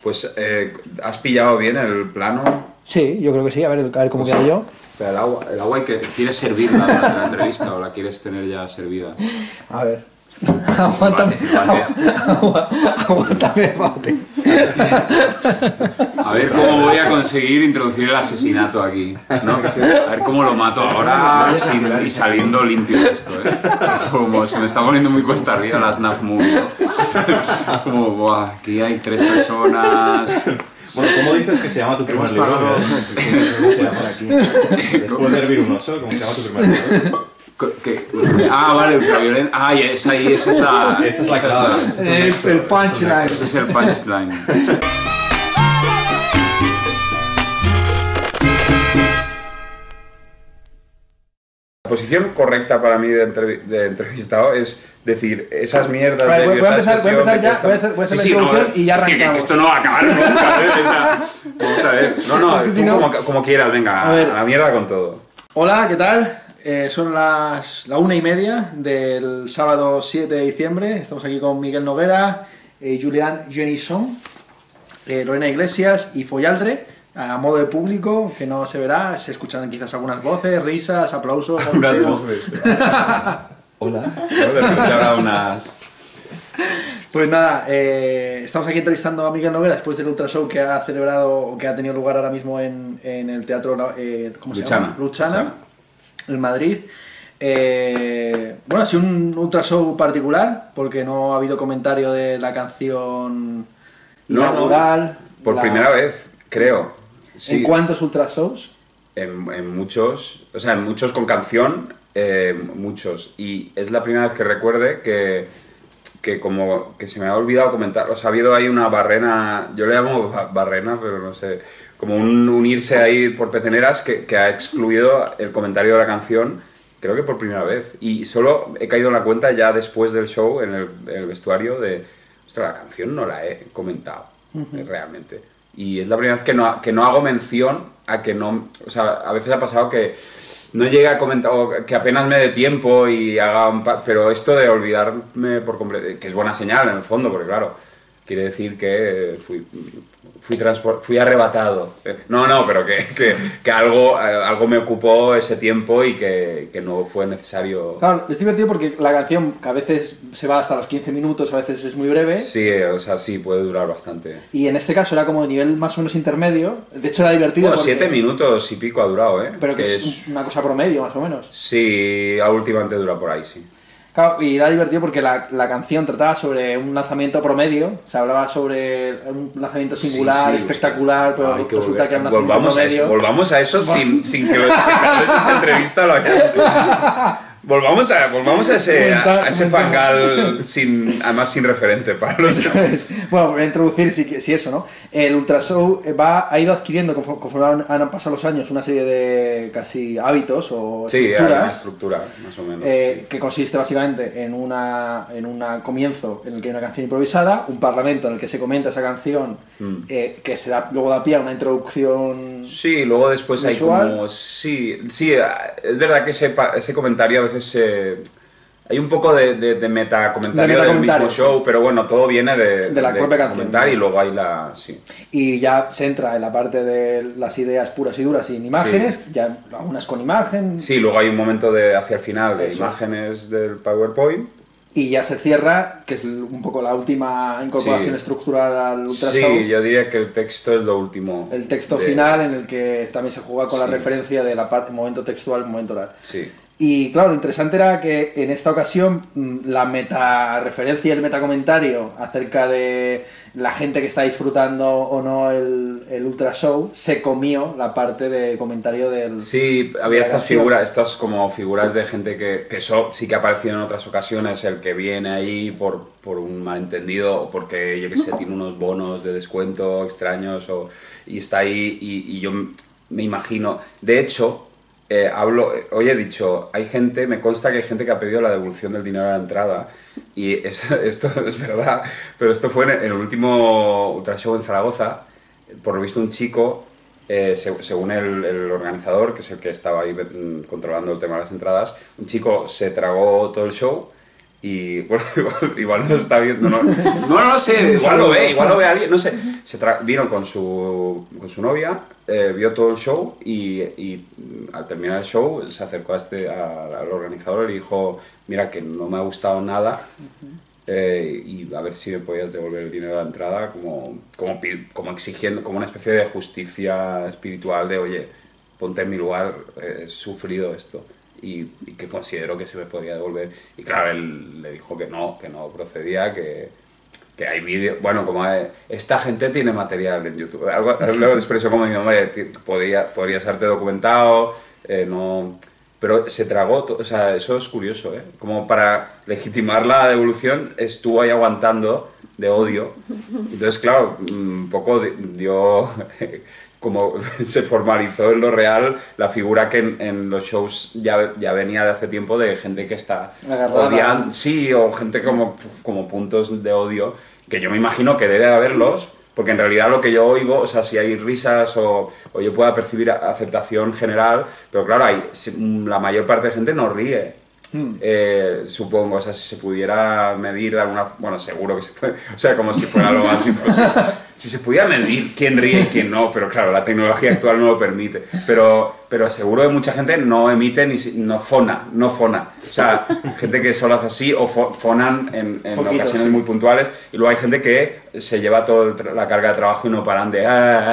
Pues, ¿has pillado bien el plano? Sí, yo creo que sí, a ver cómo queda yo. Pero el agua ¿quieres servirla durante la entrevista o la quieres tener ya servida? A ver. Aguántame, aguántame el bate. A ver cómo voy a conseguir introducir el asesinato aquí, ¿no? A ver cómo lo mato ahora y saliendo limpio de esto, ¿eh? Como se me está poniendo muy cuesta arriba la Snap Movie, ¿no? Como, buah, aquí hay 3 personas... Bueno, ¿cómo dices que se llama tu primer libro? ¿Cómo se llama aquí? Después de hervir un oso, ¿cómo se llama tu primer libro? Vale, ultraviolenta. Esa es la... Esa es la clave. Es el punchline. Ese es el punchline. La posición correcta para mí de entrevistado es decir, esas mierdas de libertad de expresión... Voy a empezar la introducción y ya arrancamos. Que esto no va a acabar nunca, ¿eh? Vamos a ver. No, tú como quieras, venga, a la mierda con todo. Hola, ¿qué tal? Son la 1:30 del sábado 7 de diciembre. Estamos aquí con Miguel Noguera, Julián Jenisson, Lorena Iglesias y Follaldre, a modo de público, que no se verá. Se escuchan quizás algunas voces, risas, aplausos. Algunas voces. Hola. De repente habrá unas... Pues nada, estamos aquí entrevistando a Miguel Noguera después del Ultra Show que ha celebrado, o que ha tenido lugar ahora mismo en el teatro ¿cómo se llama? Luchana. En Madrid. Bueno, ha sido un ultra show particular porque no ha habido comentario de la canción inaugural. Por primera vez, creo. Sí. ¿En cuántos ultra shows? En muchos, o sea, en muchos con canción, muchos. Y es la primera vez que recuerde que como que se me ha olvidado comentar. O sea, ha habido ahí una barrena, yo le llamo barrena, pero no sé, como un unirse ahí por peteneras que ha excluido el comentario de la canción, creo que por primera vez. Y solo he caído en la cuenta ya después del show, en el vestuario, de, ostras, la canción no la he comentado, realmente. Y es la primera vez que no hago mención a que no... O sea, a veces ha pasado que no llegue a comentar, o que apenas me dé tiempo y haga pero esto de olvidarme por completo, que es buena señal en el fondo, porque claro, quiere decir que fui arrebatado. No, pero que algo me ocupó ese tiempo y que no fue necesario... Claro, es divertido porque la canción, que a veces se va hasta los 15 minutos, a veces es muy breve. Sí, o sea, sí, puede durar bastante. Y en este caso era como de nivel más o menos intermedio. De hecho era divertido. Bueno, 7 minutos y pico ha durado, ¿eh? Pero que es una cosa promedio, más o menos. Sí, últimamente dura por ahí, sí. Claro, y era divertido porque la canción trataba sobre un lanzamiento promedio, se hablaba sobre un lanzamiento singular, espectacular, pero resulta que era un lanzamiento promedio. Volvamos a eso sin que los espectadores de esta entrevista lo hayan... Volvamos a ese fangal además sin referente para los... Bueno, voy a introducir si eso, ¿no? El Ultra Show ha ido adquiriendo, conforme han pasado los años, una serie de casi hábitos o estructuras. Sí, una estructura, más o menos. Que consiste básicamente en un comienzo en el que hay una canción improvisada, un parlamento en el que se comenta esa canción, que luego da pie a una introducción. Sí, luego después visual. Hay como... Sí, es verdad que ese comentario a veces hay un poco de metacomentario del mismo show, pero bueno, todo viene de la propia canción. Comentar y luego hay la... Sí. Y ya se entra en la parte de las ideas puras y duras sin imágenes, ya algunas con imagen. Sí, luego hay un momento hacia el final de imágenes del PowerPoint. Y ya se cierra, que es un poco la última incorporación estructural al Ultra Show. Sí, yo diría que el texto es lo último. El texto final en el que también se juega con la referencia de la parte momento textual, momento oral. Sí. Y claro, lo interesante era que en esta ocasión la meta-referencia y el metacomentario acerca de la gente que está disfrutando o no el Ultra Show se comió la parte de comentario del... Sí, había estas figuras de gente que eso sí que ha aparecido en otras ocasiones, el que viene ahí por un malentendido o porque, yo qué sé, tiene unos bonos de descuento extraños y está ahí y yo me imagino... De hecho... hoy he dicho, me consta que hay gente que ha pedido la devolución del dinero a la entrada y esto es verdad, pero esto fue en el último Ultra Show en Zaragoza. Por lo visto un chico, según el organizador, que es el que estaba ahí controlando el tema de las entradas, un chico se tragó todo el show Y bueno, igual no está viendo, no sé, igual lo ve alguien, no sé. Vino con su novia, vio todo el show y al terminar el show se acercó al organizador y le dijo, mira que no me ha gustado nada y a ver si me podías devolver el dinero de la entrada, como exigiendo, como una especie de justicia espiritual de, oye, ponte en mi lugar, he sufrido esto. Y que considero que se me podría devolver. Y claro, él le dijo que no procedía, que hay vídeos. Bueno, como esta gente tiene material en YouTube. Algo luego expresó como diciendo, podrías haberte documentado, no. Pero se tragó, o sea, eso es curioso, ¿eh? Como para legitimar la devolución, estuvo ahí aguantando de odio. Entonces, claro, un poco dio. Como se formalizó en lo real la figura que en los shows ya venía de hace tiempo de gente que está odiando, sí, o gente como puntos de odio, que yo me imagino que debe haberlos, porque en realidad lo que yo oigo, o sea, si hay risas o yo pueda percibir aceptación general, pero claro, la mayor parte de gente no ríe. Supongo, o sea, si se pudiera medir de alguna... Bueno, seguro que se puede, o sea, como si fuera algo más imposible. Si se pudiera medir quién ríe y quién no, pero claro, la tecnología actual no lo permite. Pero seguro que mucha gente no emite no fona. O sea, gente que solo hace así o fonan en ocasiones muy puntuales, y luego hay gente que se lleva toda la carga de trabajo y no paran de...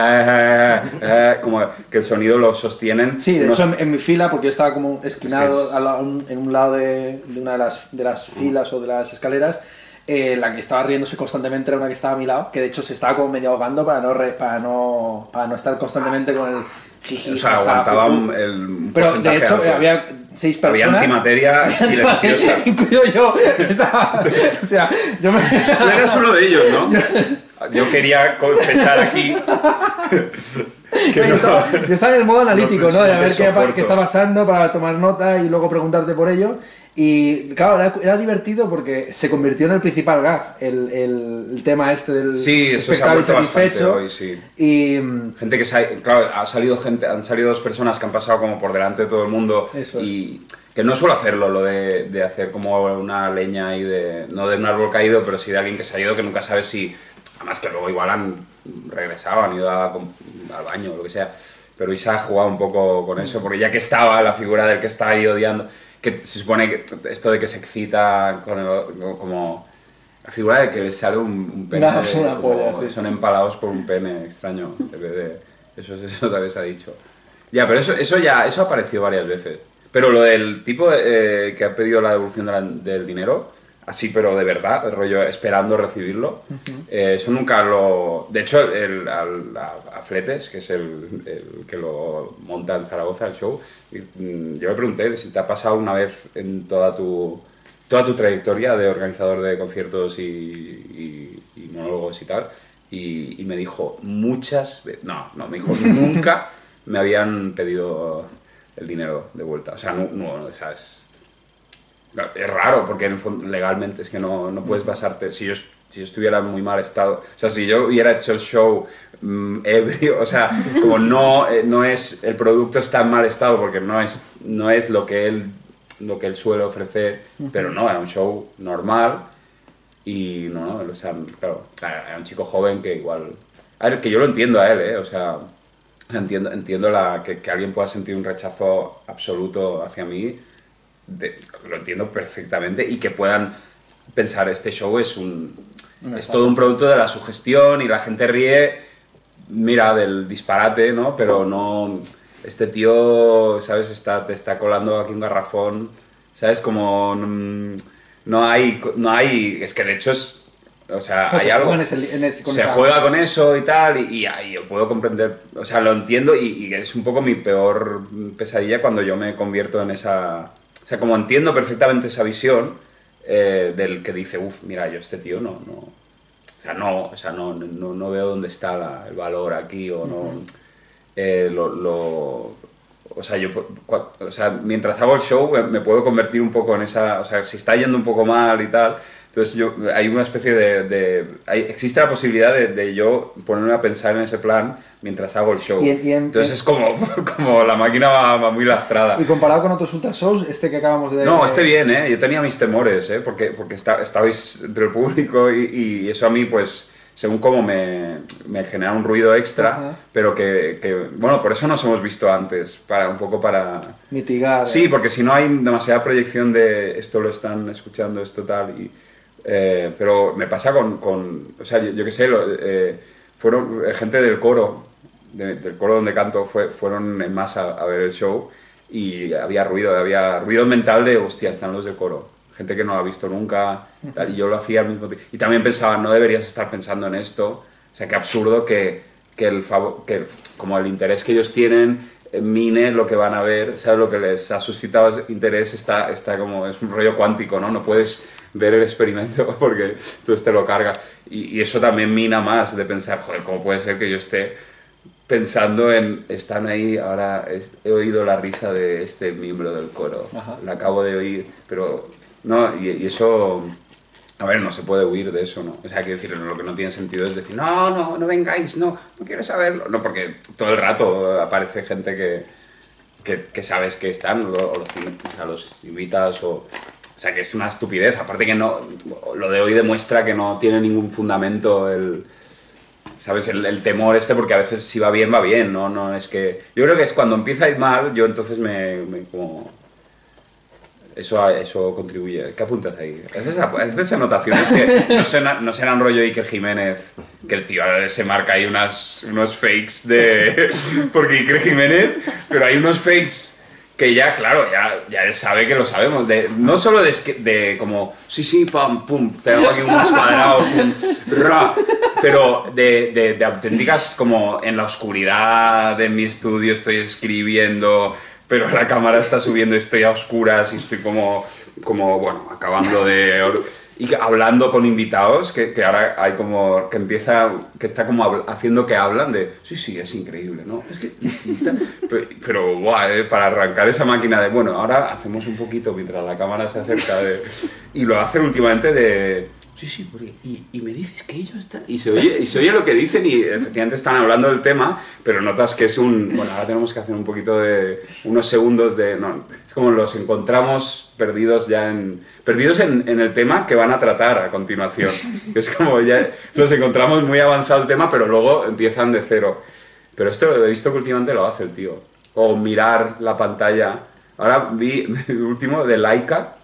como que el sonido lo sostienen. Sí, de hecho en mi fila, porque yo estaba como esquinado en un lado de una de las filas o de las escaleras, la que estaba riéndose constantemente era una que estaba a mi lado, que de hecho se estaba como medio ahogando para no estar constantemente con el jiji. O sea, aguantaba el pero de hecho alto. Había 6 personas. Había antimateria silenciosa. Incluido yo. O sea, yo me... Tú eras uno de ellos, ¿no? Yo quería confesar aquí... Yo estaba en el modo analítico, ¿no? De a ver qué está pasando para tomar nota y luego preguntarte por ello. Y claro, era divertido porque se convirtió en el principal gag, el tema este del espectador insatisfecho. Hoy, sí. Y gente que claro, han salido 2 personas que han pasado como por delante de todo el mundo y que no suelo hacerlo, lo de hacer como una leña y no de un árbol caído, pero sí de alguien que se ha ido, que nunca sabes si... Además que luego igual han regresado, han ido al baño o lo que sea. Pero hoy se ha jugado un poco con eso, porque ya que estaba la figura del que está ahí odiando, que se supone que esto de que se excita como la figura de que le sale un pene, son empalados por un pene extraño, eso también se ha dicho. Ya, pero eso ha aparecido varias veces. Pero lo del tipo que ha pedido la devolución del dinero, así pero de verdad, el rollo esperando recibirlo, eso nunca lo... De hecho, a Fletes, que es el que lo monta en Zaragoza, el show, yo le pregunté si te ha pasado una vez en toda tu trayectoria de organizador de conciertos y monólogos y tal, y me dijo muchas veces... No, me dijo nunca me habían pedido el dinero de vuelta. O sea, no, o sea, es raro, porque en el fondo, legalmente es que no puedes basarte. Si yo estuviera en muy mal estado, o sea, si yo hubiera hecho el show ebrio, o sea, como no es, el producto está en mal estado porque no es lo que él suele ofrecer, pero no, era un show normal y o sea, claro, era un chico joven que igual, a ver, que yo lo entiendo a él, o sea, entiendo que alguien pueda sentir un rechazo absoluto hacia mí. Lo entiendo perfectamente, y que puedan pensar este show es todo un producto de la sugestión y la gente ríe, mira, del disparate, ¿no? Pero no, este tío, ¿sabes? Te está colando aquí un garrafón, ¿sabes? Como no hay, es que de hecho es, o sea, hay algo, se juega con eso y tal, y yo puedo comprender, o sea, lo entiendo, y es un poco mi peor pesadilla cuando yo me convierto en esa... O sea, como entiendo perfectamente esa visión del que dice, mira, yo este tío no veo dónde está el valor aquí, o no... o sea, mientras hago el show me puedo convertir un poco en esa... O sea, si está yendo un poco mal y tal, Entonces hay una especie existe la posibilidad de yo ponerme a pensar en ese plan mientras hago el show. Entonces es como la máquina va muy lastrada. Y comparado con otros Ultra Shows, que acabamos de... No, bien, ¿eh? Yo tenía mis temores, ¿eh? Porque estabais entre el público y eso a mí, pues, según cómo me genera un ruido extra, pero que, bueno, por eso nos hemos visto antes, un poco para... mitigar. Sí, porque si no hay demasiada proyección de esto lo están escuchando, esto tal, pero me pasa con o sea, yo qué sé, fueron gente del coro, del coro donde canto, fueron en masa a ver el show y había ruido mental de, hostia, están los del coro. Gente que no lo ha visto nunca, tal, y yo lo hacía al mismo tiempo. Y también pensaba, no deberías estar pensando en esto. O sea, qué absurdo que como el interés que ellos tienen mine lo que van a ver, ¿sabes? Lo que les ha suscitado interés está como, es un rollo cuántico, ¿no? No puedes ver el experimento porque entonces te lo cargas. Y eso también mina más de pensar, joder, ¿cómo puede ser que yo esté pensando están ahí, ahora he oído la risa de este miembro del coro, la acabo de oír, pero no, y eso, a ver, no se puede huir de eso, ¿no? O sea, quiero decir, lo que no tiene sentido es decir, no vengáis, no quiero saberlo, no, porque todo el rato aparece gente que sabes que están, o los invitas, o sea, que es una estupidez, aparte que no, lo de hoy demuestra que no tiene ningún fundamento ¿sabes? El temor porque a veces si va bien, no es que... Yo creo que es cuando empieza a ir mal, yo entonces como... Eso contribuye. ¿Qué apuntas ahí? Haces anotaciones que no serán rollo Iker Jiménez, que el tío se marca ahí unos fakes de... Porque Iker Jiménez, pero hay unos fakes que ya, claro, ya él sabe que lo sabemos. No solo de como, sí, pam, pum, te hago aquí unos cuadrados, pero de auténticas como en la oscuridad de mi estudio estoy escribiendo, pero la cámara está subiendo, estoy a oscuras y estoy como bueno, acabando de... Y hablando con invitados, que ahora hay como... que está como haciendo que hablan de... Sí, es increíble, ¿no? Es que, pero guau, para arrancar esa máquina de... Bueno, ahora hacemos un poquito mientras la cámara se acerca y lo hacen últimamente de... Sí, porque, y me dices que ellos están... Y se oye lo que dicen y efectivamente están hablando del tema, pero notas que es bueno, ahora tenemos que hacer un poquito de... unos segundos de... No, es como los encontramos perdidos en el tema que van a tratar a continuación. Es como ya los encontramos muy avanzado el tema, pero luego empiezan de cero. Pero esto he visto que últimamente lo hace el tío. O mirar la pantalla. Ahora vi el último de Laika.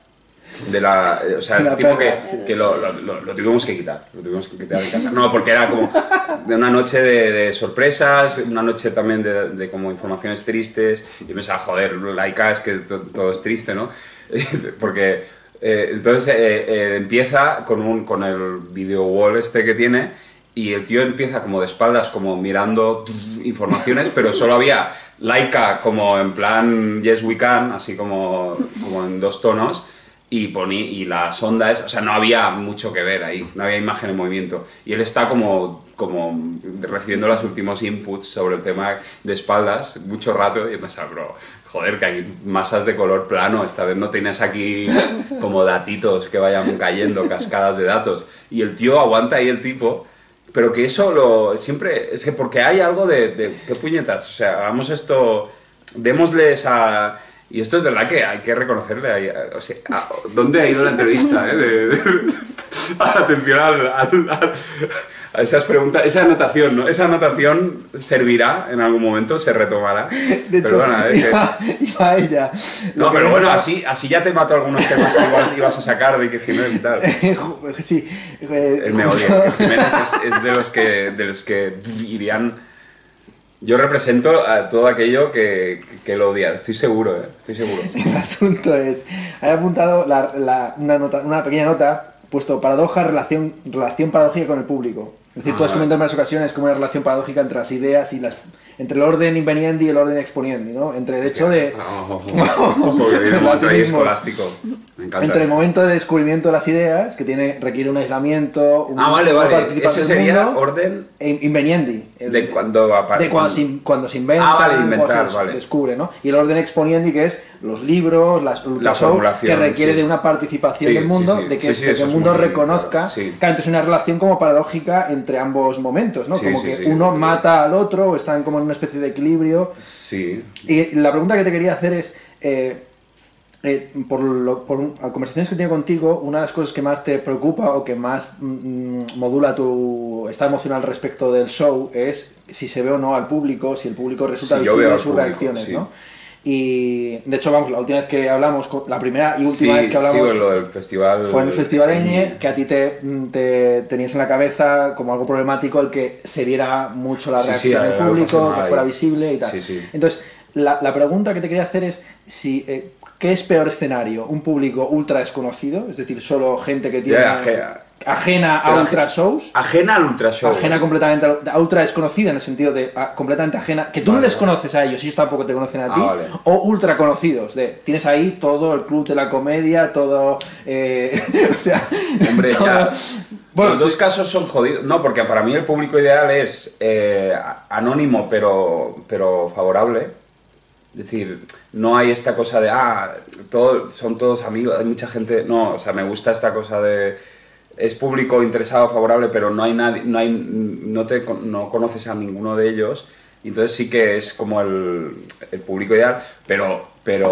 O sea, el tipo que lo tuvimos que quitar. Lo tuvimos que quitar de casa. No, porque era como de una noche de sorpresas, una noche también de como informaciones tristes. Y pensaba, joder, Laika es que todo es triste, ¿no? Porque entonces empieza con el video wall que tiene y el tío empieza como de espaldas, como mirando informaciones, pero solo había Laika como en plan Yes We Can, así como en 2 tonos. Y las ondas, o sea, no había mucho que ver ahí, no había imagen en movimiento. Y él está como recibiendo los últimos inputs sobre el tema de espaldas, mucho rato, y pensaba, bro, joder, que hay masas de color plano, esta vez no tienes aquí como datitos que vayan cayendo, cascadas de datos. Y el tío aguanta ahí el tipo, pero que eso siempre, es que porque hay algo de qué puñetas, o sea, hagamos esto, démosle esa... Y esto es verdad que hay que reconocerle. O sea, ¿dónde ha ido la entrevista? Atención a esas preguntas, esa anotación, ¿no? Esa anotación servirá en algún momento, se retomará. De hecho, iba ella. No, pero bueno, así ya te mato algunos temas que igual ibas a sacar de Iker Jiménez y tal. Sí. Él me odia. Iker Jiménez es de los que irían... Yo represento a todo aquello que lo odia, estoy seguro, estoy seguro. El asunto es, he apuntado una pequeña nota, puesto paradoja, relación paradójica con el público. Es decir, tú has comentado en varias ocasiones como una relación paradójica entre las ideas y entre el orden inveniendi y el orden exponiendi, ¿no? Entre el hecho de... Ojo, que viene un momento ahí escolástico. Me encanta entre el momento de descubrimiento de las ideas, que requiere un aislamiento, vale. Ese sería mundo, orden... Inveniendi. De cuando aparece. De cuando se inventa, inventar, se descubre, ¿no? Y el orden exponiendi, que es los libros, la formulación, que requiere de una participación del mundo, de que el mundo reconozca. Claro, entonces una relación como paradójica entre ambos momentos, ¿no? Como que uno mata al otro, o están como en una especie de equilibrio. Sí. Y la pregunta que te quería hacer es... por conversaciones que he tenido contigo, una de las cosas que más te preocupa o que más modula tu estado emocional respecto del show es si se ve o no al público, si el público resulta visible en sus reacciones, ¿no? Y de hecho, vamos, la última vez que hablamos, la primera y última vez que hablamos lo del festival, fue en el Festival Eñe, que a ti te tenías en la cabeza como algo problemático el que se viera mucho la reacción del público, que fuera visible y tal. Entonces, la pregunta que te quería hacer es si... ¿qué es peor escenario? ¿Un público ultra desconocido? Es decir, solo gente que tiene... ajena a ultra shows. Ajena al ultra show. Ajena completamente a ultra desconocida en el sentido de completamente ajena. Que tú no les conoces a ellos y ellos tampoco te conocen a ti. O ultra conocidos. Tienes ahí todo el club de la comedia, todo... o sea... Hombre, ya... Bueno, los dos casos son jodidos. No, porque para mí el público ideal es anónimo pero favorable. Es decir, no hay esta cosa de, son todos amigos, hay mucha gente... No, o sea, me gusta esta cosa de... Es público interesado, favorable, pero no hay nadie, no conoces a ninguno de ellos. Y entonces sí que es como el público ideal, pero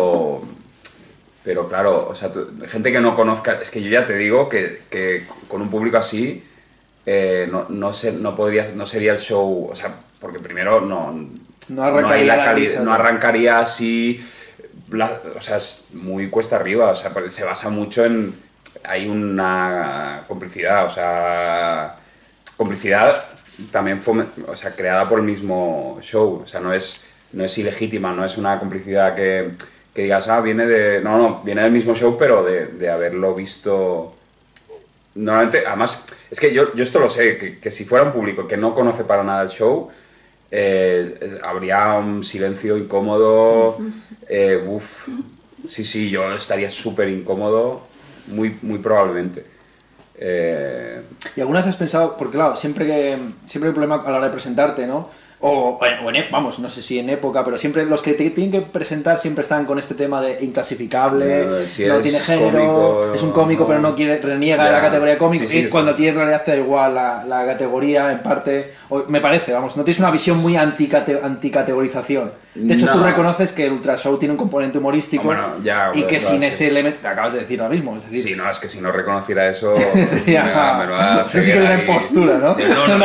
claro, o sea, gente que no conozca... Es que yo ya te digo que con un público así no sería el show... O sea, porque primero no arrancaría así, o sea, es muy cuesta arriba, o sea, se basa mucho en, hay una complicidad, o sea, complicidad también o sea, creada por el mismo show, o sea, no es ilegítima, no es una complicidad que digas, viene viene del mismo show, pero de haberlo visto. Normalmente, además, es que yo esto lo sé, que si fuera un público que no conoce para nada el show, habría un silencio incómodo. Sí, yo estaría súper incómodo, muy probablemente. ¿Y alguna vez has pensado, porque claro, siempre hay un problema a la hora de presentarte, ¿no? Vamos, no sé si en época, pero siempre los que te tienen que presentar siempre están con este tema de inclasificable, no tiene género, cómico, es un cómico pero no reniega de la categoría de cómico, y cuando tiene en realidad te da igual la categoría, en parte, me parece, vamos, no tienes una visión muy anticategorización. De hecho, tú reconoces que el Ultra Show tiene un componente humorístico y que sin ese elemento, te acabas de decir ahora mismo. Es decir, es que si no reconociera eso, eso sí que es una impostura, ¿no?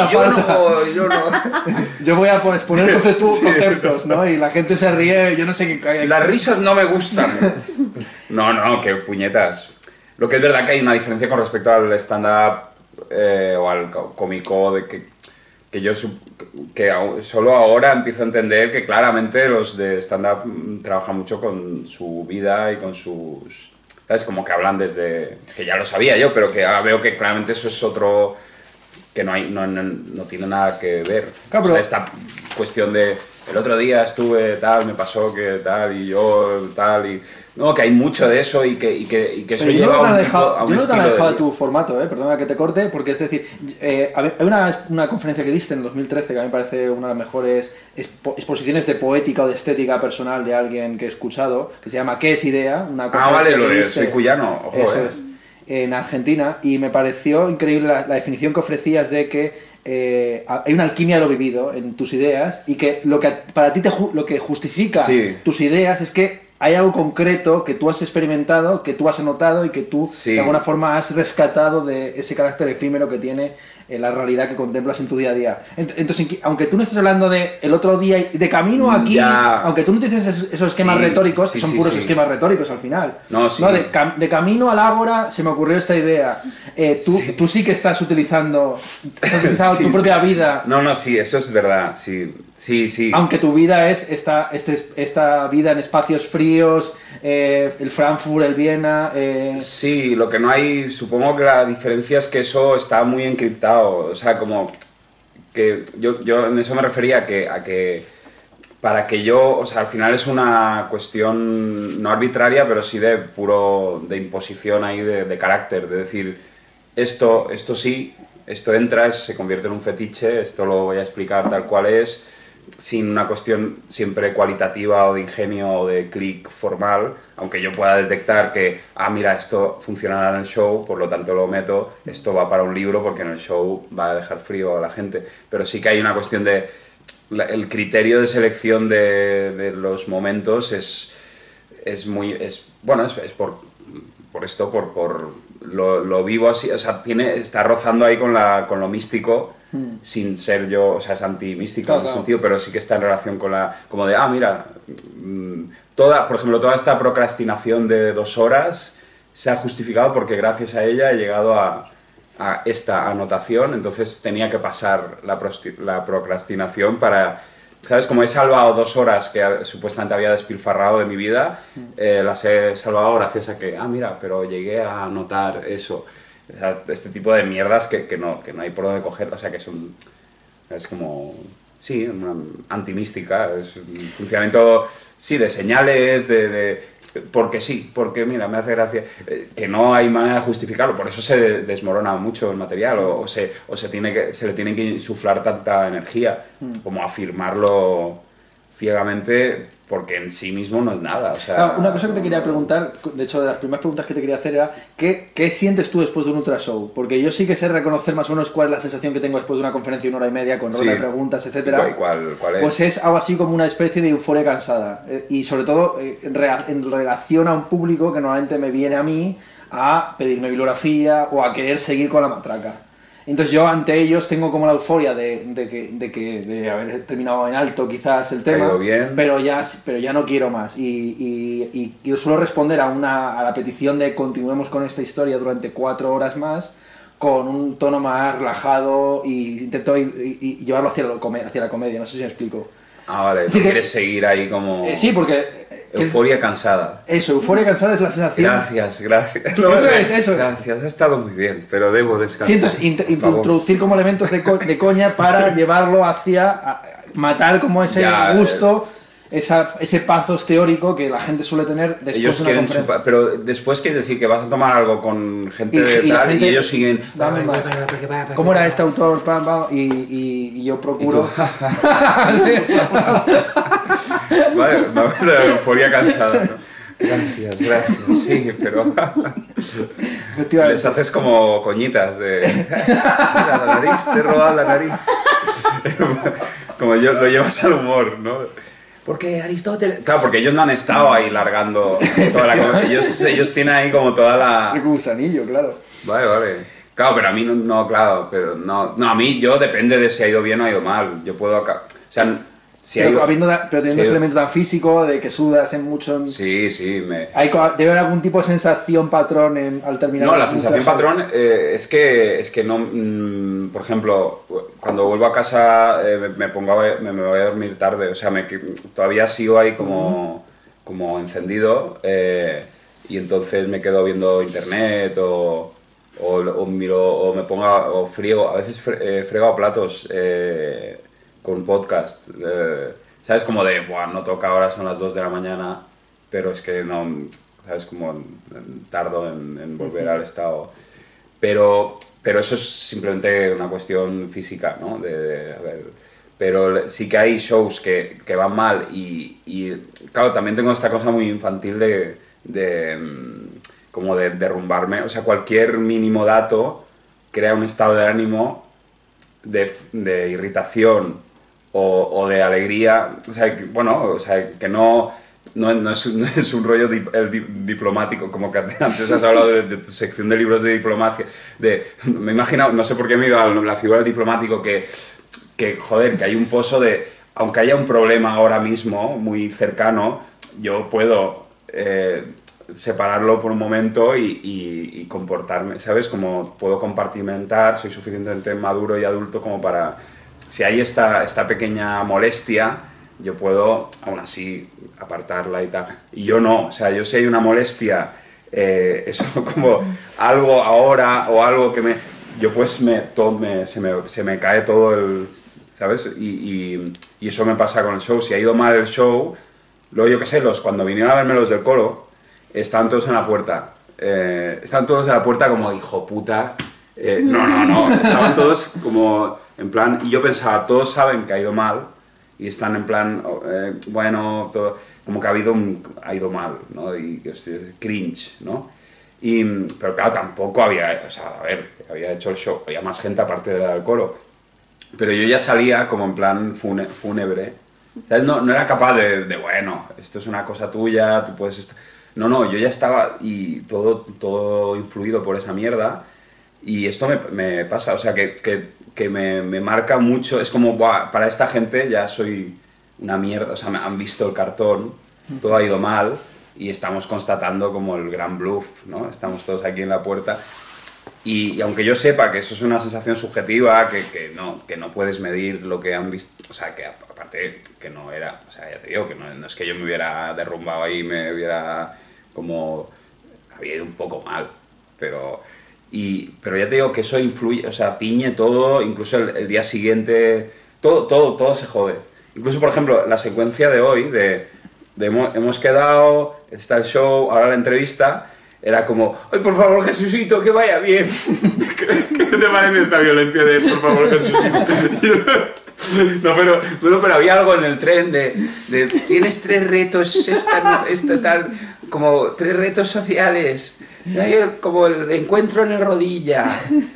Yo no. Yo voy a exponer conceptos, ¿no? Y la gente se ríe, yo no sé qué... Las risas no me gustan. No, qué puñetas. Lo que es verdad que hay una diferencia con respecto al stand-up o al cómico que yo solo ahora empiezo a entender que claramente los de stand-up trabajan mucho con su vida y con sus... ¿Sabes? Como que hablan desde... Que ya lo sabía yo, pero que ahora veo que claramente eso es otro... que no tiene nada que ver. Claro, o sea, esta cuestión de... El otro día estuve tal, me pasó que tal, y yo tal, y... No, que hay mucho de eso y que eso lleva a un estilo de... Yo no te he dejado de tu formato, perdona que te corte, porque es decir, hay una conferencia que diste en 2013 que a mí me parece una de las mejores exposiciones de poética o de estética personal de alguien que he escuchado, que se llama ¿Qué es idea? Vale, lo de Soy Cuyano, ojo, eso es, en Argentina, y me pareció increíble la definición que ofrecías de que hay una alquimia de lo vivido en tus ideas y que para ti lo que justifica tus ideas es que hay algo concreto que tú has experimentado, que tú has notado y que tú de alguna forma has rescatado de ese carácter efímero que tiene la realidad que contemplas en tu día a día. Entonces, aunque tú no estés hablando de el otro día y de camino aquí, aunque tú no utilices esos esquemas retóricos, que son puros esquemas retóricos al final. No, de camino al ágora se me ocurrió esta idea. Tú sí que estás utilizando tu propia vida. No, sí, eso es verdad, sí. Aunque tu vida es esta vida en espacios fríos, el Frankfurt, el Viena... Sí, lo que no hay, supongo que la diferencia es que eso está muy encriptado, o sea, como que yo en eso me refería a que para que yo, o sea, al final es una cuestión no arbitraria, pero sí de de imposición ahí de carácter, de decir, esto sí, esto entra, se convierte en un fetiche, esto lo voy a explicar tal cual es, sin una cuestión siempre cualitativa o de ingenio o de clic formal, aunque yo pueda detectar que, mira, esto funcionará en el show, por lo tanto lo meto, esto va para un libro porque en el show va a dejar frío a la gente, pero sí que hay una cuestión de... El criterio de selección de los momentos es muy... bueno, es por esto, lo vivo así, o sea, está rozando ahí con lo místico, sin ser yo, o sea, es antimístico en ese sentido, pero sí que está en relación con como de, mira, por ejemplo, toda esta procrastinación de 2 horas se ha justificado porque gracias a ella he llegado a esta anotación, entonces tenía que pasar la procrastinación para... ¿Sabes? Como he salvado 2 horas que supuestamente había despilfarrado de mi vida, las he salvado gracias a que, mira, pero llegué a notar eso. O sea, este tipo de mierdas que no hay por dónde coger, o sea, que es como... Sí, una antimística, es un funcionamiento, sí, de señales, porque sí, porque mira, me hace gracia, que no hay manera de justificarlo, por eso se desmorona mucho el material, o se le tiene que insuflar tanta energía, como afirmarlo ciegamente, porque en sí mismo no es nada. O sea, una cosa que te quería preguntar, de hecho de las primeras preguntas que te quería hacer era, ¿qué sientes tú después de un ultra show? Porque yo sí que sé reconocer más o menos cuál es la sensación que tengo después de una conferencia de 1 hora y media, con ronda de preguntas, etcétera. ¿Y cuál es? Pues es algo así como una especie de euforia cansada, y sobre todo en relación a un público que normalmente me viene a mí a pedirme bibliografía o a querer seguir con la matraca. Entonces yo ante ellos tengo como la euforia de haber terminado en alto quizás el tema, bien. pero ya no quiero más y yo suelo responder a la petición de continuemos con esta historia durante 4 horas más con un tono más relajado y intento y llevarlo hacia la comedia, no sé si me explico. Vale, ¿no quieres seguir ahí como...? Sí, porque... Euforia cansada. Eso, euforia cansada es la sensación... Gracias. Eso. Gracias, ha estado muy bien, pero debo descansar. Siento introducir como elementos de coña para llevarlo hacia matar como ese gusto, ese pathos teórico que la gente suele tener después ellos de una quieren conferencia. pero después quiere decir que vas a tomar algo con gente de tal y ellos siguen... ¿Cómo era este autor? Y yo procuro... Vale, vamos a ver, euforia cansada, ¿no? Gracias, sí, pero... Les haces como coñitas de... Mira, la nariz, te he robado la nariz. Como lo llevas al humor, ¿no? Porque Aristóteles... Claro, porque ellos no han estado ahí largando toda la... Ellos tienen ahí como toda la... El gusanillo, claro. Vale. Claro, pero a mí claro, pero no, a mí depende de si ha ido bien o ha ido mal. Yo puedo acá... O sea... pero teniendo ese elemento tan físico de que sudas en mucho... Sí. ¿Debe haber algún tipo de sensación patrón al terminar? No, la sensación patrón es que no... por ejemplo, cuando vuelvo a casa me voy a dormir tarde. O sea, todavía sigo ahí como encendido y entonces me quedo viendo internet o miro o me pongo o friego. A veces frego platos... con podcast, ¿sabes? Como de, no toca ahora, son las 2 de la mañana, pero es que no, ¿sabes? Como tardo en volver al estado. Pero eso es simplemente una cuestión física, ¿no? A ver, pero sí que hay shows que van mal y claro, también tengo esta cosa muy infantil como de derrumbarme, o sea, cualquier mínimo dato crea un estado de ánimo de irritación o de alegría, o sea, que no es un rollo diplomático, como que antes has hablado de tu sección de libros de diplomacia, me he imaginado, no sé por qué me iba a la figura del diplomático, que joder, que hay un pozo de, aunque haya un problema ahora mismo muy cercano, yo puedo separarlo por un momento y comportarme, ¿sabes? Como puedo compartimentar, soy suficientemente maduro y adulto como para... Si hay esta pequeña molestia, yo puedo, aún así, apartarla y tal. Y yo no, o sea, yo si hay una molestia, eso como algo ahora o algo que yo pues se me cae todo el... ¿Sabes? Y Y eso me pasa con el show. Si ha ido mal el show, luego yo qué sé, cuando vinieron a verme los del coro, estaban todos en la puerta. Estaban todos en la puerta como, hijo puta. No. Estaban todos como, en plan, y yo pensaba, todos saben que ha ido mal, y están en plan, bueno, todo, como que ha ido mal, ¿no? Y hostia, es cringe, ¿no? Pero claro, tampoco había, o sea, a ver, había hecho el show, había más gente aparte de la del coro, pero yo ya salía como en plan fúnebre, ¿sabes? No era capaz de, bueno, esto es una cosa tuya, tú puedes estar... No, yo ya estaba y todo influido por esa mierda, y esto me pasa, o sea, que me marca mucho, es como, buah, para esta gente ya soy una mierda, o sea, me han visto el cartón, todo ha ido mal, y estamos constatando como el gran bluff, ¿no? Estamos todos aquí en la puerta, y aunque yo sepa que eso es una sensación subjetiva, que no puedes medir lo que han visto, o sea, que aparte que no era, o sea, ya te digo, que no es que yo me hubiera derrumbado ahí, me hubiera como, había ido un poco mal, pero ya te digo que eso influye, o sea, tiñe todo, incluso el día siguiente, todo se jode. Incluso, por ejemplo, la secuencia de hoy, hemos quedado, está el show, ahora la entrevista, era como, ¡ay, por favor, Jesucito, que vaya bien! ¿Qué te parece esta violencia de, por favor, Jesucito? No, pero había algo en el tren de tienes 3 retos, esta tal, como 3 retos sociales, como el encuentro en el Rodilla,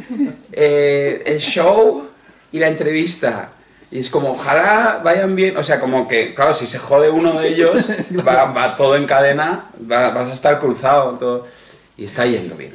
el show y la entrevista. Y es como, ojalá vayan bien, o sea, como que, claro, si se jode uno de ellos, va todo en cadena, vas a estar cruzado, todo. Y está yendo bien.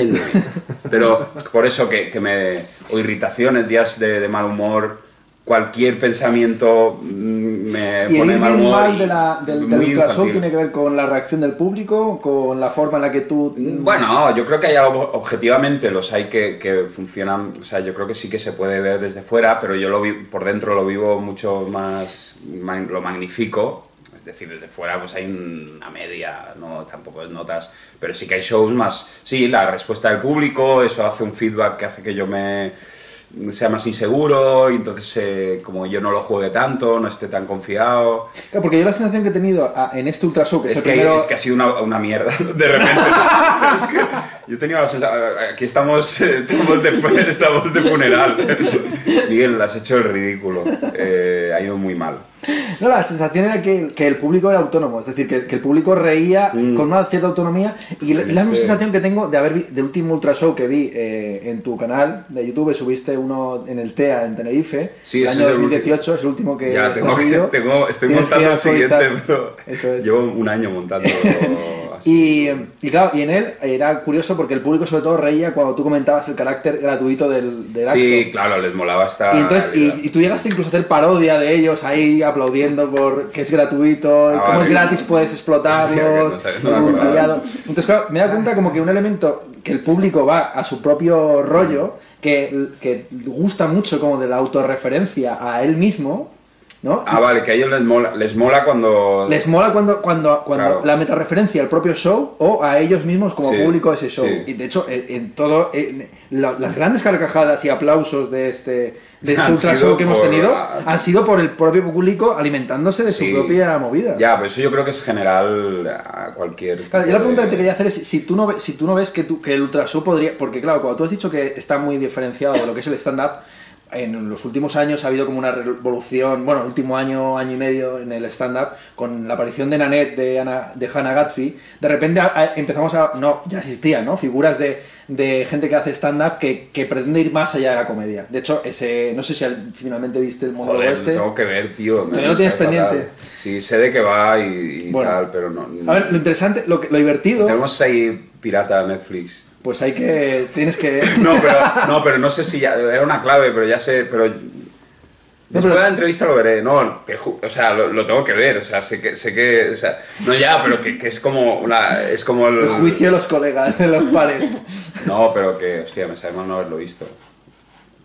Pero por eso o irritaciones, días de mal humor, cualquier pensamiento me pone mal humor. ¿Y el mal del ultrashow tiene que ver con la reacción del público, con la forma en la que tú...? Bueno, yo creo que hay algo, objetivamente los hay que funcionan, o sea, yo creo que sí que se puede ver desde fuera, pero yo por dentro lo vivo mucho más, lo magnifico, es decir, desde fuera pues hay una media, no tampoco es notas, pero sí que hay shows más, sí, la respuesta del público, eso hace un feedback que hace que yo sea más inseguro, y entonces como yo no lo juegue tanto, no esté tan confiado. Claro, porque yo la sensación que he tenido en este ultrashow es que ha sido una mierda de repente. Es que yo tenía la sensación, aquí estamos de funeral. Miguel, has hecho el ridículo, ha ido muy mal. No, la sensación era que el público era autónomo, es decir, que el público reía con una cierta autonomía, y la misma sensación que tengo del último ultrashow que vi en tu canal de YouTube, subiste uno en el TEA en Tenerife, sí, el año 2018, es el último que ya, estoy montando el siguiente, pero llevo un año montando. Y claro, y en él era curioso porque el público sobre todo reía cuando tú comentabas el carácter gratuito del acto. Sí, claro, les molaba esta... Y tú llegaste incluso a hacer parodia de ellos ahí aplaudiendo por que es gratuito, y como es gratis puedes explotarlos, Entonces claro, me da cuenta como que un elemento que el público va a su propio rollo, que gusta mucho como de la autorreferencia a él mismo, ¿no? Vale, que a ellos les mola cuando... Les mola cuando claro, la metareferencia al propio show o a ellos mismos como público de ese show. Sí. Y de hecho, las grandes carcajadas y aplausos de este ultra show que hemos tenido han sido por el propio público alimentándose de su propia movida. Ya, pero eso yo creo que es general a cualquier... Claro, yo la pregunta que te quería hacer es si tú no ves que el ultra show podría... Porque claro, cuando tú has dicho que está muy diferenciado de lo que es el stand-up, en los últimos años ha habido como una revolución, bueno, el último año y medio en el stand-up, con la aparición de Nanette, de Hannah Gadsby, de repente empezamos ya existían, ¿no? Figuras de gente que hace stand-up que pretende ir más allá de la comedia. De hecho, no sé si finalmente viste el monólogo este. Lo tengo que ver, tío. ¿Todavía lo tienes pendiente? Sí, sé de qué va y bueno, tal, pero no... A ver, lo interesante, lo divertido... Tenemos ahí pirata Netflix. Pues tienes que... No, pero no sé si ya... Era una clave, pero ya sé... Pero después de la entrevista lo veré. No, o sea, lo tengo que ver. O sea, sé que... O sea, no ya, pero que es como es como el juicio de los colegas, de los pares. No, pero que... Hostia, me sabe mal no haberlo visto.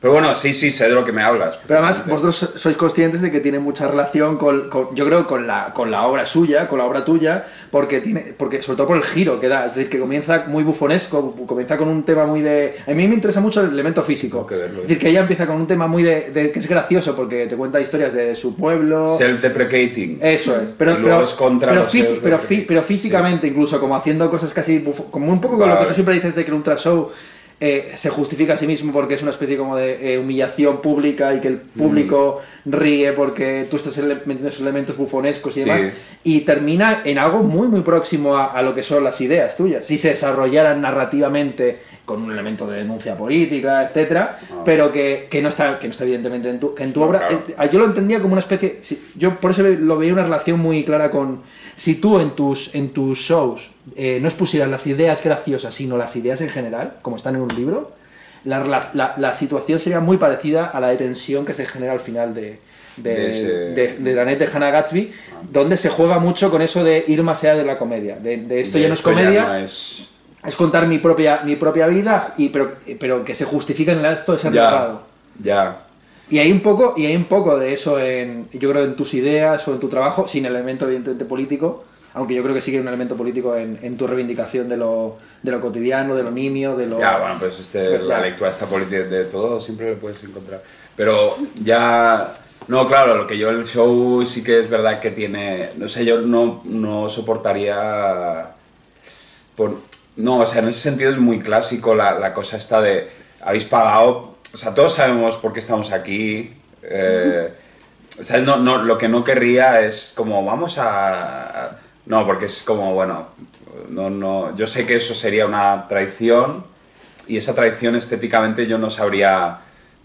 Pero bueno, sí, sé de lo que me hablas. Pero además, vosotros sois conscientes de que tiene mucha relación yo creo, con la obra suya, con la obra tuya, porque sobre todo por el giro que da. Es decir, que comienza muy bufonesco, comienza con un tema muy de... A mí me interesa mucho el elemento físico. Es decir, que ella empieza con un tema muy que es gracioso, porque te cuenta historias de su pueblo... Self-deprecating. Eso es. Pero físicamente, incluso, como haciendo cosas casi... como un poco con lo que tú siempre dices de que el Ultra Show... se justifica a sí mismo porque es una especie como de humillación pública y que el público ríe porque tú estás metiendo esos elementos bufonescos y demás, y termina en algo muy muy próximo a lo que son las ideas tuyas, si se desarrollaran narrativamente con un elemento de denuncia política, etcétera, pero que no está evidentemente en tu obra. Claro. Yo lo entendía como una especie, yo por eso lo veía una relación muy clara con... Si tú en tus shows no expusieras las ideas graciosas, sino las ideas en general, como están en un libro, la situación sería muy parecida a la de tensión que se genera al final de la net de Hannah Gatsby, donde se juega mucho con eso de ir más allá de la comedia. De esto ya no es comedia, es contar mi propia vida, pero que se justifica en el acto de ser narrado. Y hay un poco de eso yo creo en tus ideas o en tu trabajo, sin elemento evidentemente político, aunque yo creo que sí que hay un elemento político en tu reivindicación de lo cotidiano, de lo nimio, de lo... Ya, bueno, pues la lectura esta política de todo siempre lo puedes encontrar. Pero ya... No, claro, lo que yo el show sí que es verdad que tiene... No sé, yo no soportaría... No, o sea, en ese sentido es muy clásico la cosa esta de... Habéis pagado... O sea, todos sabemos por qué estamos aquí. ¿Sabes? Lo que no querría es como, vamos a... No, porque es como, bueno, yo sé que eso sería una traición y esa traición estéticamente yo no sabría,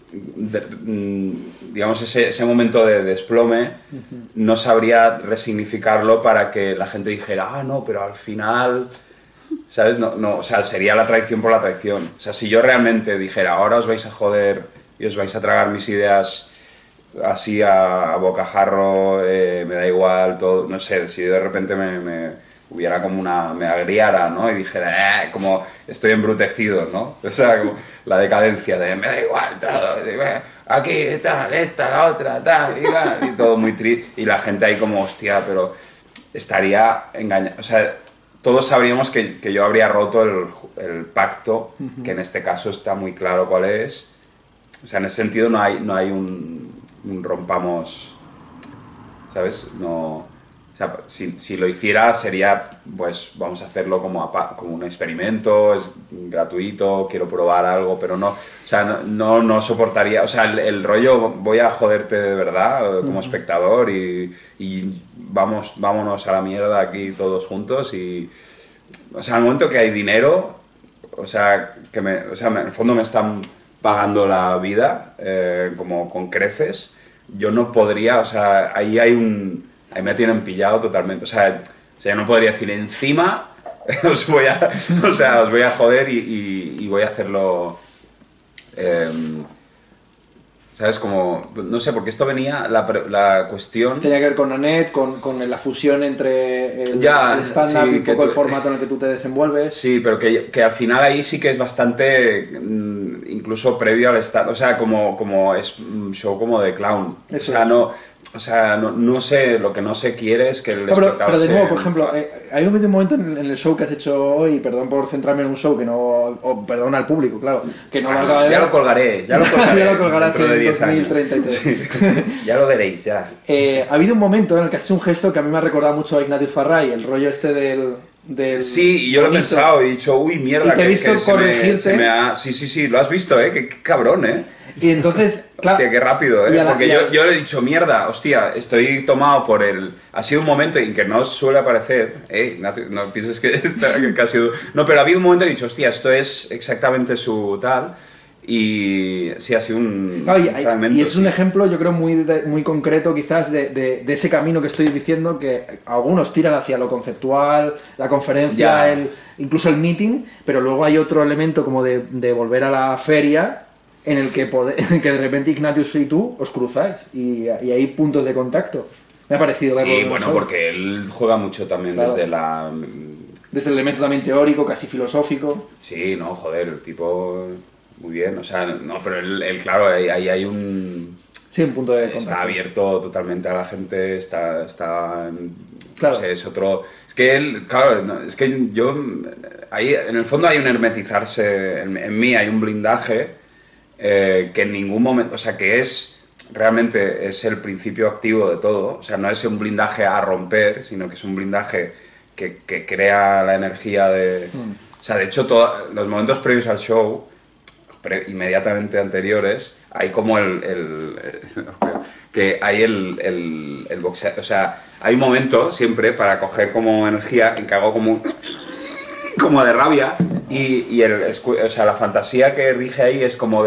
digamos, ese momento de desplome, no sabría resignificarlo para que la gente dijera, no, pero al final... ¿Sabes? No, o sea, sería la traición por la traición. O sea, si yo realmente dijera, ahora os vais a joder y os vais a tragar mis ideas así a bocajarro, me da igual, todo, no sé, si de repente me hubiera como me agriara, ¿no? Y dijera, como estoy embrutecido, ¿no? O sea, como la decadencia de, me da igual, todo, aquí, tal, esta, la otra, tal, y todo muy triste. Y la gente ahí como, hostia, pero estaría engañado, o sea... Todos sabríamos que yo habría roto el pacto, que en este caso está muy claro cuál es. O sea, en ese sentido no hay un rompamos, ¿sabes? No, o sea, si lo hiciera sería, pues vamos a hacerlo como un experimento, es gratuito, quiero probar algo, pero no, o sea, no soportaría, o sea, el rollo voy a joderte de verdad como espectador y vámonos a la mierda aquí todos juntos y, o sea, al momento que hay dinero, o sea, en el fondo me están pagando la vida como con creces, yo no podría, o sea, ahí me tienen pillado totalmente, o sea, no podría decir encima os voy a joder y voy a hacerlo, ¿sabes? Como, no sé, porque esto venía, la cuestión... Tenía que ver con Annette, con la fusión entre el stand-up y un poco el formato en el que tú te desenvuelves. Sí, pero que al final ahí sí que es bastante, incluso previo al stand-up, o sea, como es un show como de clown. Eso o sea, no sé, lo que no se quiere es que el espectador pero de nuevo, por ejemplo, hay un momento en el show que has hecho hoy, perdón por centrarme en un show que no... O perdón al público, claro, que no lo acaba de ver. Ya lo colgaré. Ya lo colgarás en 2033. Sí, ya lo veréis, ya. Ha habido un momento en el que has hecho un gesto que a mí me ha recordado mucho a Ignatius Farray, el rollo este del sí, y yo lo he pensado, he dicho, uy, mierda, y te he visto corregirte. Sí, lo has visto, qué cabrón, Y entonces, claro... Hostia, qué rápido, porque yo le he dicho, mierda, hostia, estoy tomado por el... Ha sido un momento en que no suele aparecer, no pienses que ha sido... No, pero ha habido un momento en que he dicho, hostia, esto es exactamente su tal... Y sí, ha sido un fragmento. Y es un ejemplo, yo creo, muy concreto quizás de ese camino que estoy diciendo, que algunos tiran hacia lo conceptual, la conferencia, incluso el meeting, pero luego hay otro elemento como de volver a la feria en el que de repente Ignatius y tú os cruzáis y hay puntos de contacto. Me ha parecido verlo. Sí, bueno, porque él juega mucho también, claro, desde el elemento también teórico, casi filosófico. Sí, no, joder, el tipo... muy bien, o sea, no, pero claro, ahí hay un... Sí, un punto de contacto. Está abierto totalmente a la gente, claro. No sé, es otro... Es que él, claro, no, es que yo... Ahí, en el fondo hay un hermetizarse, en mí hay un blindaje que en ningún momento... O sea, que realmente es el principio activo de todo. O sea, no es un blindaje a romper, sino que es un blindaje que crea la energía de... O sea, de hecho, los momentos previos al show, inmediatamente anteriores, hay como que hay el boxeo, o sea, hay un momento siempre para coger como energía en que hago como de rabia y o sea, la fantasía que rige ahí es como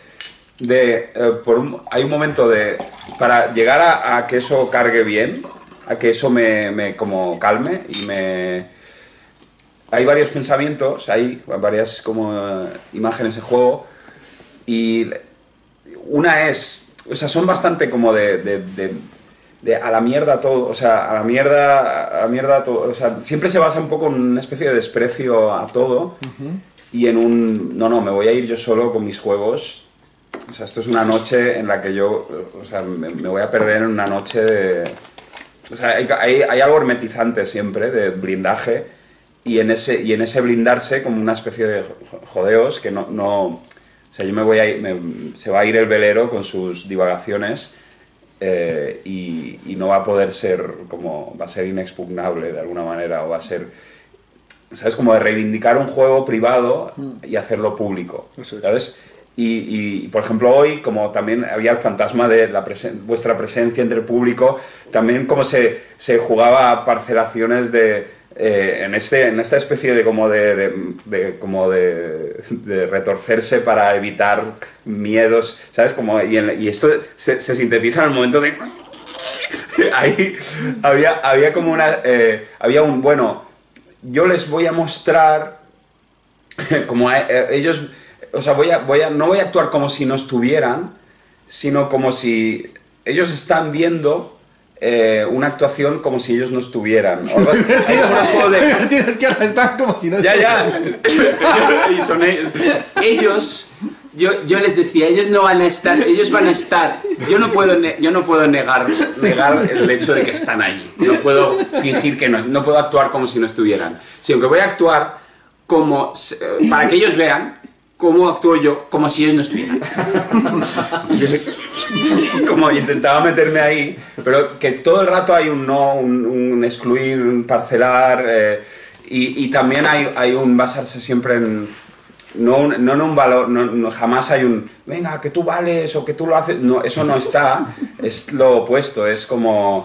hay un momento para llegar a que eso cargue bien, a que eso me como calme y hay varios pensamientos, hay varias como imágenes en juego y una es, o sea, son bastante como de a la mierda todo, o sea, a la mierda todo, o sea, siempre se basa un poco en una especie de desprecio a todo y en no, me voy a ir yo solo con mis juegos, o sea, esto es una noche en la que yo, o sea, me voy a perder en una noche o sea, hay algo hermetizante siempre, de blindaje, y en ese blindarse como una especie de jodeos que no o sea, yo se va a ir el velero con sus divagaciones y no va a poder ser va a ser inexpugnable de alguna manera, o va a ser, ¿sabes? Como de reivindicar un juego privado y hacerlo público, ¿sabes? Y por ejemplo hoy, como también había el fantasma de vuestra presencia entre el público, también como se jugaba a parcelaciones en esta especie de retorcerse para evitar miedos, ¿sabes? Y esto se sintetiza en el momento de... Ahí había como había bueno, yo les voy a mostrar como ellos... O sea, no voy a actuar como si no estuvieran, sino como si ellos están viendo una actuación como si ellos no estuvieran. Hay algunos juegos de... Tienes que ahora están como si no estuvieran. Ya. Y son ellos... Yo les decía, ellos no van a estar, ellos van a estar. Yo no puedo negar el hecho de que están allí. No puedo fingir que no puedo actuar como si no estuvieran. Sino que voy a actuar para que ellos vean cómo actúo yo, como si ellos no estuvieran. Como intentaba meterme ahí, pero que todo el rato hay un excluir, un parcelar, y también hay un basarse siempre en... No en un valor, jamás hay venga, que tú vales o que tú lo haces, no, eso no está, es lo opuesto, es como,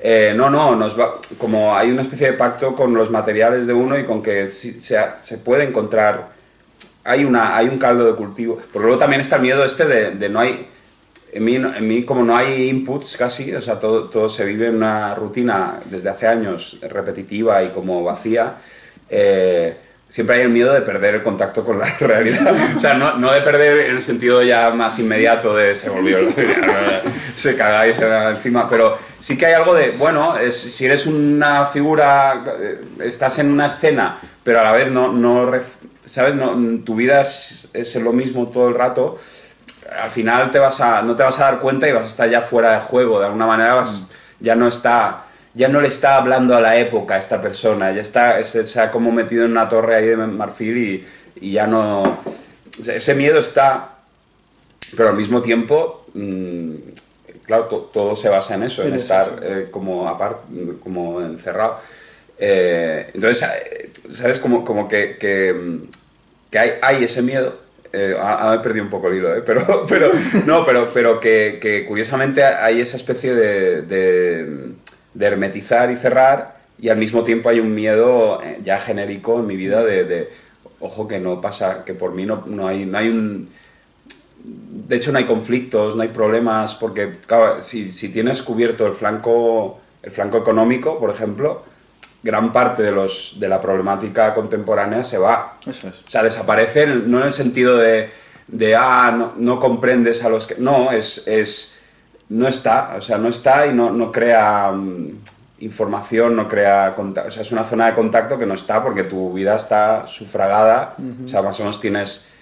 como hay una especie de pacto con los materiales de uno y con que se puede encontrar, hay un caldo de cultivo, porque luego también está el miedo de no hay, en mí como no hay inputs casi, o sea, todo se vive en una rutina desde hace años repetitiva y como vacía, siempre hay el miedo de perder el contacto con la realidad. O sea, no de perder en el sentido ya más inmediato de se volvió, se caga y se va encima, pero sí que hay algo de, bueno, si eres una figura, estás en una escena, pero a la vez ¿sabes? Tu vida es lo mismo todo el rato, al final no te vas a dar cuenta y vas a estar ya fuera de juego, de alguna manera ya no le está hablando a la época a esta persona, se ha como metido en una torre ahí de marfil y ya no... O sea, ese miedo está, pero al mismo tiempo, claro, todo se basa en eso, en estar como aparte, como encerrado. Entonces, ¿sabes? Como que hay ese miedo. Me he perdido un poco el hilo, pero que curiosamente hay esa especie de hermetizar y cerrar, y al mismo tiempo hay un miedo ya genérico en mi vida ojo, que no pasa, que por mí no hay un... De hecho no hay conflictos, no hay problemas, porque claro, si tienes cubierto el flanco económico, por ejemplo, gran parte de la problemática contemporánea se va. Eso es. O sea, desaparece, no en el sentido no comprendes a los que... No, no está, o sea, no está y no crea información, no crea contacto, o sea, es una zona de contacto que no está porque tu vida está sufragada, o sea, más o menos tienes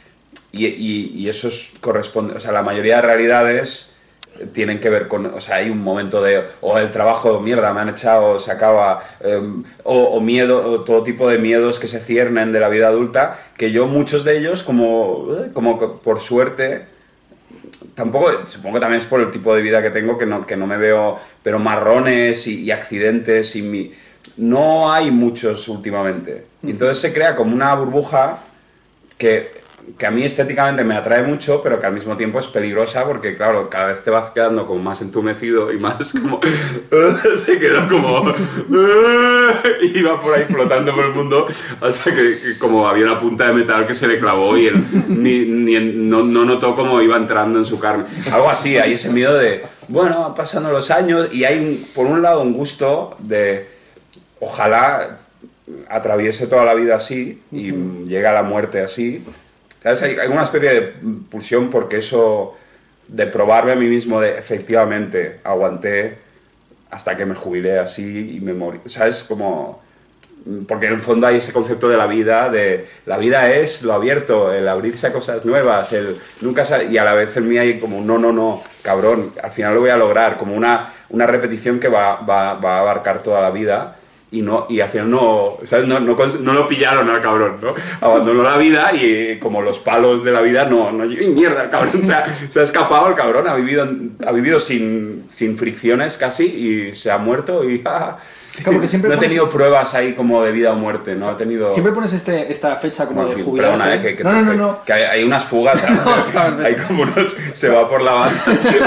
y eso corresponde, o sea, la mayoría de realidades tienen que ver con, o sea, hay un momento de, o el trabajo, mierda, me han echado, se acaba, o miedo, o todo tipo de miedos que se ciernen de la vida adulta, que yo muchos de ellos, como por suerte, tampoco, supongo que también es por el tipo de vida que tengo, que no me veo, pero marrones y accidentes, no hay muchos últimamente. Y entonces se crea como una burbuja que a mí estéticamente me atrae mucho, pero que al mismo tiempo es peligrosa porque, claro, cada vez te vas quedando como más entumecido y más como... se quedó como... y va por ahí flotando por el mundo hasta que como había una punta de metal que se le clavó y él no notó cómo iba entrando en su carne. Algo así, hay ese miedo de, bueno, pasando los años y hay, por un lado, un gusto de... Ojalá atraviese toda la vida así y llegue a la muerte así. ¿Sabes? Hay una especie de pulsión porque eso de probarme a mí mismo de efectivamente aguanté hasta que me jubilé así y me morí. ¿Sabes? Como... Porque en el fondo hay ese concepto de la vida es lo abierto, el abrirse a cosas nuevas, el nunca y a la vez en mí hay como no, cabrón, al final lo voy a lograr, como una repetición que va a abarcar toda la vida. Y al final no, ¿sabes? No lo pillaron al cabrón, ¿no? Abandonó la vida y como los palos de la vida ¡y mierda, el cabrón! Se ha escapado el cabrón, ha vivido sin fricciones casi y se ha muerto y... Claro, siempre no he tenido pruebas ahí como de vida o muerte, no he tenido... Siempre pones esta fecha como de jubilarte. Perdona, no. Que hay unas fugas, hay como unos... Se va por la banda.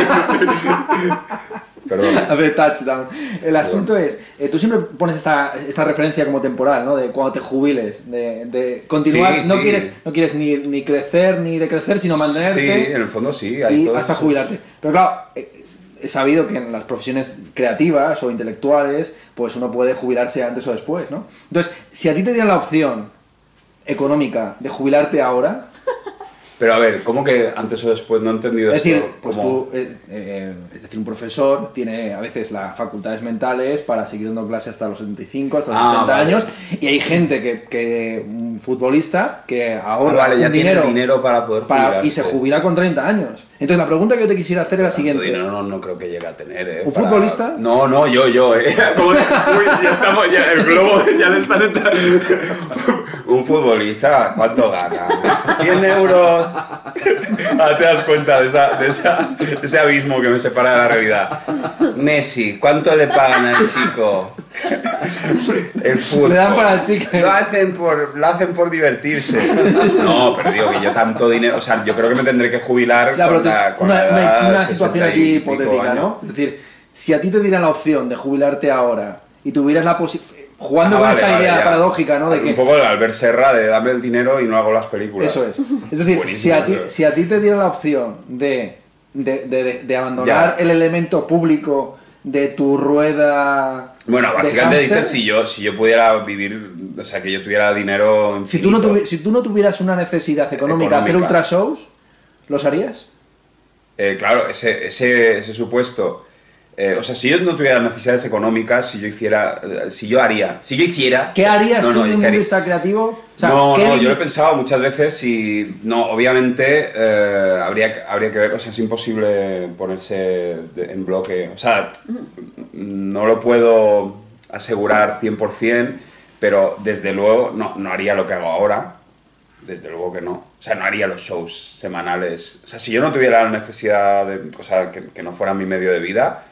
Perdón. A ver, touchdown. El asunto es, tú siempre pones esta referencia como temporal, ¿no? De cuando te jubiles, de continuar, sí, no quieres ni crecer ni decrecer, sino mantenerte. Sí, en el fondo sí. Hay y hasta jubilarte. Pero claro, he sabido que en las profesiones creativas o intelectuales, pues uno puede jubilarse antes o después, ¿no? Entonces, si a ti te dieran la opción económica de jubilarte ahora... Pero a ver, ¿cómo que antes o después? No he entendido esto. Es decir, pues tú, un profesor tiene a veces las facultades mentales para seguir dando clase hasta los 75, hasta los 80 años, y hay gente un futbolista que ahorra ya tiene el dinero para poder jubilarse. Y se jubila con 30 años. Entonces la pregunta que yo te quisiera hacer es la siguiente. Dinero no creo que llegue a tener, ¿Un futbolista? No, yo, Como ya estamos, el globo ya le están entrando. Un futbolista, ¿cuánto gana? 100 euros. Ahora te das cuenta de ese abismo que me separa de la realidad. Messi, ¿cuánto le pagan al chico? El fútbol. Le dan para el chico. Lo hacen por divertirse. No, pero digo que yo tanto dinero... O sea, yo creo que me tendré que jubilar con una situación aquí hipotética, ¿no? Es decir, si a ti te dieran la opción de jubilarte ahora y tuvieras la posibilidad... Jugando con esta idea paradójica, ¿no? De que... Un poco el Albert Serra de dame el dinero y no hago las películas. Eso es. Es decir, si a ti te dieran la opción de abandonar el elemento público de tu rueda... Bueno, básicamente dices si yo pudiera vivir, o sea, que yo tuviera dinero infinito. Si tú no tuvieras una necesidad económica de hacer ultra shows, ¿los harías? Claro, ese supuesto... o sea, si yo no tuviera necesidades económicas, si yo hiciera... ¿Qué harías tú desde un punto de vista creativo? O sea, yo lo he pensado muchas veces y... No, obviamente habría que ver... O sea, es imposible ponerse en bloque. O sea, no lo puedo asegurar 100%, pero desde luego no haría lo que hago ahora. Desde luego que no. O sea, no haría los shows semanales. O sea, si yo no tuviera la necesidad de... O sea, que no fuera mi medio de vida...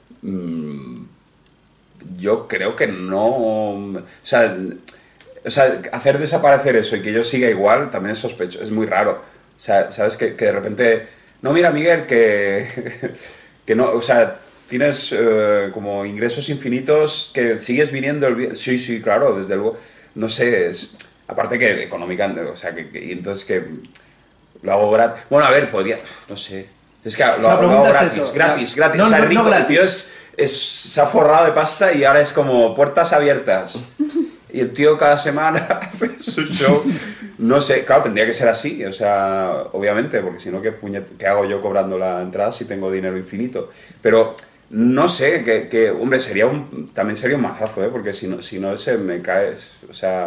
yo creo que no... O sea, hacer desaparecer eso y que yo siga igual también es sospechoso, es muy raro. O sea, sabes que de repente... No, mira, Miguel, que no... O sea, tienes como ingresos infinitos que sigues viniendo... Sí, claro, desde luego. No sé, aparte que económicamente, o sea, y entonces que lo hago gratis. Bueno, a ver, podría... No sé... Es que lo hago gratis. No, o sea, rico, no, el tío se ha forrado de pasta y ahora es como puertas abiertas. Y el tío cada semana hace su show. No sé, claro, tendría que ser así, o sea, obviamente, porque si no, ¿qué hago yo cobrando la entrada si tengo dinero infinito? Pero no sé, hombre, también sería un mazazo, porque si no se me cae, o sea,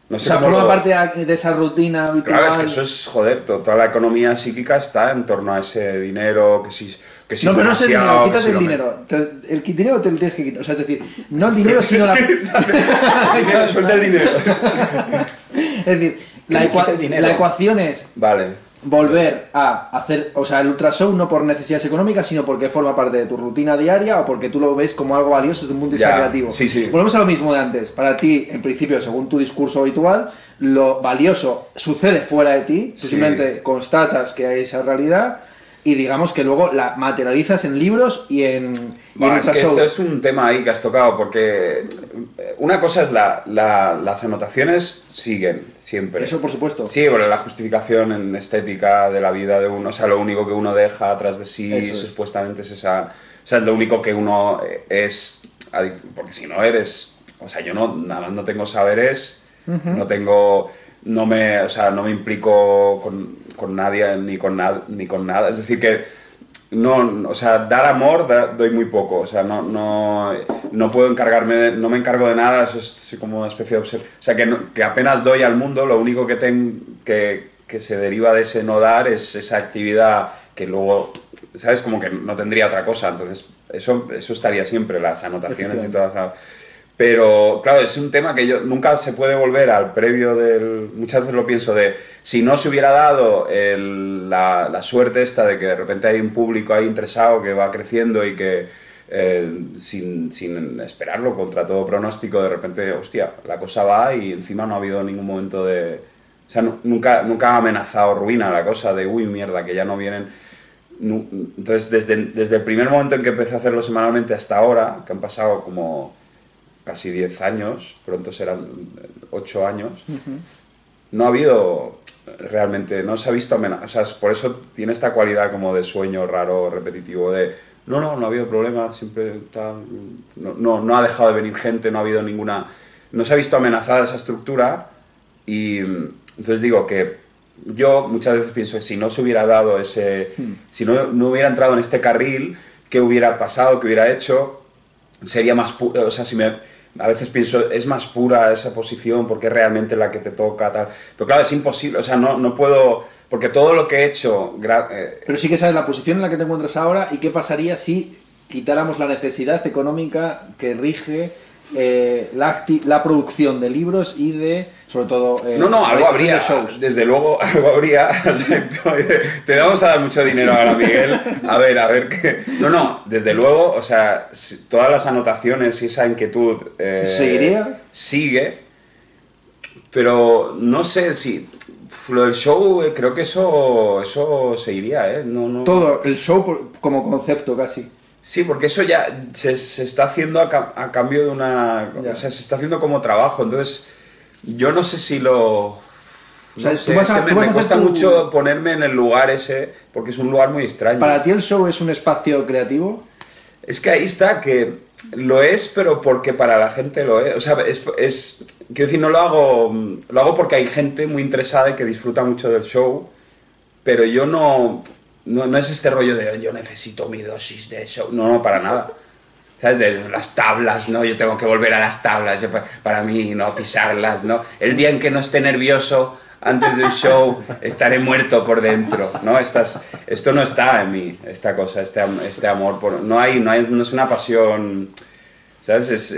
No sé o sea, cómo forma parte de esa rutina habitual. Claro, es que eso es, joder, toda la economía psíquica está en torno a ese dinero, que si no, es pero no es el dinero, demasiado, quítate si el no dinero. El dinero te lo tienes que quitar. O sea, es decir, no el dinero, sino la. Dinero, suelta el dinero. Es decir, Que me quite el dinero. la ecuación es Vale. volver a hacer, o sea, el ultra show no por necesidades económicas, sino porque forma parte de tu rutina diaria o porque tú lo ves como algo valioso desde un punto de vista Ya, creativo. sí, sí. Volvemos a lo mismo de antes. Para ti, en principio, según tu discurso habitual, lo valioso sucede fuera de ti, tú Sí. simplemente constatas que hay esa realidad y digamos que luego la materializas en libros y en Bueno, es ultra que show. esto es un tema ahí que has tocado, porque una cosa es las anotaciones siguen siempre. Eso por supuesto. Sí, bueno, la justificación en estética de la vida de uno, o sea, lo único que uno deja atrás de sí Eso es. supuestamente es esa... O sea, es lo único que uno es... Porque si no eres... O sea, yo no tengo saberes, no tengo... o sea, no me implico con nadie ni con nada. Es decir, que no, o sea, dar amor doy muy poco. O sea, no puedo encargarme, no me encargo de nada. Eso es como una especie de obsesión. O sea, que apenas doy al mundo, lo único que que se deriva de ese no dar es esa actividad que luego, ¿sabes? Como que no tendría otra cosa. Entonces, eso estaría siempre, las anotaciones y todas las... Pero, claro, es un tema que nunca se puede volver al previo del... Muchas veces lo pienso de, si no se hubiera dado la suerte esta de que de repente hay un público ahí interesado que va creciendo y que sin esperarlo, contra todo pronóstico, de repente, hostia, la cosa va y encima no ha habido ningún momento de... O sea, nunca ha amenazado ruina la cosa de, uy, mierda, que ya no vienen... Entonces, desde el primer momento en que empecé a hacerlo semanalmente hasta ahora, que han pasado como casi 10 años, pronto serán 8 años, no ha habido realmente, no se ha visto amenaza. O sea, por eso tiene esta cualidad como de sueño raro, repetitivo, de no ha habido problema, siempre tal, no ha dejado de venir gente, no ha habido ninguna... No se ha visto amenazada esa estructura y entonces digo que yo muchas veces pienso que si no se hubiera dado ese... Si no hubiera entrado en este carril, ¿qué hubiera pasado, qué hubiera hecho? Sería más... O sea, a veces pienso, es más pura esa posición porque es realmente la que te toca, tal. Pero claro, es imposible, o sea, no puedo... Porque todo lo que he hecho... Pero sí que sabes la posición en la que te encuentras ahora y qué pasaría si quitáramos la necesidad económica que rige la producción de libros y de, sobre todo... algo habría, shows. desde luego, algo habría. Te vamos a dar mucho dinero ahora, Miguel. A ver qué... desde luego, o sea, todas las anotaciones y esa inquietud... ¿Seguiría? Sigue, pero no sé si... Lo del show, creo que eso seguiría, ¿eh? Todo, el show como concepto casi. Sí, porque eso ya se está haciendo a cambio de una... Ya. O sea, se está haciendo como trabajo, entonces yo no sé si lo... O sea, no sé, tú vas a- es que tú vas a me cuesta hacer tu- mucho ponerme en el lugar ese, porque es un lugar muy extraño. ¿Para ti el show es un espacio creativo? Es que ahí está, que lo es, pero porque para la gente lo es. O sea, quiero decir, no lo hago porque hay gente muy interesada y que disfruta mucho del show, pero yo no es este rollo de yo necesito mi dosis de show. No, para nada. ¿Sabes? De las tablas, ¿no? Yo tengo que volver a las tablas, para mí, ¿no? Pisarlas, ¿no? El día en que no esté nervioso antes del show, estaré muerto por dentro, ¿no? Esto no está en mí, esta cosa, este amor por... No es una pasión, ¿sabes?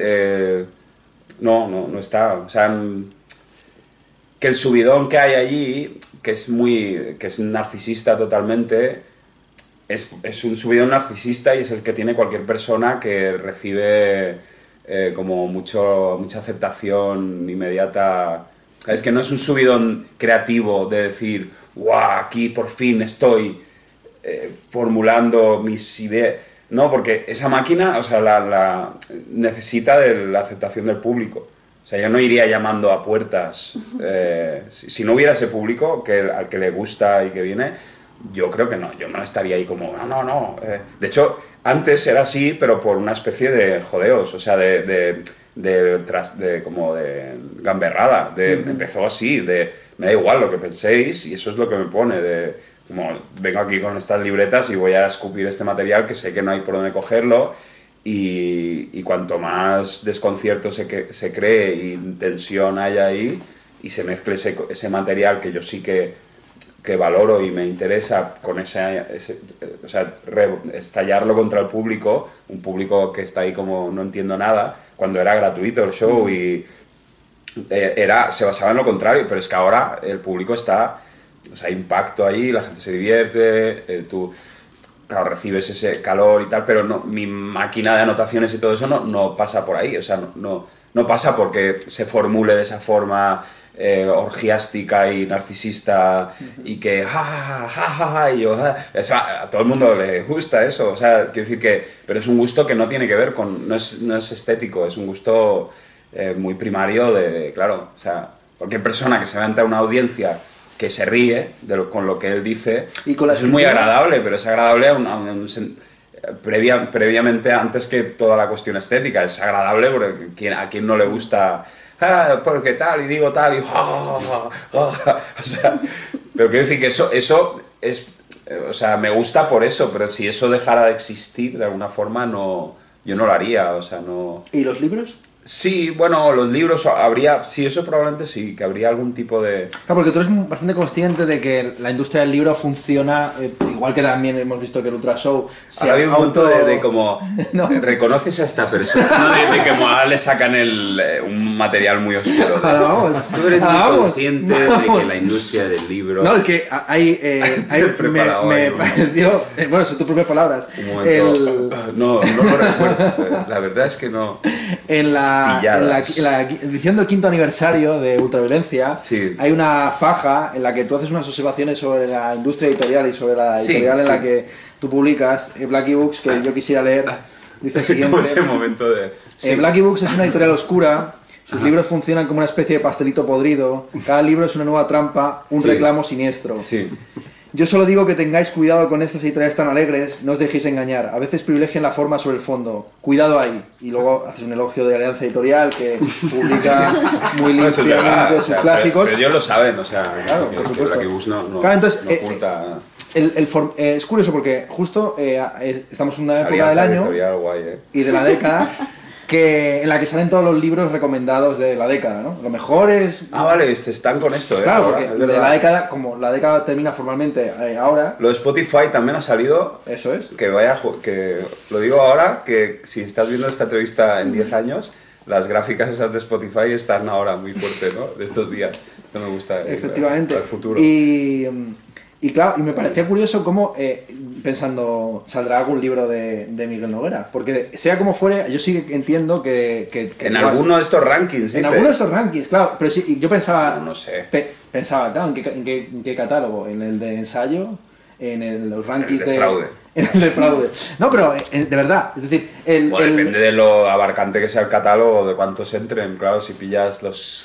No está. O sea, que el subidón que hay allí, que es narcisista totalmente, es un subidón narcisista y es el que tiene cualquier persona que recibe como mucha aceptación inmediata. Es que no es un subidón creativo de decir, ¡guau! Aquí por fin estoy formulando mis ideas. No, porque esa máquina, o sea, necesita de la aceptación del público. O sea, yo no iría llamando a puertas. Si no hubiera ese público al que le gusta y que viene, yo creo que no. Yo no estaría ahí como, no. De hecho, antes era así, pero por una especie de jodeos, o sea, como de gamberrada. Empezó así, me da igual lo que penséis y eso es lo que me pone, como vengo aquí con estas libretas y voy a escupir este material que sé que no hay por dónde cogerlo y cuanto más desconcierto se cree y tensión hay ahí, y se mezcle ese material que yo sí que valoro y me interesa con o sea, estallarlo contra el público, un público que está ahí como no entiendo nada, cuando era gratuito el show y se basaba en lo contrario, pero es que ahora el público está, o sea, hay un pacto ahí, la gente se divierte, tú, claro, recibes ese calor y tal, pero no, mi máquina de anotaciones y todo eso no pasa por ahí, o sea, no pasa porque se formule de esa forma orgiástica y narcisista y que y yo, eso, a todo el mundo le gusta eso, o sea, quiero decir que, pero es un gusto que no tiene que ver con, no es estético, es un gusto muy primario claro, o sea, cualquier persona que se va ante una audiencia que se ríe con lo que él dice, ¿Y con eso es muy agradable, pero es agradable previamente, antes que toda la cuestión estética, es agradable porque a quien no le gusta porque tal, y digo tal, y o sea, pero quiero decir que eso es, o sea, me gusta por eso, pero si eso dejara de existir de alguna forma, yo no lo haría, o sea, no... ¿Y los libros? Sí, bueno, los libros habría, sí, eso probablemente sí, que habría algún tipo de... Claro, porque tú eres bastante consciente de que la industria del libro funciona, igual que también hemos visto que el Ultra Show... Ahora hay un punto de como... No. ¿Reconoces a esta persona? No, de que como ahora le sacan un material muy oscuro. Tú eres muy consciente de que la industria del libro... No, es que me pareció... bueno, son tus propias palabras. Un momento... No lo recuerdo, la verdad es que no... En la edición del 5º aniversario de Ultraviolencia, sí, hay una faja en la que tú haces unas observaciones sobre la industria editorial y sobre la editorial en la que tú publicas, Blackie Books, que yo quisiera leer. Dice el siguiente: ese momento de... Blackie Books es una editorial oscura, sus libros funcionan como una especie de pastelito podrido, cada libro es una nueva trampa, un reclamo siniestro. Sí. Yo solo digo que tengáis cuidado con estas editoriales tan alegres, no os dejéis engañar. A veces privilegian la forma sobre el fondo. Cuidado ahí. Y luego haces un elogio de Alianza Editorial que publica muy limpiamente sus clásicos. Pero ellos lo saben, o sea, claro, por supuesto. Que Books no oculta... es curioso porque justo estamos en una época del año y de la década en la que salen todos los libros recomendados de la década, ¿no? Lo mejor es... vale, están con esto, Claro, porque de la década, como la década termina formalmente ahora... Lo de Spotify también ha salido... Eso es. Que lo digo ahora, que si estás viendo esta entrevista en 10 años, las gráficas esas de Spotify están ahora muy fuertes, ¿no? De estos días. Esto me gusta. Efectivamente. Para el futuro. Y claro, y me parecía curioso cómo, pensando, saldrá algún libro de Miguel Noguera. Porque sea como fuere, yo sí entiendo que en alguno de estos rankings, En alguno de estos rankings, claro. Pero sí, yo pensaba... No sé. Pensaba, claro, ¿en qué catálogo? ¿En el de ensayo? ¿En los rankings de fraude? En el de fraude. No, pero de verdad, es decir... depende de lo abarcante que sea el catálogo, de cuántos entren. Claro, si pillas los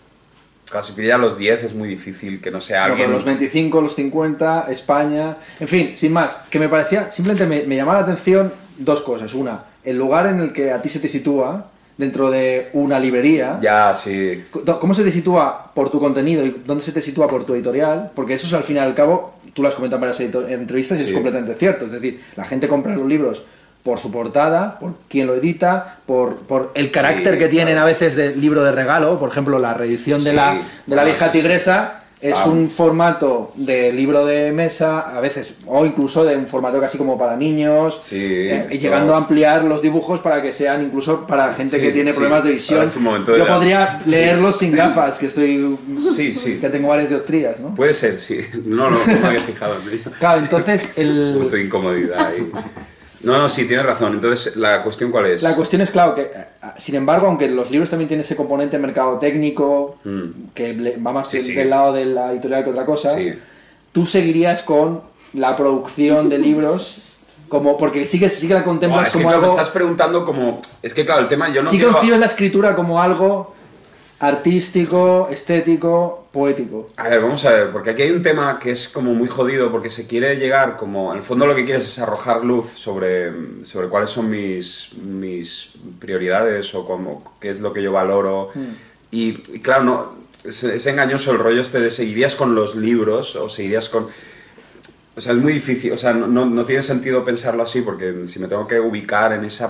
10 es muy difícil que no sea alguien... Pero los 25, los 50, España... En fin, sin más, que me parecía... Simplemente me llamaba la atención dos cosas. Una, el lugar en el que a ti se te sitúa dentro de una librería. Ya, sí. ¿Cómo se te sitúa por tu contenido y dónde se te sitúa por tu editorial? Porque eso es, al fin y al cabo, tú lo has comentado en varias entrevistas y es completamente cierto. Es decir, la gente compra los libros por su portada, por quién lo edita, por el carácter que tienen a veces de libro de regalo. Por ejemplo, la reedición de la vieja tigresa es un formato de libro de mesa, a veces, o incluso de un formato casi como para niños, llegando a ampliar los dibujos para que sean incluso para gente que tiene problemas de visión. Yo podría leerlos sin gafas, que estoy que tengo varias dioptrías, ¿no? Puede ser, sí. No me había fijado en ello. Claro, entonces un punto de incomodidad ahí. No, sí, tienes razón. Entonces, ¿la cuestión cuál es? La cuestión es, claro, que sin embargo, aunque los libros también tienen ese componente mercado técnico, que va más del lado de la editorial que otra cosa, tú seguirías con la producción de libros, como porque sí que la contemplas como algo... me estás preguntando como... Es que, claro, el tema yo no sí concibes la escritura como algo artístico, estético, poético. A ver, vamos a ver, porque aquí hay un tema que es como muy jodido, porque se quiere llegar como... En el fondo lo que quieres es arrojar luz sobre cuáles son mis prioridades o qué es lo que yo valoro. Y claro, no, es engañoso el rollo este de seguirías con los libros o seguirías con... O sea, es muy difícil, o sea, no tiene sentido pensarlo así, porque si me tengo que ubicar en esa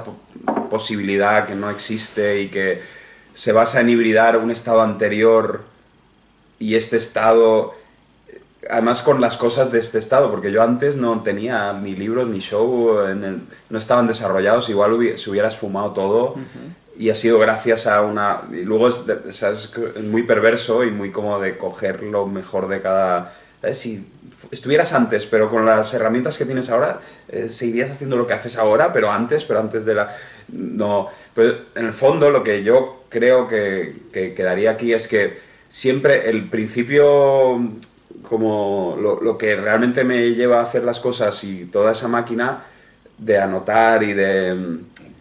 posibilidad que no existe y que se basa en hibridar un estado anterior y este estado, además con las cosas de este estado, porque yo antes no tenía ni libros ni show, no estaban desarrollados, igual se hubiera esfumado todo. Y ha sido gracias a una... Y luego es muy perverso y muy como de coger lo mejor de cada... ¿Sabes? Si estuvieras antes, pero con las herramientas que tienes ahora, seguirías haciendo lo que haces ahora, pero antes de la... No, pero en el fondo lo que yo creo que quedaría aquí es que siempre el principio, como lo que realmente me lleva a hacer las cosas y toda esa máquina de anotar y de...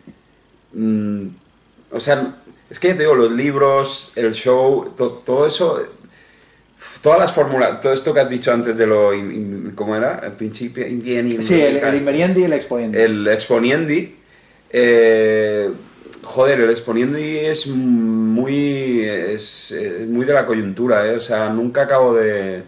o sea, es que ya te digo, los libros, el show, todo eso, todas las fórmulas, todo esto que has dicho antes de lo, ¿cómo era? El principio, sí, el inveniendi y el exponiendi. El exponiendi, joder, el exponiendi es muy de la coyuntura, o sea, nunca acabo de...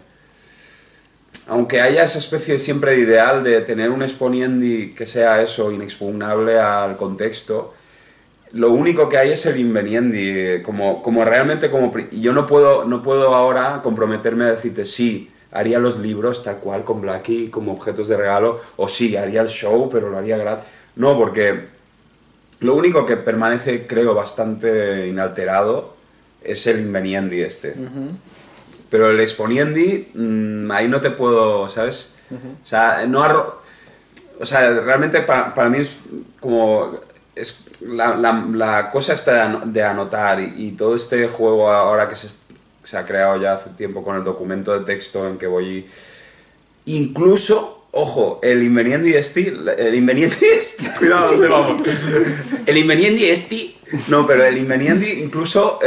Aunque haya esa especie siempre de ideal de tener un exponiendi que sea eso, inexpugnable al contexto, lo único que hay es el inveniendi, como realmente y yo no puedo ahora comprometerme a decirte sí, haría los libros tal cual con Blackie como objetos de regalo, o sí, haría el show pero lo haría gratis. No, porque lo único que permanece, creo, bastante inalterado es el inveniendi este. Pero el exponiendi, ahí no te puedo, ¿sabes? O sea, o sea, realmente para mí es como... La cosa está de anotar y todo este juego ahora que se ha creado ya hace tiempo con el documento de texto en que voy... Incluso, ojo, el inveniendi cuidado, ¿dónde vamos? El inveniendi no, pero el inveniendi incluso,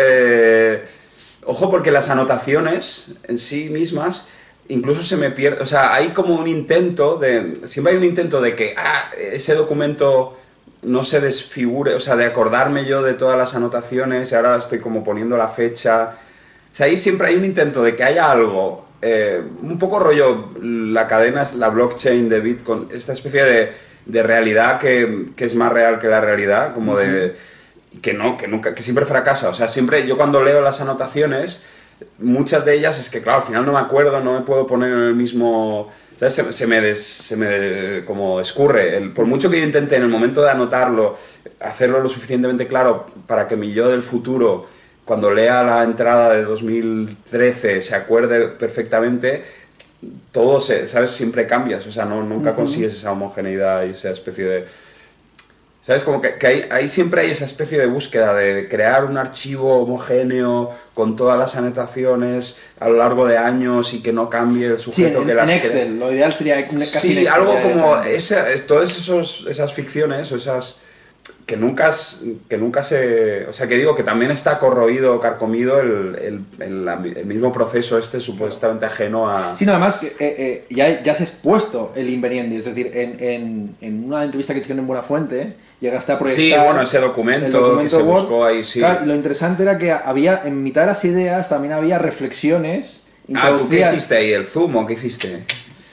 ojo, porque las anotaciones en sí mismas incluso se me pierde, o sea, hay como un intento siempre hay un intento de que ese documento no se desfigure, o sea, de acordarme yo de todas las anotaciones y ahora estoy como poniendo la fecha. O sea, ahí siempre hay un intento de que haya algo, un poco rollo, la cadena, la blockchain de Bitcoin, esta especie de realidad que es más real que la realidad, como de... que nunca, que siempre fracasa. O sea, siempre yo cuando leo las anotaciones, muchas de ellas es que, claro, al final no me acuerdo, no me puedo poner en el mismo... ¿Sabes? Se me como escurre. Por mucho que yo intente en el momento de anotarlo, hacerlo lo suficientemente claro para que mi yo del futuro, cuando lea la entrada de 2013, se acuerde perfectamente, todo, ¿sabes? Siempre cambias. O sea, nunca consigues esa homogeneidad y esa especie de... ¿Sabes? Como que ahí siempre hay esa especie de búsqueda de crear un archivo homogéneo con todas las anotaciones a lo largo de años y que no cambie el sujeto que las crea. En Excel, lo ideal sería casi sí, Excel, algo como todas esas ficciones o esas que nunca se... O sea, que digo que también está corroído, carcomido el mismo proceso supuestamente ajeno a... Sí, no, además ya has expuesto el inveniendi, es decir, en una entrevista que hicieron en Buenafuente, llegaste a proyectar... Sí, bueno, ese documento que se buscó ahí, sí. Claro, lo interesante era que había, en mitad de las ideas, también había reflexiones. ¿Tú qué hiciste ahí? ¿El zoom o qué hiciste?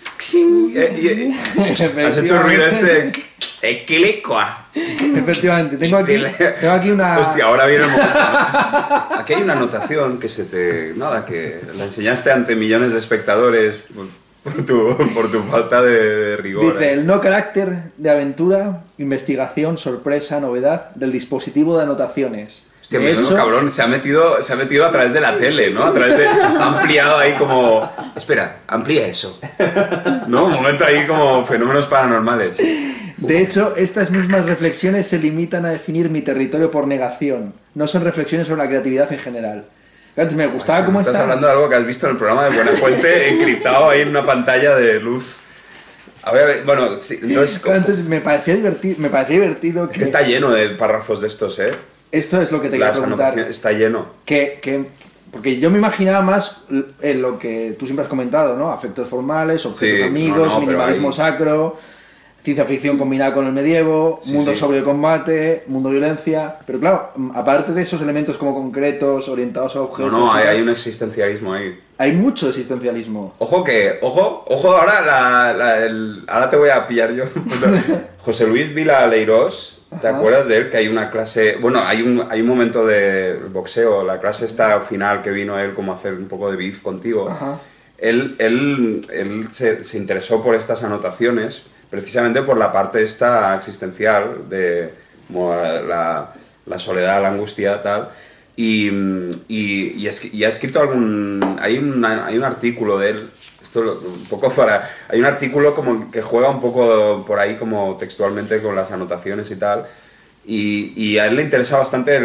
¿Has hecho el ruido este? ¡Equilicua! Efectivamente, tengo aquí una... Hostia, ahora viene el momento. Aquí hay una anotación que que la enseñaste ante millones de espectadores por tu falta de rigor. Dice, el no carácter de aventura, investigación, sorpresa, novedad del dispositivo de anotaciones. Hostia, menudo cabrón, se ha metido a través de la tele, ¿no? Ha ampliado ahí como... Espera, amplía eso. ¿No? Un momento ahí como fenómenos paranormales. De hecho, estas mismas reflexiones se limitan a definir mi territorio por negación. No son reflexiones sobre la creatividad en general. Entonces, me gustaba cómo estás hablando de algo que has visto en el programa de Buenafuente, encriptado ahí en una pantalla de luz. A ver, bueno, sí, entonces me parecía divertido que... Es que está lleno de párrafos de estos, ¿eh? Esto es lo que te quería preguntar. Está lleno. Porque yo me imaginaba más en lo que tú siempre has comentado, ¿no? Afectos formales, objetos amigos, minimalismo sacro, ciencia ficción combinada con el medievo, mundo sobre combate, mundo violencia... Pero claro, aparte de esos elementos como concretos, orientados a objetos... No, hay un existencialismo ahí. Hay mucho existencialismo. Ojo, ahora te voy a pillar yo. José Luis Vila Leirós ¿Te acuerdas de él? Que hay una clase... Bueno, hay un momento de boxeo, la clase esta final que vino él como a hacer un poco de beef contigo. Ajá. Él se interesó por estas anotaciones precisamente por la parte esta existencial de como la soledad, la angustia, tal. Y ha escrito hay un artículo de él, un poco hay un artículo como que juega un poco por ahí como textualmente con las anotaciones y tal, y a él le interesa bastante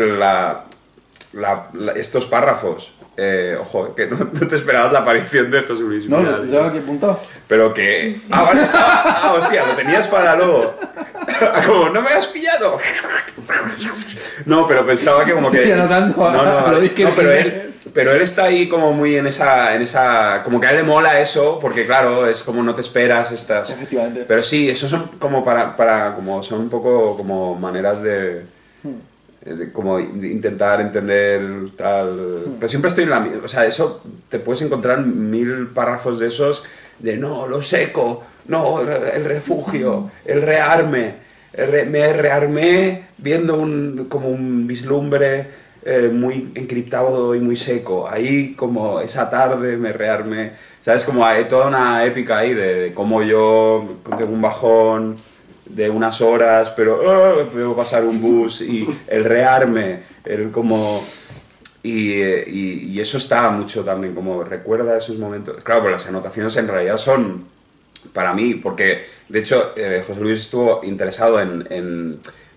estos párrafos. Ojo, que no te esperabas la aparición de José Luis Vila. No, yo aquí apuntado. Pero que... Ah, vale, estaba... Ah, hostia, lo tenías para luego. Como, no me has pillado. No, pero pensaba que como que... Estoy anotando pero él está ahí como muy en esa... Como que a él le mola eso, porque claro, es como no te esperas estas... Efectivamente. Pero sí, eso son como como son un poco como maneras de como intentar entender tal... Pero siempre estoy en la... O sea, eso te puedes encontrar 1000 párrafos de esos de no, lo seco, no, el refugio, el rearme, me rearmé viendo como un vislumbre muy encriptado y muy seco. Ahí como esa tarde me rearmé. ¿Sabes? Como hay toda una épica ahí de cómo yo tengo un bajón de unas horas, pero puedo pasar un bus y el rearme, el como... Y eso está mucho también, como recuerda esos momentos. Claro, pues las anotaciones en realidad son para mí, porque de hecho José Luis estuvo interesado en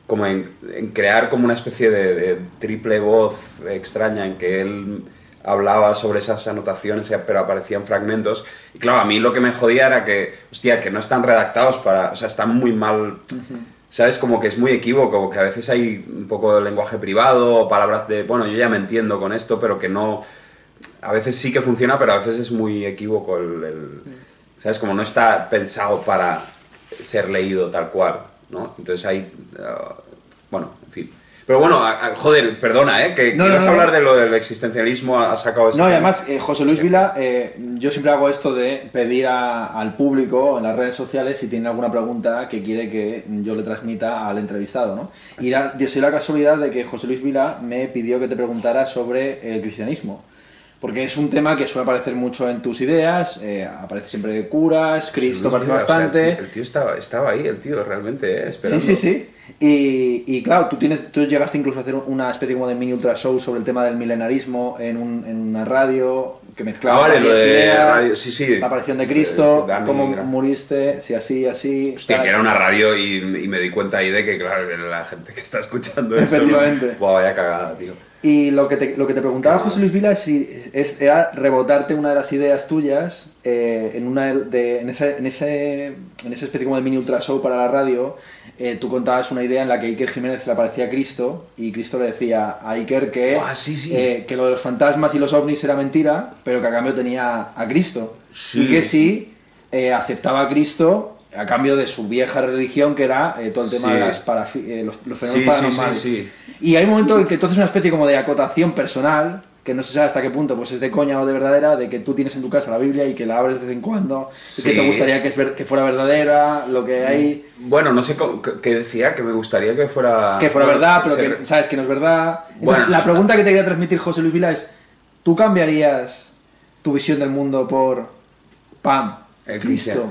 crear como una especie de triple voz extraña en que él hablaba sobre esas anotaciones, pero aparecían fragmentos. Y claro, a mí lo que me jodía era que, hostia, que no están redactados o sea, están muy mal... ¿Sabes? Como que es muy equívoco, que a veces hay un poco de lenguaje privado, o palabras de, bueno, yo ya me entiendo con esto, pero que no... A veces sí que funciona, pero a veces es muy equívoco ¿sabes? Como no está pensado para ser leído tal cual, ¿no? Entonces hay... bueno, en fin. Pero bueno, joder, perdona, que ibas a hablar de lo del existencialismo, has sacado ese No, y tema. además, José Luis Vila, yo siempre hago esto de pedir al público en las redes sociales si tiene alguna pregunta que quiere que yo le transmita al entrevistado, ¿no? Y yo soy la casualidad de que José Luis Vila me pidió que te preguntara sobre el cristianismo. Porque es un tema que suele aparecer mucho en tus ideas, aparece siempre curas, Cristo aparece bastante. O sea, el tío estaba ahí, el tío realmente, esperando. Sí. Y claro, tú llegaste incluso a hacer una especie como de mini ultra show sobre el tema del milenarismo en una radio que mezclaba lo de ideas, radio, sí. la aparición de Cristo, Dani, cómo muriste, si así. Hostia, que era una radio y me di cuenta ahí de que, claro, la gente que está escuchando esto... Efectivamente. Buah, vaya cagada, tío. Y lo que te preguntaba José Luis Vila era rebotarte una de las ideas tuyas en esa especie como de mini ultra show para la radio. Tú contabas una idea en la que Iker Jiménez se le aparecía a Cristo y Cristo le decía a Iker que, que lo de los fantasmas y los ovnis era mentira, pero que a cambio tenía a Cristo. Sí. Y que sí aceptaba a Cristo a cambio de su vieja religión, que era todo el tema de los fenómenos paranormales. Sí. Y hay un momento en que entonces una especie como de acotación personal, que no se sabe hasta qué punto pues es de coña o de verdadera, de que tú tienes en tu casa la Biblia y que la abres de vez en cuando, y que te gustaría que fuera verdadera, lo que hay... Bueno, no sé qué decía, que me gustaría que fuera... Que fuera verdad, pero que sabes que no es verdad. Entonces, la pregunta que te quería transmitir José Luis Vila es, ¿tú cambiarías tu visión del mundo por... ¡Pam! El Cristo.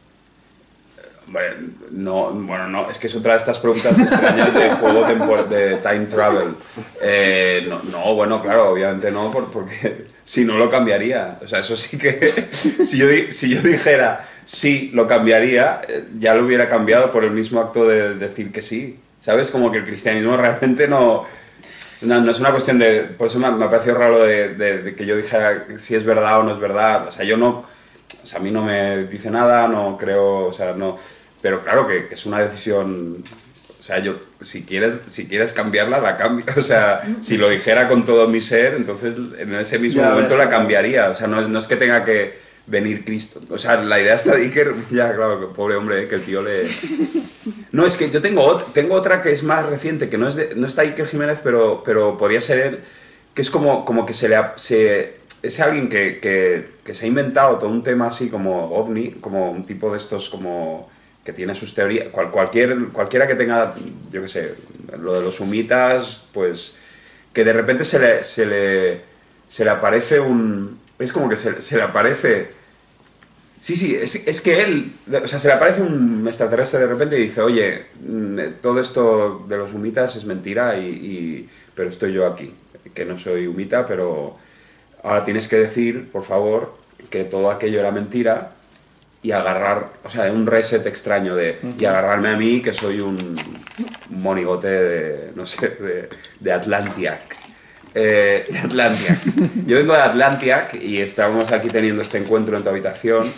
No, es que es otra de estas preguntas extrañas de juego de time travel. Bueno, claro, obviamente no, porque si no lo cambiaría. O sea, eso sí que... si yo dijera sí, lo cambiaría, ya lo hubiera cambiado por el mismo acto de decir que sí. ¿Sabes? Como que el cristianismo realmente no es una cuestión de... Por eso me ha parecido raro de que yo dijera si es verdad o no es verdad. O sea, yo no... O sea, a mí no me dice nada, no creo... O sea, no... Pero claro que es una decisión, o sea, yo si quieres cambiarla, la cambio. O sea, si lo dijera con todo mi ser, entonces en ese mismo momento la cambiaría. O sea, no es que tenga que venir Cristo. O sea, la idea está de Iker, ya claro, que pobre hombre, que el tío le... No, es que yo tengo otra que es más reciente, que no está Iker Jiménez, pero podría ser él, que es como que es alguien que se ha inventado todo un tema así como ovni, como un tipo de estos como... que tiene sus teorías, cualquiera que tenga, yo qué sé, lo de los humitas, pues que de repente se le aparece es como que se le aparece... Sí, es que él, o sea, se le aparece un extraterrestre de repente y dice, oye, todo esto de los humitas es mentira, pero estoy yo aquí, que no soy humita, pero ahora tienes que decir, por favor, que todo aquello era mentira y agarrar, o sea, un reset extraño y agarrarme a mí, que soy un monigote de, no sé, de Atlantiac. De Atlantiac. Yo vengo de Atlantiac y estamos aquí teniendo este encuentro en tu habitación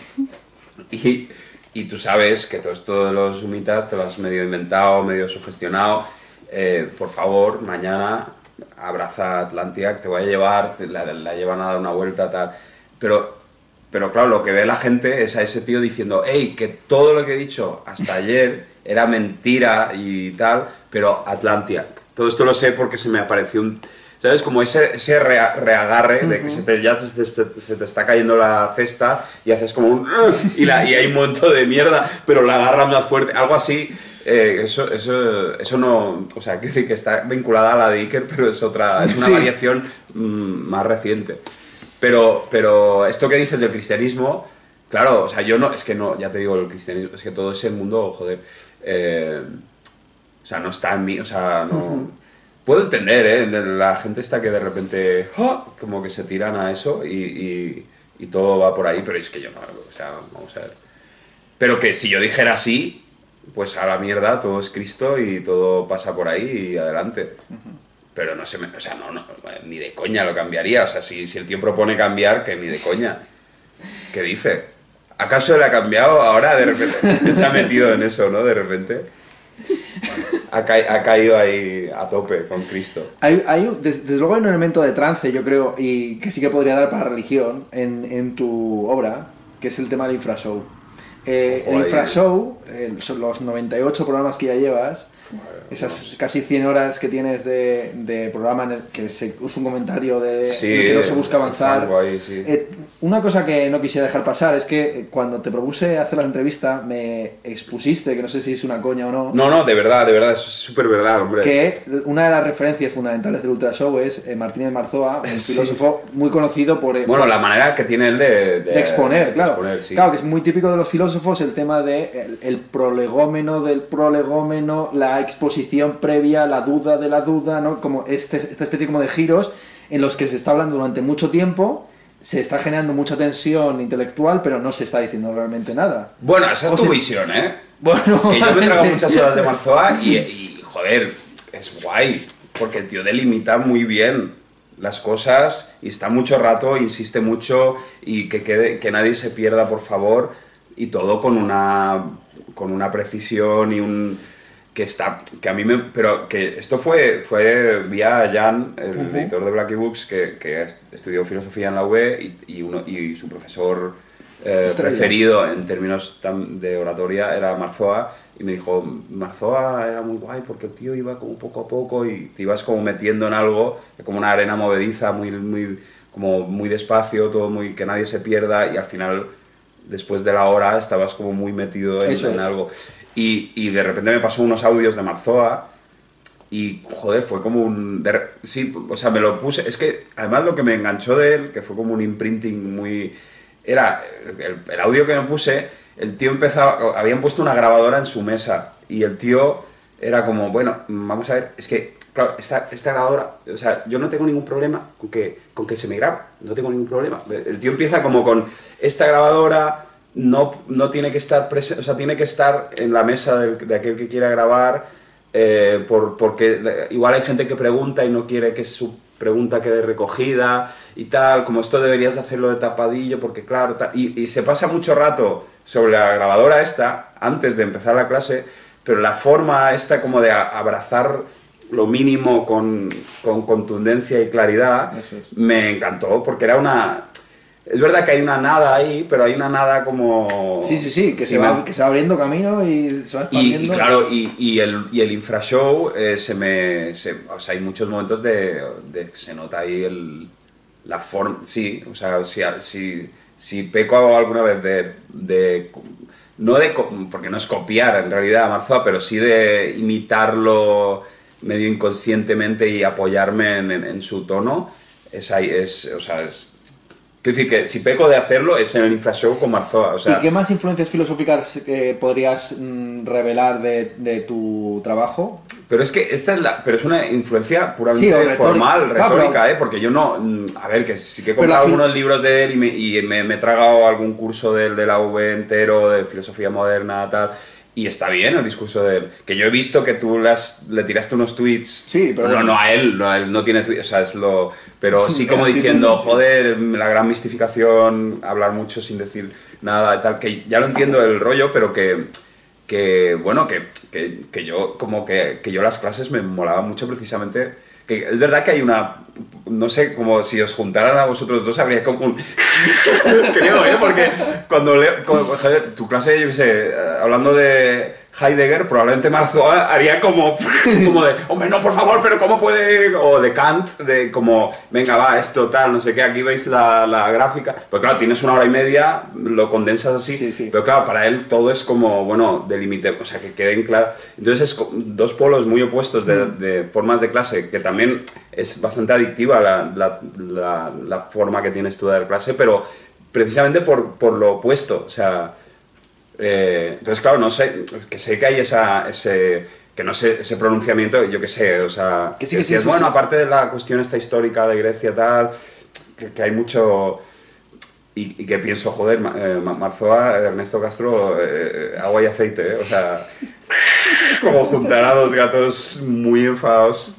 y tú sabes que todo esto de los humitas te lo has medio inventado, medio sugestionado. Por favor, mañana abraza a Atlantiac, te voy a llevar, la llevan a dar una vuelta, tal. Pero claro, lo que ve la gente es a ese tío diciendo, hey, que todo lo que he dicho hasta ayer era mentira y tal, pero Atlantiac. Todo esto lo sé porque se me apareció ¿sabes? Como ese reagarre de que ya se te está cayendo la cesta y haces como un... y hay un montón de mierda, pero la agarras más fuerte. Algo así, eso no... O sea, quiero decir que está vinculada a la de Iker, pero es una variación más reciente. Pero esto que dices del cristianismo, claro, o sea, yo no... Es que no, ya te digo, el cristianismo, es que todo ese mundo, joder... o sea, no está en mí, o sea, no... Puedo entender, de la gente está que de repente como que se tiran a eso y todo va por ahí, pero es que yo no, o sea, vamos a ver. Pero que si yo dijera así, pues a la mierda, todo es Cristo y todo pasa por ahí y adelante. Pero no o sea, no, ni de coña lo cambiaría, o sea, si el tío propone cambiar, que ni de coña. ¿Qué dice? ¿Acaso le ha cambiado ahora de repente? Se ha metido en eso, ¿no? De repente... Ha caído ahí a tope con Cristo. Desde luego hay un elemento de trance, yo creo, y que sí que podría dar para religión en tu obra, que es el tema del infrashow. El infrashow, son los 98 programas que ya llevas, esas casi 100 horas que tienes de programa en el que es un comentario en el que no se busca avanzar. Una cosa que no quisiera dejar pasar es que cuando te propuse hacer la entrevista me expusiste, que no sé si es una coña o no. No, de verdad, eso es súper verdad, hombre. Que una de las referencias fundamentales del Ultra Show es Martínez Marzoa, un filósofo muy conocido por... Bueno, la manera que tiene él de exponer, claro. Claro, que es muy típico de los filósofos el tema de el prolegómeno del prolegómeno, la exposición previa, la duda de la duda, ¿no? Como esta especie como de giros en los que se está hablando durante mucho tiempo, se está generando mucha tensión intelectual, pero no se está diciendo realmente nada. Bueno, esa es tu visión, ¿eh? Bueno, que yo me trago muchas horas de Marzoa y, joder, es guay, porque el tío delimita muy bien las cosas y está mucho rato, insiste mucho y que nadie se pierda, por favor, y todo con una precisión y que a mí pero que esto fue vía Jan, el editor de Blacky Books, que estudió filosofía en la UE y su profesor preferido en términos de oratoria era Marzoa, y me dijo, Marzoa era muy guay porque el tío iba como poco a poco y te ibas como metiendo en algo, como una arena movediza, como muy despacio, todo muy que nadie se pierda, y al final, después de la hora, estabas como muy metido en algo. Y de repente me pasó unos audios de Marzoa y, joder, fue como sí, o sea, me lo puse... Es que, además, lo que me enganchó de él, que fue como un imprinting muy... Era el audio que me puse, el tío habían puesto una grabadora en su mesa y el tío era como, bueno, vamos a ver, es que, claro, esta grabadora, o sea, yo no tengo ningún problema con que se me grabe, no tengo ningún problema. El tío empieza como con esta grabadora... No tiene que estar presente, o sea, tiene que estar en la mesa de aquel que quiera grabar, porque igual hay gente que pregunta y no quiere que su pregunta quede recogida y tal, como esto deberías de hacerlo de tapadillo, porque claro, y se pasa mucho rato sobre la grabadora esta, antes de empezar la clase, pero la forma esta como de abrazar lo mínimo con contundencia y claridad, me encantó, porque era una... Es verdad que hay una nada ahí, pero hay una nada como... Sí, que se va abriendo camino y se va expandiendo. Y claro, y el infrashow, o sea, hay muchos momentos de que se nota ahí la forma... Sí, o sea, si peco alguna vez de porque no es copiar en realidad a Marzoa, pero sí de imitarlo medio inconscientemente y apoyarme en su tono, quiero decir que si peco de hacerlo es en el Infrashow con Marzoa. O sea, ¿y qué más influencias filosóficas podrías revelar de tu trabajo? Pero es que pero es una influencia puramente formal, retórica, porque yo no... A ver, que sí que he comprado algunos libros de él y me he tragado algún curso de la UV entero, de filosofía moderna, tal... Y está bien el discurso de él. Que yo he visto que tú le tiraste unos tweets. Sí, pero no a él no tiene tweets, o sea, pero sí como diciendo, joder, la gran mistificación, hablar mucho sin decir nada y tal, que ya lo entiendo el rollo, pero bueno, que yo como que yo las clases me molaba mucho precisamente. Que es verdad que hay no sé, como si os juntaran a vosotros dos habría como un... Creo, porque cuando joder, tu clase, yo qué sé, hablando de Heidegger, probablemente Marzoa haría como de, hombre, no, por favor, pero ¿cómo puede...? O de Kant, de como, venga, va, esto, tal, no sé qué, aquí veis la gráfica. Pues claro, tienes 1 hora y media, lo condensas así, sí. Pero claro, para él todo es como, bueno, o sea, que queden claros. Entonces es dos polos muy opuestos de formas de clase, que también es bastante adictiva la forma que tienes tú de dar clase, pero precisamente por lo opuesto, o sea... entonces, claro, no sé, que sé que hay ese pronunciamiento, yo qué sé, o sea, que sí, bueno, aparte de la cuestión esta histórica de Grecia, tal, que hay mucho... Y que pienso, joder, Marzoa, Ernesto Castro, agua y aceite, o sea, como juntar a dos gatos muy enfadados.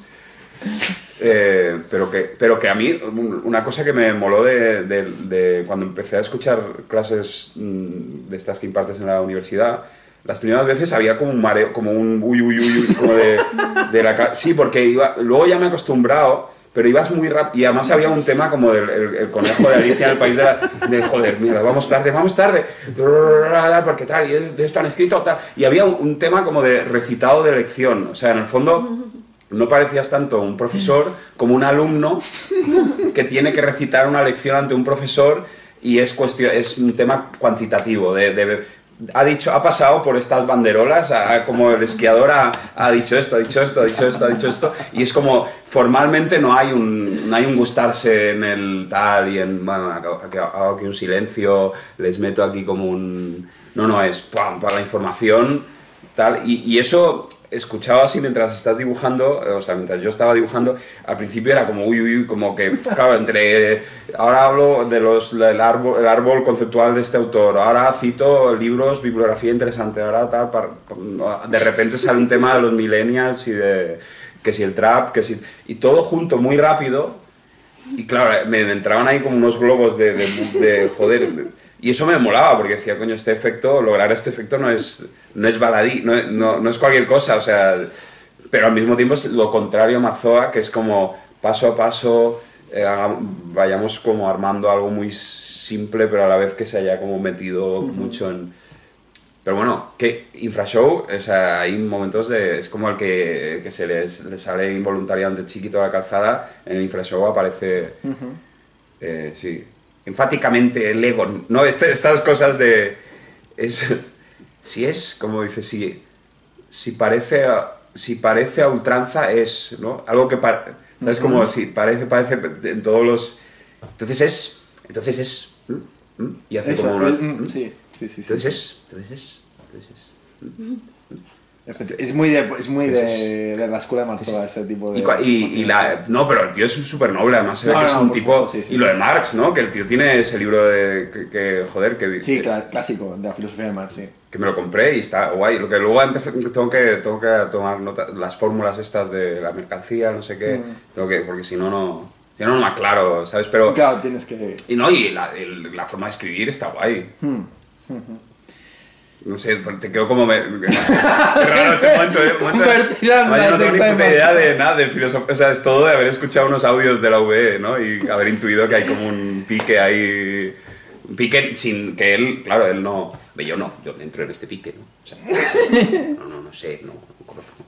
Pero que a mí, una cosa que me moló de cuando empecé a escuchar clases de estas que impartes en la universidad, las primeras veces había como un mareo, como un uy, como de la... Sí, porque luego ya me he acostumbrado, pero ibas muy rápido, y además había un tema como el conejo de Alicia en el país de joder, mira, vamos tarde, porque tal, y de esto han escrito tal, y había un tema como de recitado de lección, o sea, en el fondo... No parecías tanto un profesor como un alumno que tiene que recitar una lección ante un profesor y es un tema cuantitativo. Ha pasado por estas banderolas, como el esquiador ha dicho esto, y es como formalmente no hay un gustarse en el tal y en, bueno, hago aquí un silencio, les meto aquí como un... No, es ¡pam! Para la información, tal, y eso... Escuchaba así mientras estás dibujando, o sea, mientras yo estaba dibujando, al principio era como uy, como que, claro, ahora hablo del árbol conceptual de este autor, ahora cito libros, bibliografía interesante, ahora tal, de repente sale un tema de los millennials y que si el trap, y todo junto muy rápido, y claro, me entraban ahí como unos globos de joder. Y eso me molaba, porque decía, coño, lograr este efecto no es baladí, no es cualquier cosa, o sea... Pero al mismo tiempo es lo contrario a Marzoa, que es como paso a paso, vayamos como armando algo muy simple, pero a la vez que se haya como metido mucho en... Pero bueno, que Infrashow, o sea, hay momentos es como el que se les sale involuntariamente chiquito a la calzada, en el Infrashow aparece... sí... enfáticamente el ego, ¿no? Estas cosas de... como dice, si parece a ultranza es, ¿no? Algo que ¿sabes? Como si parece en todos los... Entonces es... Y hace como unos... Sí. Entonces es... Es muy de la escuela de Marzoa ese tipo de... No, pero el tío es súper noble, además se ve que es un tipo... Sí, y lo de Marx, ¿no? Que el tío tiene ese libro joder, que... Sí, clásico, de la filosofía de Marx, sí. Que me lo compré y está guay. Lo que luego tengo que tomar nota, las fórmulas estas de la mercancía, no sé qué, porque si no me aclaro, ¿sabes? Pero... Claro, tienes que... Y la forma de escribir está guay. No sé, te quedo como... Qué raro este momento, yo no tengo ni puta idea de nada de filosofía. O sea, es todo de haber escuchado unos audios de la UVE, ¿no? Y haber intuido que hay como un pique ahí... Un pique sin que él... Claro, él no... Yo entro en este pique, ¿no? O sea, no sé, no conozco.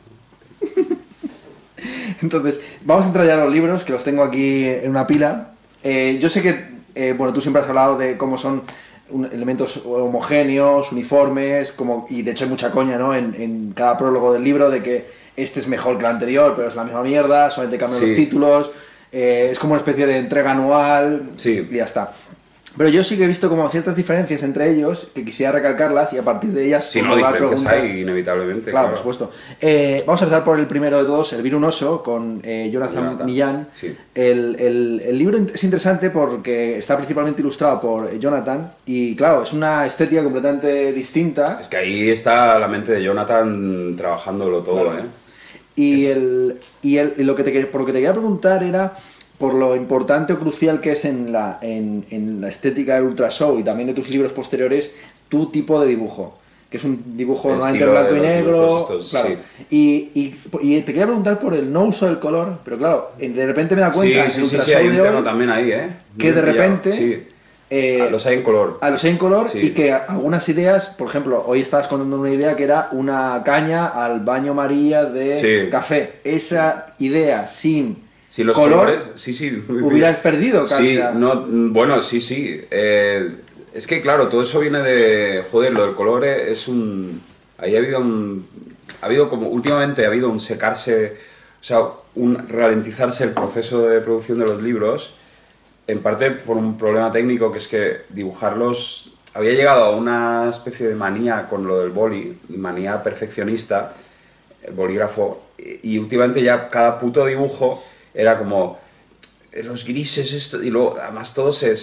Entonces, vamos a entrar ya a los libros, que los tengo aquí en una pila. Yo sé que, bueno, tú siempre has hablado de cómo son elementos homogéneos, uniformes, y de hecho hay mucha coña, ¿no? En cada prólogo del libro de que este es mejor que el anterior, pero es la misma mierda, solamente cambian los títulos, es como una especie de entrega anual y ya está. Pero yo sí que he visto como ciertas diferencias entre ellos, que quisiera recalcarlas y a partir de ellas... Sí, no, diferencias hay inevitablemente. Claro, por supuesto. Vamos a empezar por el primero de todos, Servir un oso, con Jonathan Millán. Sí. El libro es interesante porque está principalmente ilustrado por Jonathan y claro, es una estética completamente distinta. Es que ahí está la mente de Jonathan trabajándolo todo, claro. Por lo que te quería preguntar era... por lo importante o crucial que es en la estética del Ultra Show y también de tus libros posteriores, tu tipo de dibujo, que es un dibujo normalmente blanco y negro, estos, claro. Sí. Y te quería preguntar por el no uso del color, pero claro, de repente me da cuenta sí, hay un tema también ahí, que de repente... los hay en color. Los hay en color y que algunas ideas, por ejemplo, hoy estabas contando una idea que era una caña al baño María de café. Esa idea sin... Sí, los colores, sí. Hubieras perdido casi. Sí, bueno, sí. Es que claro, todo eso viene de... Joder, lo del color es un... Ahí ha habido como... Últimamente ha habido un secarse... O sea, un ralentizarse el proceso de producción de los libros, en parte por un problema técnico, que es que dibujarlos... Había llegado a una especie de manía con lo del boli, manía perfeccionista, el bolígrafo, y últimamente ya cada puto dibujo... Era como los grises, esto, y luego además todo se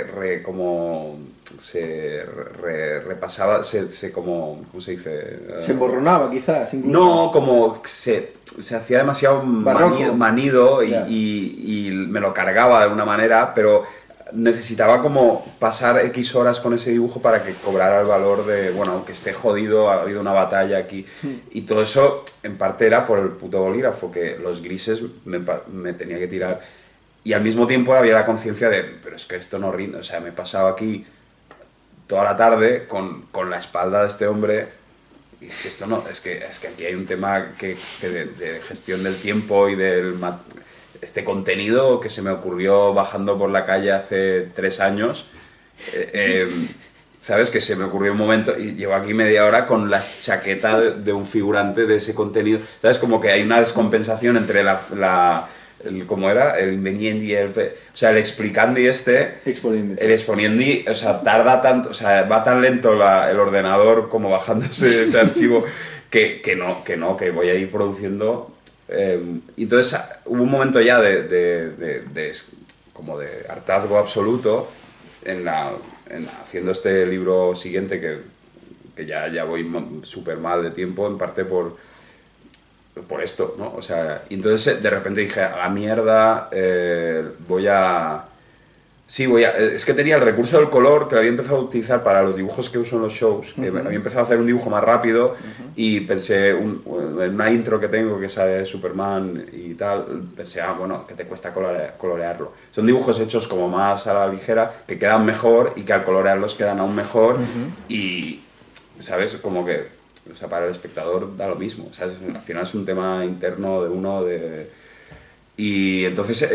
repasaba, ¿cómo se dice? Se emborronaba quizás, incluso. No, como se hacía demasiado manido y me lo cargaba de una manera, pero necesitaba como pasar X horas con ese dibujo para que cobrara el valor de, bueno, aunque esté jodido, ha habido una batalla aquí. Y todo eso, en parte, era por el puto bolígrafo, que los grises me tenía que tirar. Y al mismo tiempo había la conciencia de, pero es que esto no rinde. O sea, me he pasado aquí toda la tarde con la espalda de este hombre. Y es que esto no, es que aquí hay un tema de gestión del tiempo y del... Este contenido que se me ocurrió bajando por la calle hace 3 años, ¿sabes? Que se me ocurrió un momento y llevo aquí media hora con la chaqueta de un figurante de ese contenido. ¿Sabes? Como que hay una descompensación entre ¿cómo era? El inveniendi, o sea, el explicandi el exponiendi, o sea, tarda tanto, o sea, va tan lento el ordenador como bajándose ese archivo que voy a ir produciendo... entonces hubo un momento ya como de hartazgo absoluto haciendo este libro siguiente que ya voy súper mal de tiempo, en parte por esto, ¿no? O sea, y entonces de repente dije, a la mierda, es que tenía el recurso del color que lo había empezado a utilizar para los dibujos que uso en los shows, que había empezado a hacer un dibujo más rápido y pensé, en una intro que tengo que sale de Superman y tal, pensé, bueno, que te cuesta colorearlo. Son dibujos hechos como más a la ligera, que quedan mejor y que al colorearlos quedan aún mejor y, ¿sabes? Como que, o sea, para el espectador da lo mismo, ¿sabes? Al final es un tema interno de uno, y entonces...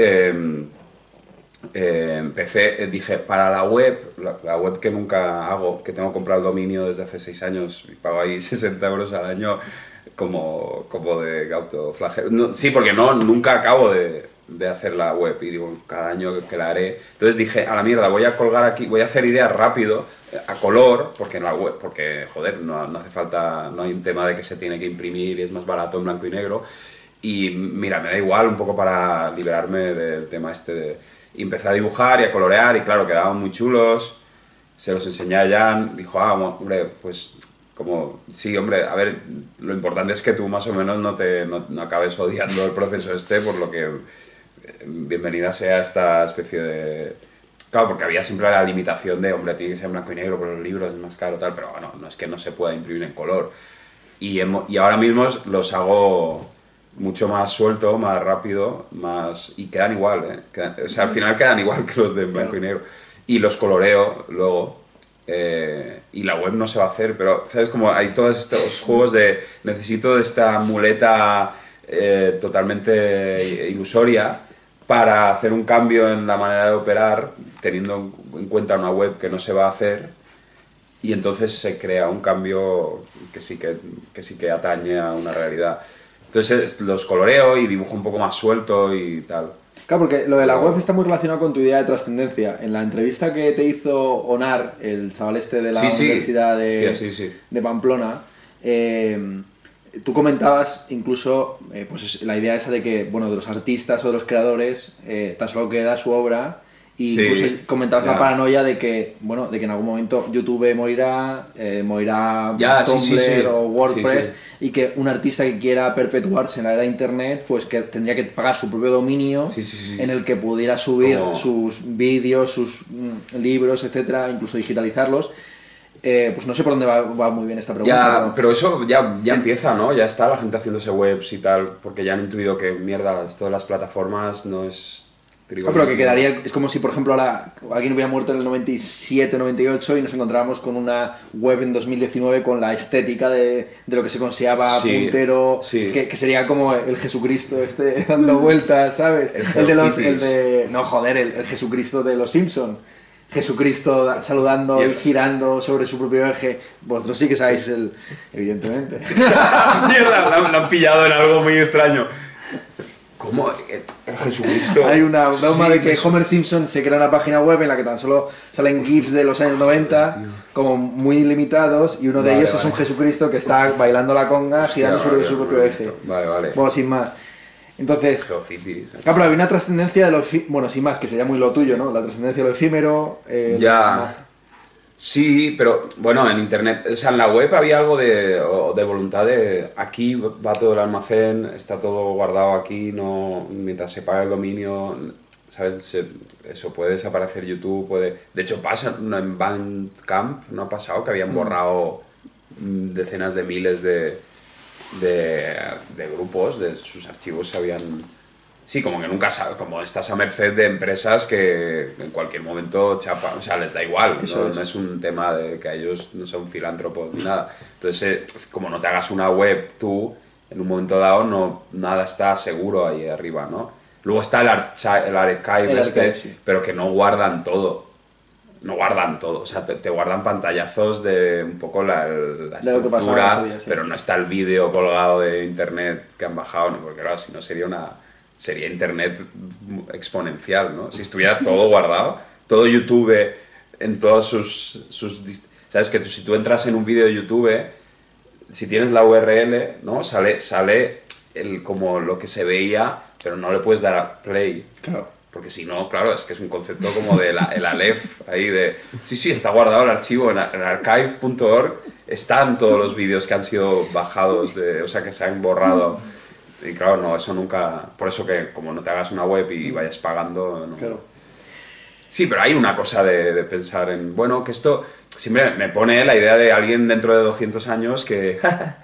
dije, para la web que nunca hago, que tengo comprado el dominio desde hace 6 años y pago ahí 60 euros al año como de autoflagelo. No, sí, porque nunca acabo de hacer la web y digo, cada año que la haré. Entonces dije, a la mierda, voy a colgar aquí, voy a hacer ideas rápido, a color, porque en la web, porque joder, no hace falta, no hay un tema de que se tiene que imprimir y es más barato en blanco y negro. Y mira, me da igual un poco para liberarme del tema y empecé a dibujar y a colorear y claro, quedaban muy chulos, se los enseñé a Jan, dijo, hombre, pues como, sí, hombre, a ver, lo importante es que tú más o menos no acabes odiando el proceso por lo que bienvenida sea esta especie de... Claro, porque había siempre la limitación de, hombre, tiene que ser en blanco y negro, pero los libros es más caro, tal, pero bueno, no es que no se pueda imprimir en color. Y ahora mismo los hago... mucho más suelto, más rápido, y quedan igual, o sea, al final quedan igual que los de blanco y negro. Y los coloreo luego, y la web no se va a hacer, pero, ¿sabes? Como hay todos estos juegos de necesito de esta muleta totalmente ilusoria para hacer un cambio en la manera de operar, teniendo en cuenta una web que no se va a hacer. y entonces se crea un cambio que sí que atañe a una realidad. Entonces los coloreo y dibujo un poco más suelto y tal. Claro, porque lo de la web está muy relacionado con tu idea de trascendencia. En la entrevista que te hizo Onar, el chaval este de la Universidad de Pamplona, tú comentabas incluso pues la idea esa de que, bueno, de los artistas o de los creadores tan solo queda su obra, y incluso comentabas la paranoia de que, bueno, de que en algún momento YouTube morirá Tumblr o WordPress, y que un artista que quiera perpetuarse en la era de Internet, pues que tendría que pagar su propio dominio en el que pudiera subir sus vídeos, sus libros, etcétera, incluso digitalizarlos. Pues no sé por dónde va muy bien esta pregunta. Pero eso ya empieza, ¿no? Ya está la gente haciéndose webs y tal, porque ya han intuido que, mierda, esto de las plataformas no es... pero que quedaría, es como si por ejemplo ahora alguien hubiera muerto en el 97, 98 y nos encontrábamos con una web en 2019 con la estética de lo que se consideraba puntero, que sería como el Jesucristo dando vueltas, ¿sabes? el Jesucristo de los Simpson. Jesucristo saludando y girando sobre su propio eje. Vosotros sí que sabéis evidentemente. Mierda, lo han pillado en algo muy extraño. ¿Cómo? El Jesucristo. Hay una broma de que Homer Simpson se crea una página web en la que tan solo salen GIFs de los años 90, como muy limitados, y uno de ellos es un Jesucristo que está bailando la conga, girando sobre su propio eje. Vale. Bueno, sin más. Entonces, claro, pero había una trascendencia de lo bueno, sin más, que sería muy lo tuyo, ¿no? La trascendencia de lo efímero. Sí, pero bueno, en internet, o sea, en la web había algo de voluntad de aquí va todo el almacén, está todo guardado aquí, no, mientras se paga el dominio, ¿sabes? Eso puede desaparecer YouTube, de hecho pasa en Bandcamp, no ha pasado que habían borrado decenas de miles de grupos, de sus archivos se habían... Sí, como que nunca sabes, como estás a merced de empresas que en cualquier momento chapan, o sea, les da igual, no es un tema de que ellos no son filántropos ni nada. Entonces, como no te hagas una web tú, en un momento dado nada está seguro ahí arriba, ¿no? Luego está el archive, pero que no guardan todo. No guardan todo, o sea, te guardan pantallazos de un poco la estructura, pero no está el vídeo colgado de internet que han bajado, ¿no? Porque claro, si no sería internet exponencial, ¿no? Si estuviera todo guardado, todo YouTube en todos sus sabes que si tú entras en un vídeo de YouTube, si tienes la URL, ¿no? Sale como lo que se veía, pero no le puedes dar a play. Claro. Porque si no, claro, es que es un concepto como de el Aleph, ahí de... Sí, está guardado el archivo en archive.org, están todos los vídeos que han sido bajados, o sea, que se han borrado. Y claro, no, eso nunca... Por eso que como no te hagas una web y vayas pagando... No. Claro. Sí, pero hay una cosa de pensar en... Bueno, que esto... Siempre me pone la idea de alguien dentro de 200 años que...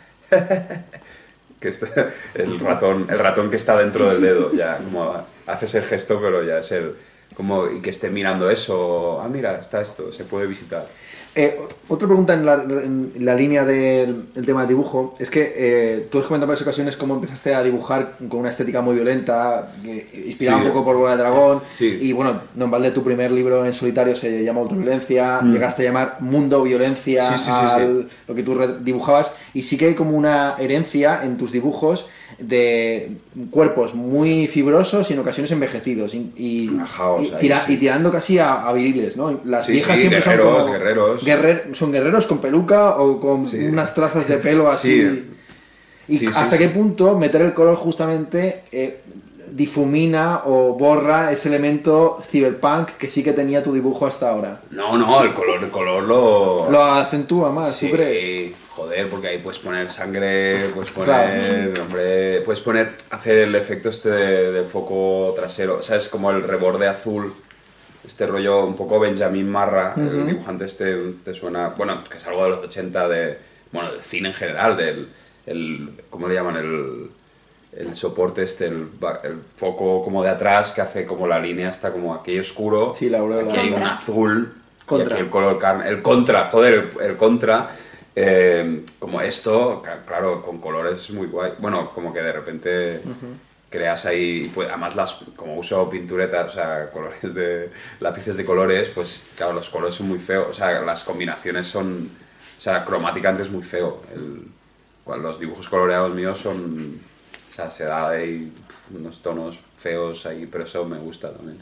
que el ratón que está dentro del dedo, ya como haces el gesto, pero ya es como y que esté mirando eso, mira, está esto, se puede visitar. Otra pregunta en la línea del tema del dibujo es que tú has comentado en varias ocasiones cómo empezaste a dibujar con una estética muy violenta, inspirada un poco por Bola de Dragón, y bueno, no en balde tu primer libro en solitario se llama Ultraviolencia, llegaste a llamar Mundo Violencia lo que tú dibujabas, y sí que hay como una herencia en tus dibujos de cuerpos muy fibrosos y en ocasiones envejecidos y tirando casi a viriles, ¿no? Las viejas siempre son guerreros. Son guerreros con peluca o con unas trazas de pelo así. ¿Hasta qué punto meter el color justamente difumina o borra ese elemento cyberpunk que sí que tenía tu dibujo hasta ahora? No, el color lo acentúa más, ¿tú crees? Joder, porque ahí puedes poner sangre, puedes poner, hacer el efecto de foco trasero, ¿sabes? Como el reborde azul, este rollo un poco Benjamin Marra, el dibujante te suena, bueno, que es algo de los 80 del cine en general, ¿cómo le llaman? El soporte el foco como de atrás que hace como la línea está como aquí oscuro, aquí hay un azul, y aquí el color carne, el contra, como esto, claro, con colores muy guay. Bueno, como que de repente creas ahí, pues además como uso pinturetas, o sea, lápices de colores, pues claro, los colores son muy feos, o sea, las combinaciones son, o sea, cromáticamente es muy feo. Los dibujos coloreados míos son, o sea, se da ahí unos tonos feos ahí, pero eso me gusta también.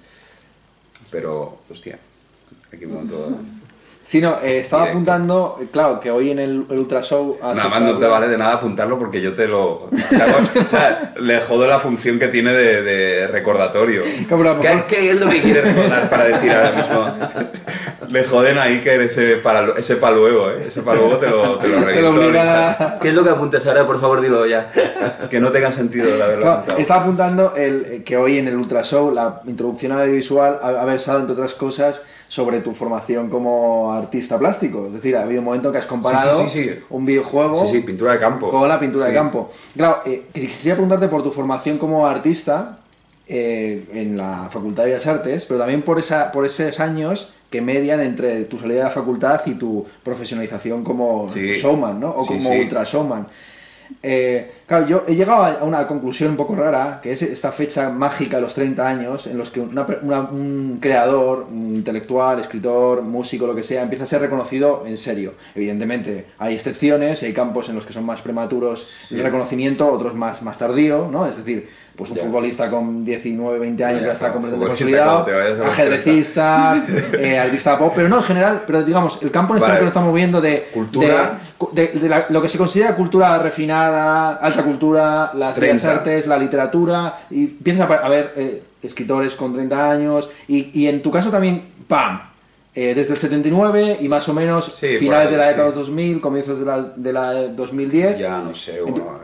Pero, hostia, aquí me monto... Sí, no, estaba apuntando, claro, que hoy en el Ultra Show... Nada más no te vale de nada apuntarlo porque yo te lo... o sea, le jodo la función que tiene de recordatorio. ¿Qué es lo que quiere recordar para decir ahora mismo? Le joden ahí que ese para luego, ¿eh? Ese para luego te lo reviento. ¿Qué es lo que apuntas ahora? Por favor, dilo ya. Que no tenga sentido el haberlo apuntado. Estaba apuntando que hoy en el Ultra Show la introducción audiovisual ha versado, entre otras cosas, sobre tu formación como artista plástico. Es decir, ha habido un momento que has comparado un videojuego pintura de campo. Con la pintura de campo. Claro, quisiera preguntarte por tu formación como artista en la Facultad de Bellas Artes, pero también por esos años que median entre tu salida de la facultad y tu profesionalización como showman, ¿no? O como ultra showman. Claro, yo he llegado a una conclusión un poco rara, que es esta fecha mágica de los 30 años, en los que un creador, un intelectual, escritor, músico, lo que sea, empieza a ser reconocido en serio. Evidentemente, hay excepciones, hay campos en los que son más prematuros el reconocimiento, otros más tardío, ¿no? Es decir, pues un futbolista con 19, 20 años ya está completamente consolidado, ajedrecista, artista pop, pero no en general, pero digamos, el campo en este que lo estamos moviendo de cultura, de lo que se considera cultura refinada, alta cultura, las bellas artes, la literatura, y empiezas a ver escritores con 30 años, y en tu caso también, ¡pam! Desde el 79 y más o menos finales de la década de los 2000, comienzos de la 2010. Ya no sé.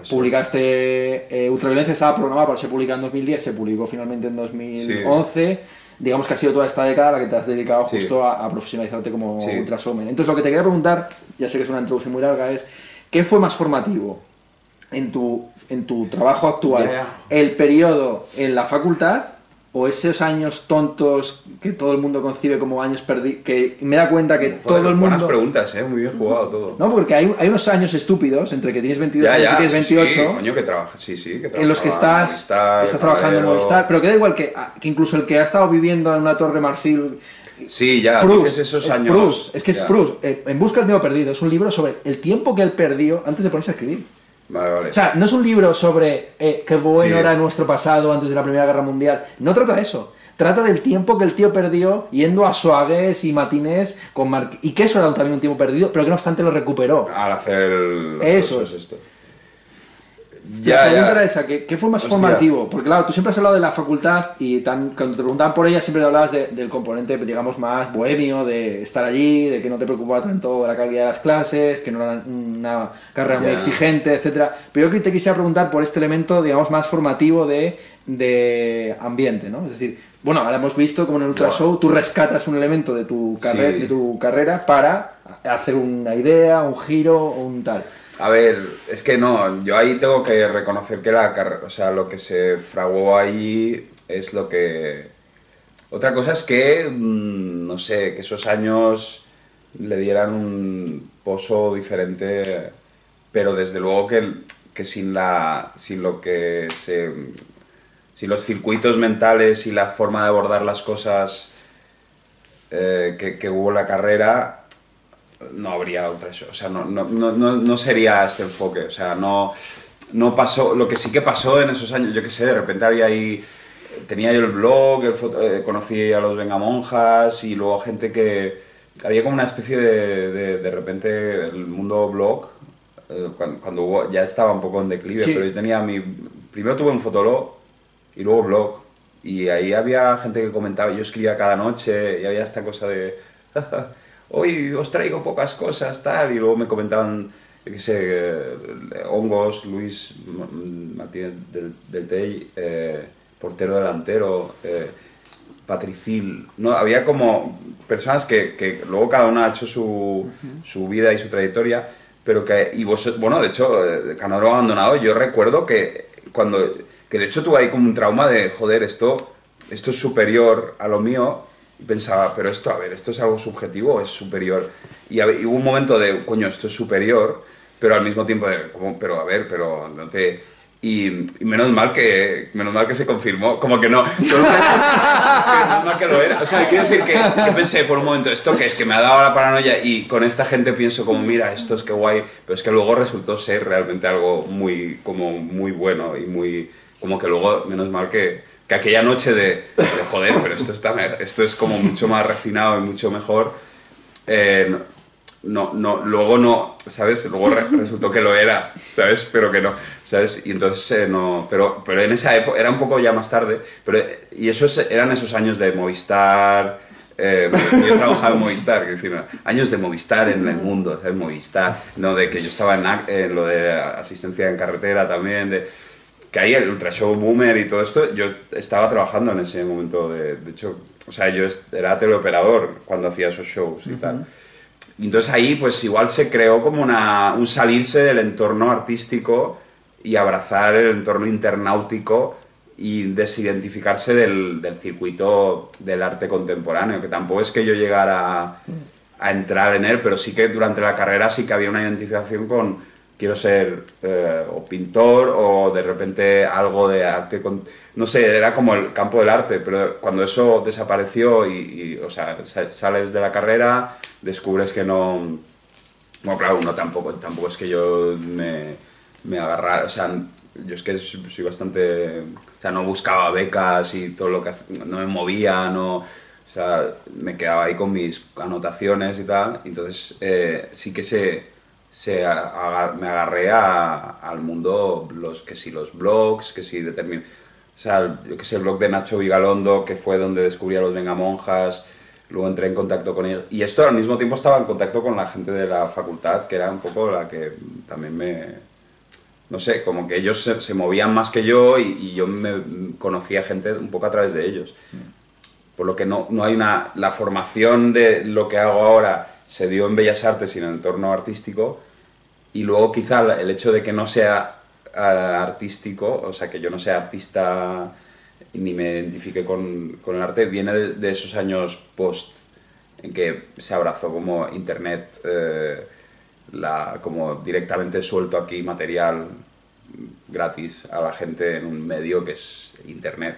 Publicaste Ultraviolencia, estaba programada para ser publicada en 2010, se publicó finalmente en 2011. Sí. Digamos que ha sido toda esta década la que te has dedicado justo a profesionalizarte como ultra showman. Entonces lo que te quería preguntar, ya sé que es una introducción muy larga, es ¿qué fue más formativo en tu trabajo actual? ¿El periodo en la facultad o esos años tontos que todo el mundo concibe como años perdidos? Que me da cuenta que todo el mundo... Buenas preguntas, muy bien jugado todo. No, porque hay unos años estúpidos entre que tienes 22 y tienes 28. Sí, coño, que trabajas, en los que estás trabajando en Movistar, pero que da igual que incluso el que ha estado viviendo en una torre marfil... Sí, ya, dices esos años. Es que es Proust, En busca del tiempo perdido, es un libro sobre el tiempo que él perdió antes de ponerse a escribir. Vale. O sea, no es un libro sobre qué bueno era nuestro pasado antes de la Primera Guerra Mundial. No trata de eso. Trata del tiempo que el tío perdió yendo a soagues y matines con y que eso era también un tiempo perdido, pero que no obstante lo recuperó. Al hacer eso es esto. La pregunta era esa, ¿qué fue más formativo? Porque claro, tú siempre has hablado de la facultad y cuando te preguntaban por ella siempre hablabas del componente, digamos, más bohemio, de estar allí, de que no te preocupaba tanto la calidad de las clases, que no era una carrera muy exigente, etcétera. Pero yo te quisiera preguntar por este elemento, digamos, más formativo de ambiente, ¿no? Es decir, bueno, ahora hemos visto como en el Ultra Show tú rescatas un elemento de tu carrera para hacer una idea, un giro o un tal. A ver, es que no, yo ahí tengo que reconocer que lo que se fraguó ahí es lo que... Otra cosa es que, no sé, que esos años le dieran un pozo diferente, pero desde luego que sin los circuitos mentales y la forma de abordar las cosas que hubo en la carrera, no habría otra show, o sea, no sería este enfoque, o sea, no pasó, lo que sí que pasó en esos años, yo qué sé, de repente tenía yo el blog, conocí a los Vengamonjas y luego gente que, había como una especie de repente el mundo blog, cuando ya estaba un poco en declive, pero yo tenía primero tuve un fotolog y luego blog, y ahí había gente que comentaba, yo escribía cada noche y había esta cosa de... hoy os traigo pocas cosas, tal, y luego me comentaban, qué sé, Hongos, Luis Martínez del Tell, portero delantero, Patricil, no, había como personas que luego cada una ha hecho su vida y su trayectoria, pero bueno, de hecho, Canadá abandonado, yo recuerdo que de hecho tuve ahí como un trauma de, joder, esto es superior a lo mío. Y pensaba, pero esto es algo subjetivo o es superior. Y hubo un momento de, coño, esto es superior, pero al mismo tiempo de, pero no te... Y menos mal que se confirmó, como que no, solo menos mal que lo era. O sea, quiero decir que pensé por un momento, ¿esto qué es? Que me ha dado la paranoia y con esta gente pienso como, mira, esto es que guay, pero es que luego resultó ser realmente algo muy bueno y muy, como que luego, menos mal que aquella noche de joder, pero esto es como mucho más refinado y mucho mejor. Luego no, ¿sabes? Luego resultó que lo era, ¿sabes? Pero que no, ¿sabes? Y entonces no, pero en esa época, era un poco ya más tarde, y eran esos años de Movistar, yo trabajaba en Movistar, es decir, años de Movistar en el mundo, ¿sabes? Movistar, no, de que yo estaba en lo de asistencia en carretera también, que ahí el Ultra Show Boomer y todo esto, yo estaba trabajando en ese momento, de hecho, o sea, yo era teleoperador cuando hacía esos shows y tal. Y entonces ahí pues igual se creó como un salirse del entorno artístico y abrazar el entorno internautico y desidentificarse del circuito del arte contemporáneo, que tampoco es que yo llegara a entrar en él, pero sí que durante la carrera sí que había una identificación con quiero ser o pintor o de repente algo de arte, no sé, era como el campo del arte, pero cuando eso desapareció o sea, sales de la carrera, descubres que no... Bueno, claro, uno tampoco es que yo me agarrara, o sea, yo es que soy bastante... O sea, no buscaba becas y todo lo que... No me movía, no... O sea, me quedaba ahí con mis anotaciones y tal, entonces sí que me agarré al mundo, que si los blogs, que si o sea, yo que sé, el blog de Nacho Vigalondo, que fue donde descubrí a los Vengamonjas, luego entré en contacto con ellos. Y esto al mismo tiempo estaba en contacto con la gente de la facultad, que era un poco la que también no sé, como que ellos se movían más que yo y yo me conocía gente un poco a través de ellos. Por lo que no hay la formación de lo que hago ahora se dio en Bellas Artes y en el entorno artístico, y luego quizá el hecho de que no sea artístico, o sea, que yo no sea artista ni me identifique con el arte, viene de esos años post en que se abrazó como internet, como directamente suelto aquí material gratis a la gente en un medio que es internet,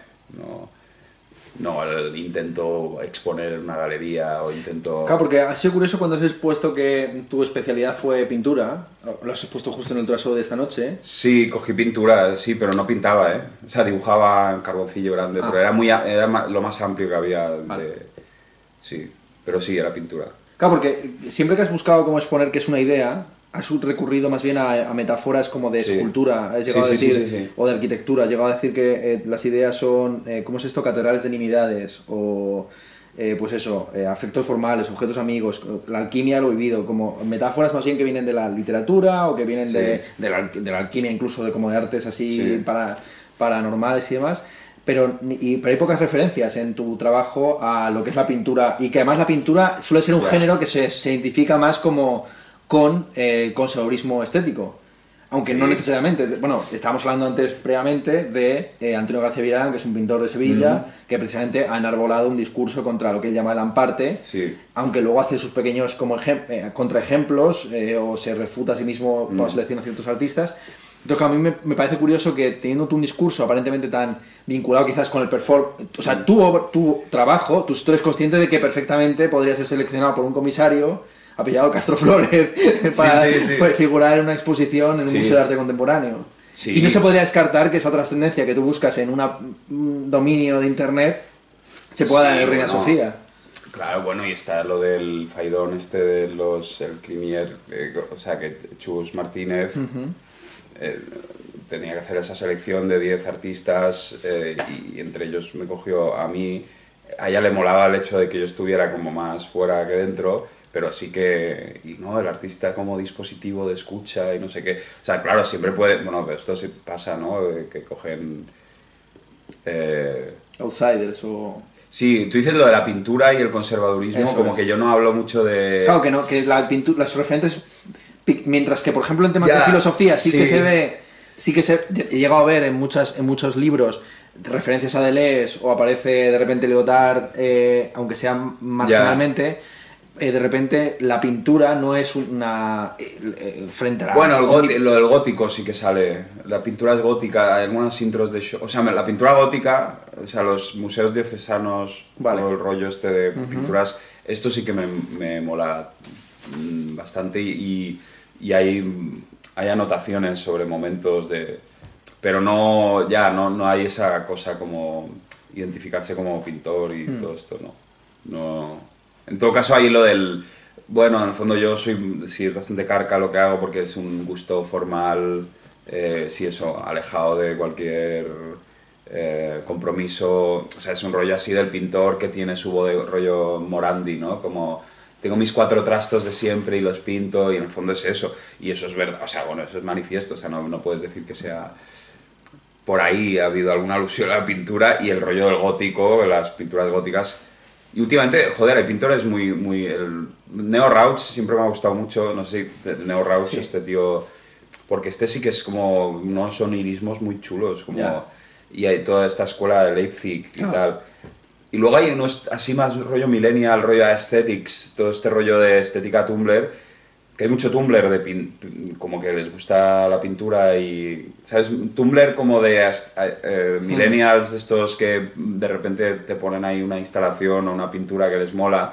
no el intento exponer en una galería o intento... Claro, porque ha sido curioso cuando has expuesto que tu especialidad fue pintura. Lo has expuesto justo en el ultrashow de esta noche. Sí, cogí pintura, sí, pero no pintaba, ¿eh? O sea, dibujaba en carboncillo grande, pero era lo más amplio que había. Vale. Sí, pero sí, era pintura. Claro, porque siempre que has buscado cómo exponer que es una idea, has recurrido más bien a metáforas como de escultura, has llegado a decir, sí. O de arquitectura, has llegado a decir que las ideas son, ¿cómo es esto? Catedrales de nimiedades, o pues eso, afectos formales, objetos amigos, la alquimia, lo vivido, como metáforas más bien que vienen de la literatura o que vienen de la alquimia, incluso de artes así paranormales y demás. Pero hay pocas referencias en tu trabajo a lo que es la pintura, y que además la pintura suele ser un género que se identifica más como con conservadurismo estético, aunque no necesariamente. Bueno, estábamos hablando antes previamente de Antonio García Villarán, que es un pintor de Sevilla, que precisamente ha enarbolado un discurso contra lo que él llama el amparte, aunque luego hace sus pequeños como contraejemplos o se refuta a sí mismo cuando selecciona ciertos artistas. Entonces, a mí me parece curioso que teniendo tú un discurso aparentemente tan vinculado quizás con el o sea, tu trabajo, tú eres consciente de que perfectamente podría ser seleccionado por un comisario apellidado Castro Flores para figurar en una exposición en un museo de arte contemporáneo. Sí. Y no se podría descartar que esa trascendencia que tú buscas en un dominio de internet se pueda dar en el Reina Sofía. Claro, bueno, y está lo del faidón de el Crimier, o sea, que Chus Martínez tenía que hacer esa selección de 10 artistas y entre ellos me cogió a mí. A ella le molaba el hecho de que yo estuviera como más fuera que dentro, pero sí que, el artista como dispositivo de escucha y no sé qué. O sea, claro, siempre puede, bueno, pero esto sí pasa, ¿no? Que cogen... outsiders o... Sí, tú dices lo de la pintura y el conservadurismo, eso como que yo no hablo mucho de... Claro que no, que la pintura, las referentes... Mientras que, por ejemplo, en temas de filosofía que se ve... Sí que he llegado a ver en muchos libros referencias a Deleuze, o aparece de repente Lyotard, aunque sea marginalmente... de repente la pintura no es una... frente a la... Bueno, lo del gótico sí que sale. La pintura es gótica, hay algunas intros de show. O sea, la pintura gótica, o sea, los museos diocesanos, todo el rollo este de pinturas, esto sí que me mola bastante y hay anotaciones sobre momentos de... Pero no hay esa cosa como identificarse como pintor y todo esto, no. En todo caso hay lo del... Bueno, en el fondo yo soy bastante carca lo que hago porque es un gusto formal, sí, eso, alejado de cualquier compromiso. O sea, es un rollo así del pintor que tiene su rollo Morandi, ¿no? Como tengo mis 4 trastos de siempre y los pinto y en el fondo es eso. Y eso es verdad, o sea, bueno, eso es manifiesto, o sea, no puedes decir que sea... Por ahí ha habido alguna alusión a la pintura y el rollo del gótico, las pinturas góticas. Y últimamente, joder, hay pintores muy... El Neo Rauch siempre me ha gustado mucho, no sé si Neo Rauch, este tío... Porque este sí que es como unos sonirismos muy chulos, como... Y hay toda esta escuela de Leipzig y tal. Y luego hay unos así más rollo millennial, rollo aesthetics, todo este rollo de estética Tumblr, que hay mucho Tumblr como que les gusta la pintura y, ¿sabes? Tumblr como de millennials de estos que de repente te ponen ahí una instalación o una pintura que les mola,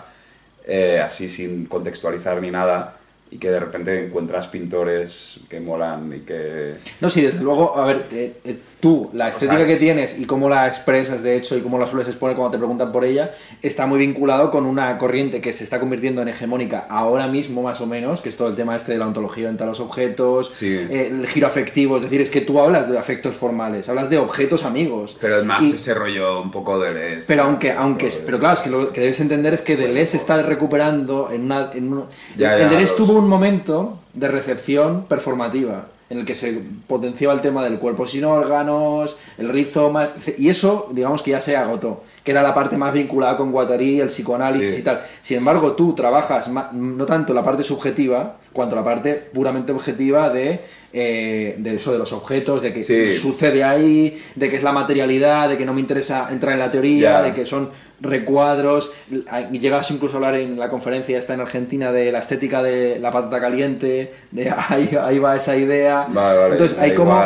así sin contextualizar ni nada, y que de repente encuentras pintores que molan y que... No, sí, desde luego, a ver, tú, la estética que tienes y cómo la expresas, de hecho, y cómo la sueles exponer cuando te preguntan por ella, está muy vinculado con una corriente que se está convirtiendo en hegemónica ahora mismo, más o menos, que es todo el tema este de la ontología entre los objetos, el giro afectivo, es decir, es que tú hablas de afectos formales, hablas de objetos amigos. Pero es más ese rollo un poco de Deleuze. Pero claro, es que lo que debes entender es que Deleuze se está recuperando en Deleuze tuvo un momento de recepción performativa en el que se potenciaba el tema del cuerpo sin órganos, el rizoma, y eso, digamos que ya se agotó, que era la parte más vinculada con Guattari, el psicoanálisis y tal. Sin embargo, tú trabajas no tanto la parte subjetiva, cuanto la parte puramente objetiva de eso, de los objetos, de que sucede ahí, de que es la materialidad, de que no me interesa entrar en la teoría, de que son recuadros. Llegas incluso a hablar en la conferencia esta en Argentina de la estética de la patata caliente, de ahí va esa idea. Vale, entonces hay como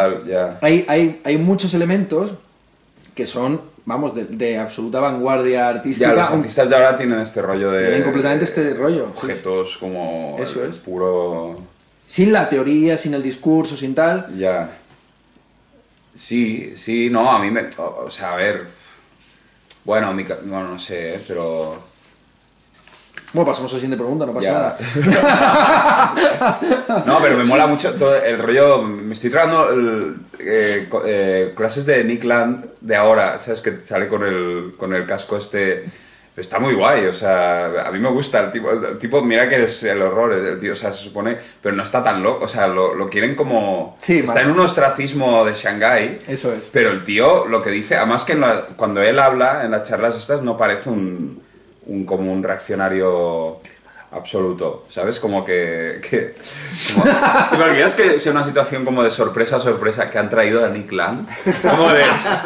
hay muchos elementos que son, vamos, de absoluta vanguardia artística. Ya, los artistas de ahora tienen este rollo de... Tienen completamente este rollo. Objetos como eso es. Puro... Sin la teoría, sin el discurso, sin tal. Ya. Sí, no, a mí me... O sea, a ver... Bueno, no sé, pero... Bueno, pasamos a la siguiente pregunta, no pasa nada. No, pero me mola mucho todo el rollo... Me estoy tragando clases de Nick Land de ahora, ¿sabes? Que sale con el casco este... Está muy guay, o sea, a mí me gusta el tipo, mira que es el horror, el tío, o sea, se supone, pero no está tan loco, o sea, lo quieren como... Sí, está en un ostracismo de Shanghái. Eso es. Pero el tío, lo que dice, además que cuando él habla en las charlas estas, no parece como un reaccionario absoluto, ¿sabes? Como que ¿te imaginas que sea una situación como de sorpresa que han traído a Nick Land? Como de...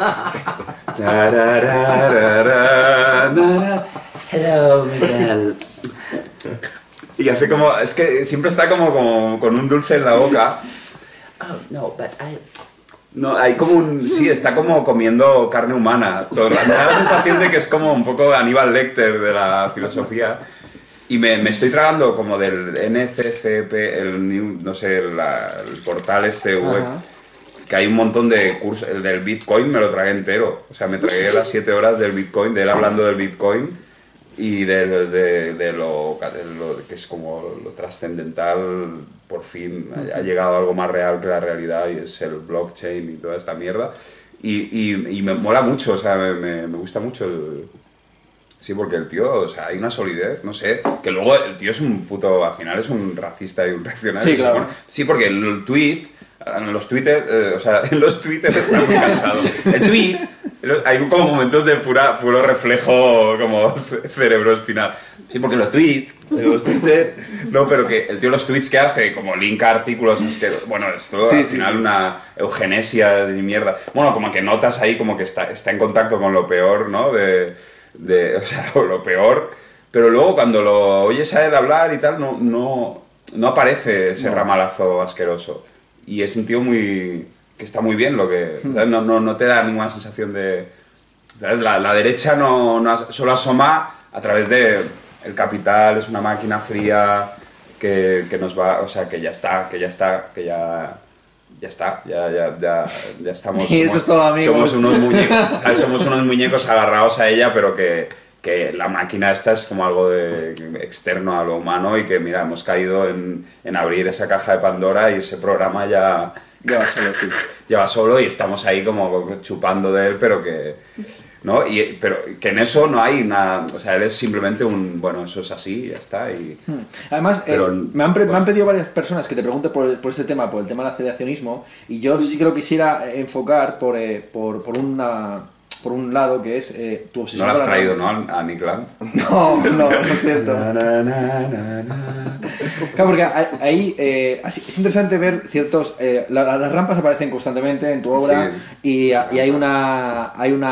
Hello, Miguel. Y hace como... Es que siempre está como con un dulce en la boca. Oh, no, but I... No, hay como un... Sí, está como comiendo carne humana. Me da la sensación de que es como un poco Aníbal Lecter de la filosofía. Y me estoy tragando como del NCCP, no sé, el portal este web, que hay un montón de cursos. El del Bitcoin me lo tragué entero. O sea, me tragué las 7 horas del Bitcoin, de él hablando del Bitcoin y de lo que es como lo trascendental. Por fin ha llegado algo más real que la realidad y es el blockchain y toda esta mierda. Y me mola mucho, o sea, me gusta mucho Sí, porque el tío, o sea, hay una solidez, no sé, que luego el tío es un puto, al final es un racista y un reaccionario. Sí, claro. Sí, porque en los Twitter está muy cansado. El tweet, hay como momentos de puro reflejo como cerebroespinal. Sí, porque los Twitter, no, pero que el tío los tweets que hace, como linka artículos, es que, bueno, es todo al final una eugenesia de mierda. Bueno, como que notas ahí como que está en contacto con lo peor, ¿no? O sea, lo peor, pero luego cuando lo oyes a él hablar y tal, no aparece ese ramalazo asqueroso. Y es un tío que está muy bien, lo que no te da ninguna sensación de... ¿sabes? La derecha solo asoma a través de el capital, es una máquina fría que nos va... O sea, que ya estamos... Y eso es todo, amigos. Somos unos muñecos agarrados a ella, pero que la máquina esta es como algo externo a lo humano y que, mira, hemos caído en abrir esa caja de Pandora y ese programa ya va solo, sí. Ya va solo y estamos ahí como chupando de él, pero que... ¿no? Pero que en eso no hay nada, o sea, él es simplemente bueno, eso es así, ya está. Además, me han pedido varias personas que te pregunte por este tema, por el tema del aceleracionismo, y yo sí que lo quisiera enfocar por un lado, que es tu obsesión. No lo has traído, ¿no? A Nick Land. No es cierto. Claro, porque ahí es interesante ver ciertos... las rampas aparecen constantemente en tu obra, sí. y hay una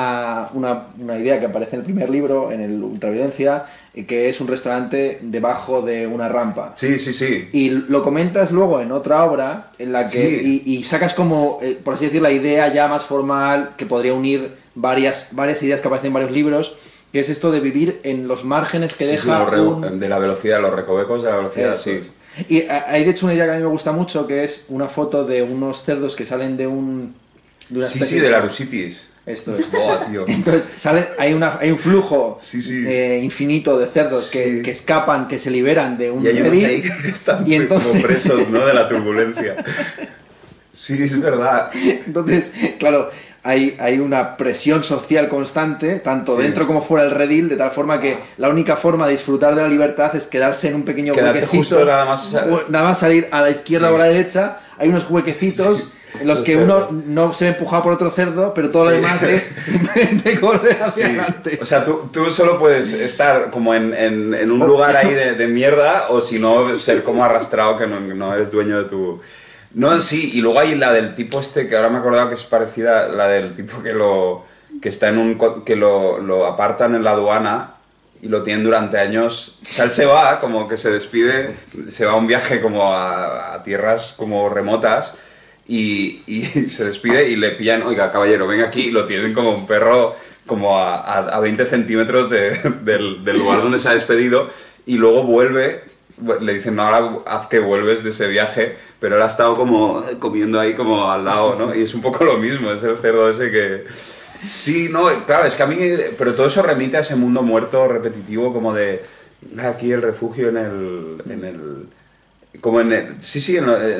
idea que aparece en el primer libro, en el Ultraviolencia, que es un restaurante debajo de una rampa. Sí. Y lo comentas luego en otra obra en la que... Sí. Y sacas como, por así decir, la idea ya más formal que podría unir varias ideas que aparecen en varios libros, que es esto de vivir en los márgenes que deja de la velocidad, los recovecos de la velocidad, eso. Sí. Y hay de hecho una idea que a mí me gusta mucho, que es una foto de unos cerdos que salen de una especie de la Rusitis. Esto es. Boa, tío. Entonces hay un flujo infinito de cerdos que escapan, que se liberan de un redil, que están como presos, ¿no? De la turbulencia. Sí, es verdad. Entonces, claro, hay una presión social constante, tanto dentro como fuera del redil, de tal forma que la única forma de disfrutar de la libertad es quedarse en un pequeño huequecito. Nada más salir a la izquierda o a la derecha, hay unos huequecitos en los que uno no se ve empujado por otro cerdo, pero todo lo demás es simplemente correr hacia adelante. O sea, tú solo puedes estar como en un lugar ahí de mierda, o si no, ser como arrastrado, que no eres dueño de tu... No, sí, y luego hay la del tipo que ahora me he acordado que es parecida, la del tipo que está que lo apartan en la aduana y lo tienen durante años. O sea, él se va, como que se despide, se va a un viaje como a tierras como remotas y se despide y le pillan, oiga, caballero, ven aquí, y lo tienen como un perro como a 20 centímetros del lugar donde se ha despedido, y luego vuelve. Le dicen, no, ahora haz que vuelves de ese viaje, pero él ha estado como comiendo ahí como al lado, ¿no? Y es un poco lo mismo, es el cerdo ese que... Sí, no, claro, es que a mí... Pero todo eso remite a ese mundo muerto, repetitivo, como de... Aquí el refugio en el sí,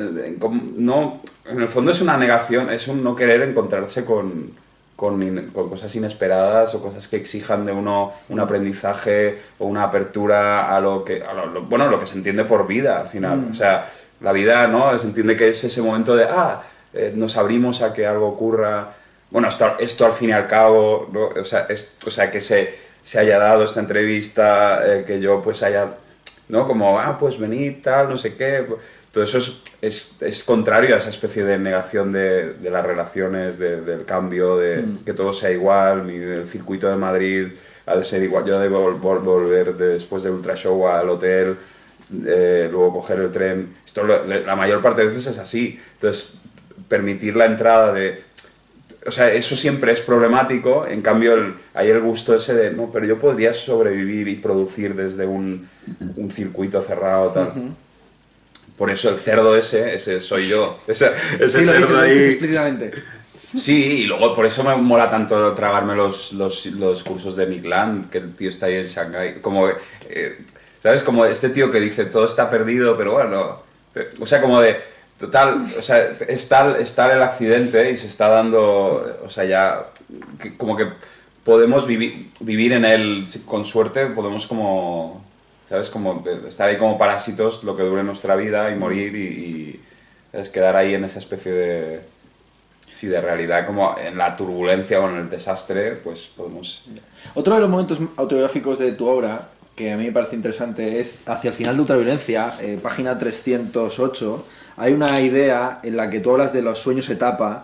no, en el fondo es una negación, es un no querer encontrarse con cosas inesperadas o cosas que exijan de uno un aprendizaje o una apertura a lo que se entiende por vida al final. O sea, la vida, ¿no? Se entiende que es ese momento de nos abrimos a que algo ocurra. Bueno, esto al fin y al cabo, ¿no? O sea, que se haya dado esta entrevista, que yo pues haya, ¿no? Como, pues venid, tal, no sé qué. Todo eso es contrario a esa especie de negación de las relaciones, del cambio, de que todo sea igual, ni del circuito de Madrid ha de ser igual. Yo debo volver después del Ultra Show al hotel, luego coger el tren. Esto la mayor parte de veces es así. Entonces, permitir la entrada de... O sea, eso siempre es problemático. En cambio, hay el gusto ese de, no, pero yo podría sobrevivir y producir desde un circuito cerrado, tal. Por eso el cerdo ese soy yo. Ese sí, cerdo ahí. Explícitamente. Sí, y luego por eso me mola tanto tragarme los cursos de Nick Land, que el tío está ahí en Shanghái. Como, ¿sabes? Como este tío que dice todo está perdido, pero bueno. O sea, como de. Total, o sea, es tal el accidente y se está dando. O sea, ya. Como que podemos vivir en él con suerte, podemos como. ¿Sabes? Como estar ahí como parásitos lo que dure nuestra vida y morir y es quedar ahí en esa especie de realidad, como en la turbulencia o en el desastre, pues podemos... Otro de los momentos autobiográficos de tu obra, que a mí me parece interesante, es hacia el final de Ultraviolencia, página 308, hay una idea en la que tú hablas de los sueños etapa,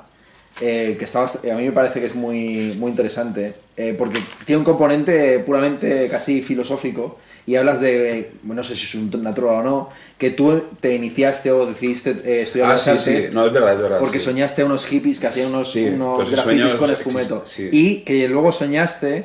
que a mí me parece que es muy, muy interesante, porque tiene un componente puramente casi filosófico, y hablas de, no sé si es una trova o no, que tú te iniciaste o decidiste estudiar las artes. Sí, no, es verdad. Porque sí. Soñaste a unos hippies que hacían unos pues grafitis con esfumeto. Sí. Y que luego soñaste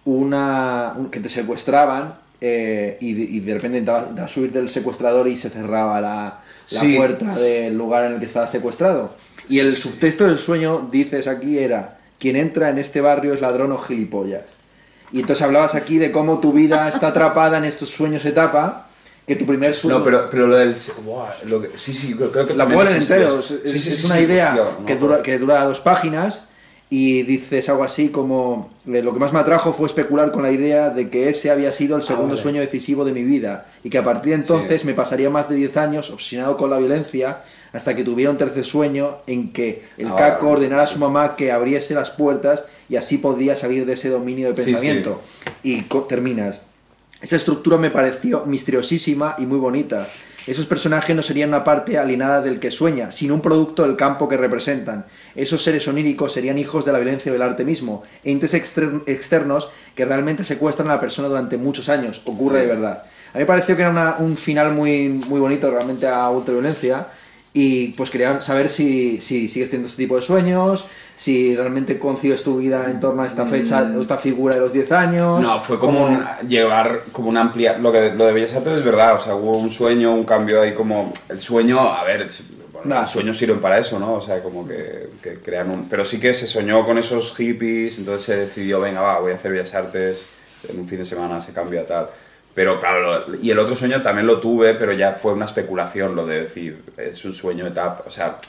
que te secuestraban y de repente intentaba subir del secuestrador y se cerraba la puerta del lugar en el que estabas secuestrado. Y el subtexto del sueño, dices aquí, era: quien entra en este barrio es ladrón o gilipollas. Y entonces hablabas aquí de cómo tu vida está atrapada en estos sueños etapa, que tu primer sueño... No, pero lo del... sí, creo que la pueden entero. Sí, es una idea hostia, que dura 2 páginas, y dices algo así como: lo que más me atrajo fue especular con la idea de que ese había sido el segundo sueño decisivo de mi vida, y que a partir de entonces me pasaría más de 10 años obsesionado con la violencia, hasta que tuviera un tercer sueño en que el Caco ordenara a su mamá que abriese las puertas, y así podría salir de ese dominio de pensamiento. Y terminas: esa estructura me pareció misteriosísima y muy bonita. Esos personajes no serían una parte alienada del que sueña, sino un producto del campo que representan. Esos seres oníricos serían hijos de la violencia del arte mismo, entes externos que realmente secuestran a la persona durante muchos años. Ocurre de verdad. A mí me pareció que era un final muy, muy bonito realmente a ultraviolencia, y pues quería saber si sigues teniendo este tipo de sueños, si realmente concibes tu vida en torno a esta fecha, esta figura de los 10 años... No, fue como llevar como una amplia... Lo de Bellas Artes es verdad, o sea, hubo un sueño, un cambio ahí como... El sueño, a ver, los sueños sirven para eso, ¿no? O sea, como que crean un... Pero sí que se soñó con esos hippies, entonces se decidió, venga, voy a hacer Bellas Artes, en un fin de semana se cambia tal... Pero claro, y el otro sueño también lo tuve, pero ya fue una especulación lo de decir, es un sueño etapa, o sea...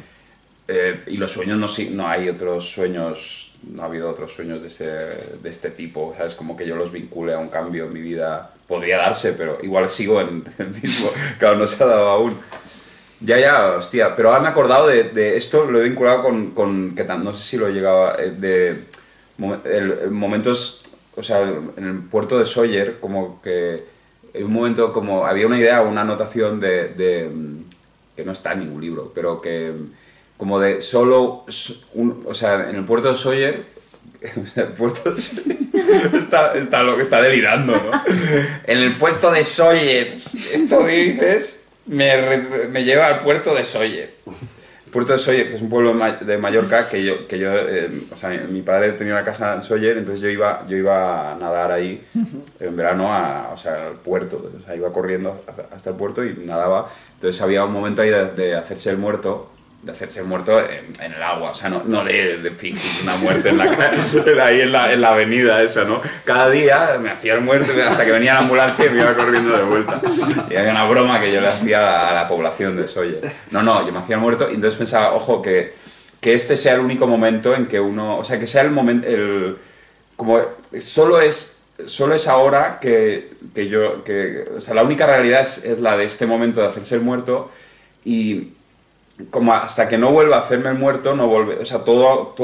y los sueños no hay otros sueños, no ha habido otros sueños de este tipo, ¿sabes? Como que yo los vincule a un cambio en mi vida. Podría darse, pero igual sigo en el mismo, claro, no se ha dado aún. Ya, hostia, pero ahora me he acordado de esto, lo he vinculado con que no sé si lo he llegado momentos, o sea, en el puerto de Sóller, como que en un momento como había una idea, una anotación que no está en ningún libro, pero que como de solo, o sea, en el puerto de Sóller, el puerto de Sóller está lo que está delirando, ¿no? En el puerto de Sóller, esto que dices me lleva al puerto de Sóller. El puerto de Sóller, que es un pueblo de Mallorca, que yo o sea, mi padre tenía una casa en Sóller, entonces yo iba a nadar ahí en verano, o sea, al puerto, o sea, iba corriendo hasta el puerto y nadaba. Entonces había un momento ahí de hacerse el muerto, en el agua, o sea, no de fingir una muerte en la calle, ahí en la avenida esa, ¿no? Cada día me hacía el muerto hasta que venía la ambulancia y me iba corriendo de vuelta. Y había una broma que yo le hacía a la población de Sóller. No, yo me hacía el muerto y entonces pensaba, ojo, que este sea el único momento en que uno, o sea, que sea el momento, como solo es ahora que o sea, la única realidad es la de este momento de hacerse el muerto, y como hasta que no vuelva a hacerme el muerto, no vuelve, o sea, todo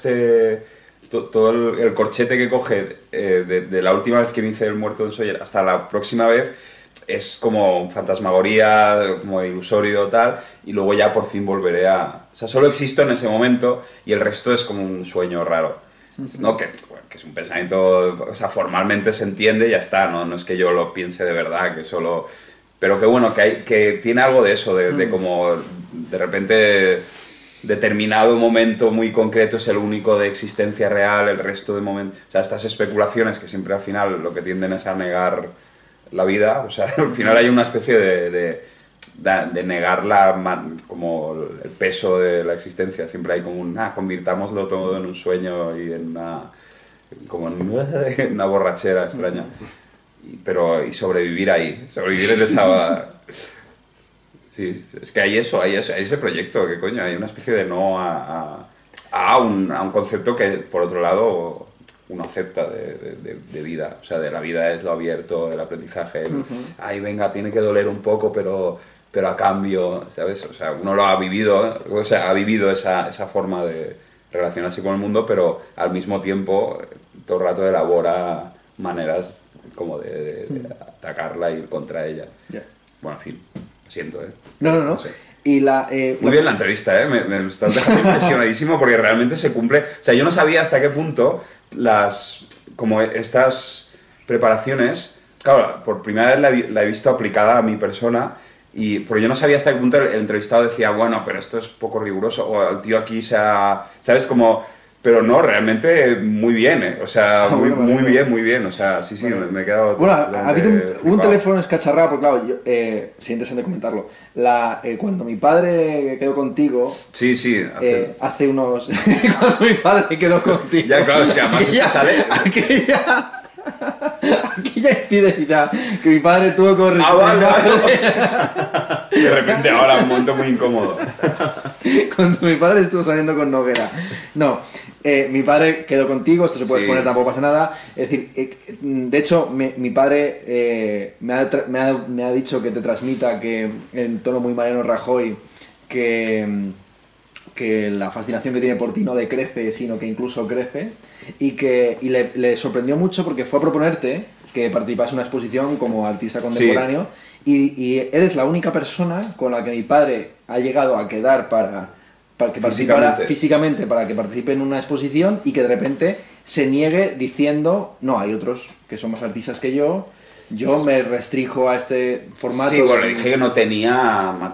el corchete que coge de la última vez que me hice el muerto en Sóller hasta la próxima vez es como fantasmagoría, como ilusorio tal, y luego ya por fin volveré a... O sea, solo existo en ese momento y el resto es como un sueño raro, ¿no? Que es un pensamiento, o sea, formalmente se entiende y ya está, no es que yo lo piense de verdad, que solo... Pero que bueno, que tiene algo de eso, de como de repente determinado momento muy concreto es el único de existencia real, el resto de momentos... O sea, estas especulaciones que siempre al final lo que tienden es a negar la vida, o sea, al final hay una especie de negar como el peso de la existencia, siempre hay como convirtámoslo todo en un sueño y en una borrachera extraña. Y sobrevivir ahí, sobrevivir en esa... Sí, es que hay ese proyecto, que coño, hay una especie de no a un concepto que, por otro lado, uno acepta de vida, o sea, de la vida es lo abierto, el aprendizaje, ay, venga, tiene que doler un poco, pero a cambio, ¿sabes? O sea, uno lo ha vivido, o sea, ha vivido esa forma de relacionarse con el mundo, pero al mismo tiempo todo el rato elabora maneras como de atacarla y ir contra ella. Yeah. Bueno, en fin, lo siento, ¿eh? No. sé. Y Muy bien la entrevista, ¿eh? Me estás dejando impresionadísimo porque realmente se cumple. O sea, yo no sabía hasta qué punto como estas preparaciones, claro, por primera vez la he visto aplicada a mi persona, porque yo no sabía hasta qué punto el entrevistado decía, bueno, pero esto es poco riguroso, o el tío aquí ¿sabes? Como... Pero no, realmente muy bien, ¿eh? O sea, muy bien, o sea, sí, bueno. Me he quedado... Bueno, ha habido un teléfono escacharrado, porque claro, sería interesante comentarlo. Cuando mi padre quedó contigo... Sí, hace unos... cuando mi padre quedó contigo... Ya, claro, es que además esto sale... Aquella infidelidad que mi padre tuvo con... vale. De repente ahora, un momento muy incómodo. Cuando mi padre estuvo saliendo con Noguera. No... mi padre quedó contigo, esto se puede exponer, tampoco pasa nada. Es decir, de hecho, mi padre me ha dicho que te transmita que en tono muy Mariano Rajoy que la fascinación que tiene por ti no decrece, sino que incluso crece. Y le sorprendió mucho porque fue a proponerte que participas en una exposición como artista contemporáneo. Sí. Y eres la única persona con la que mi padre ha llegado a quedar para que participara físicamente, para que participe en una exposición y que de repente se niegue diciendo, no, hay otros que son más artistas que yo me restrijo a este formato. Sí, bueno, le dije que no tenía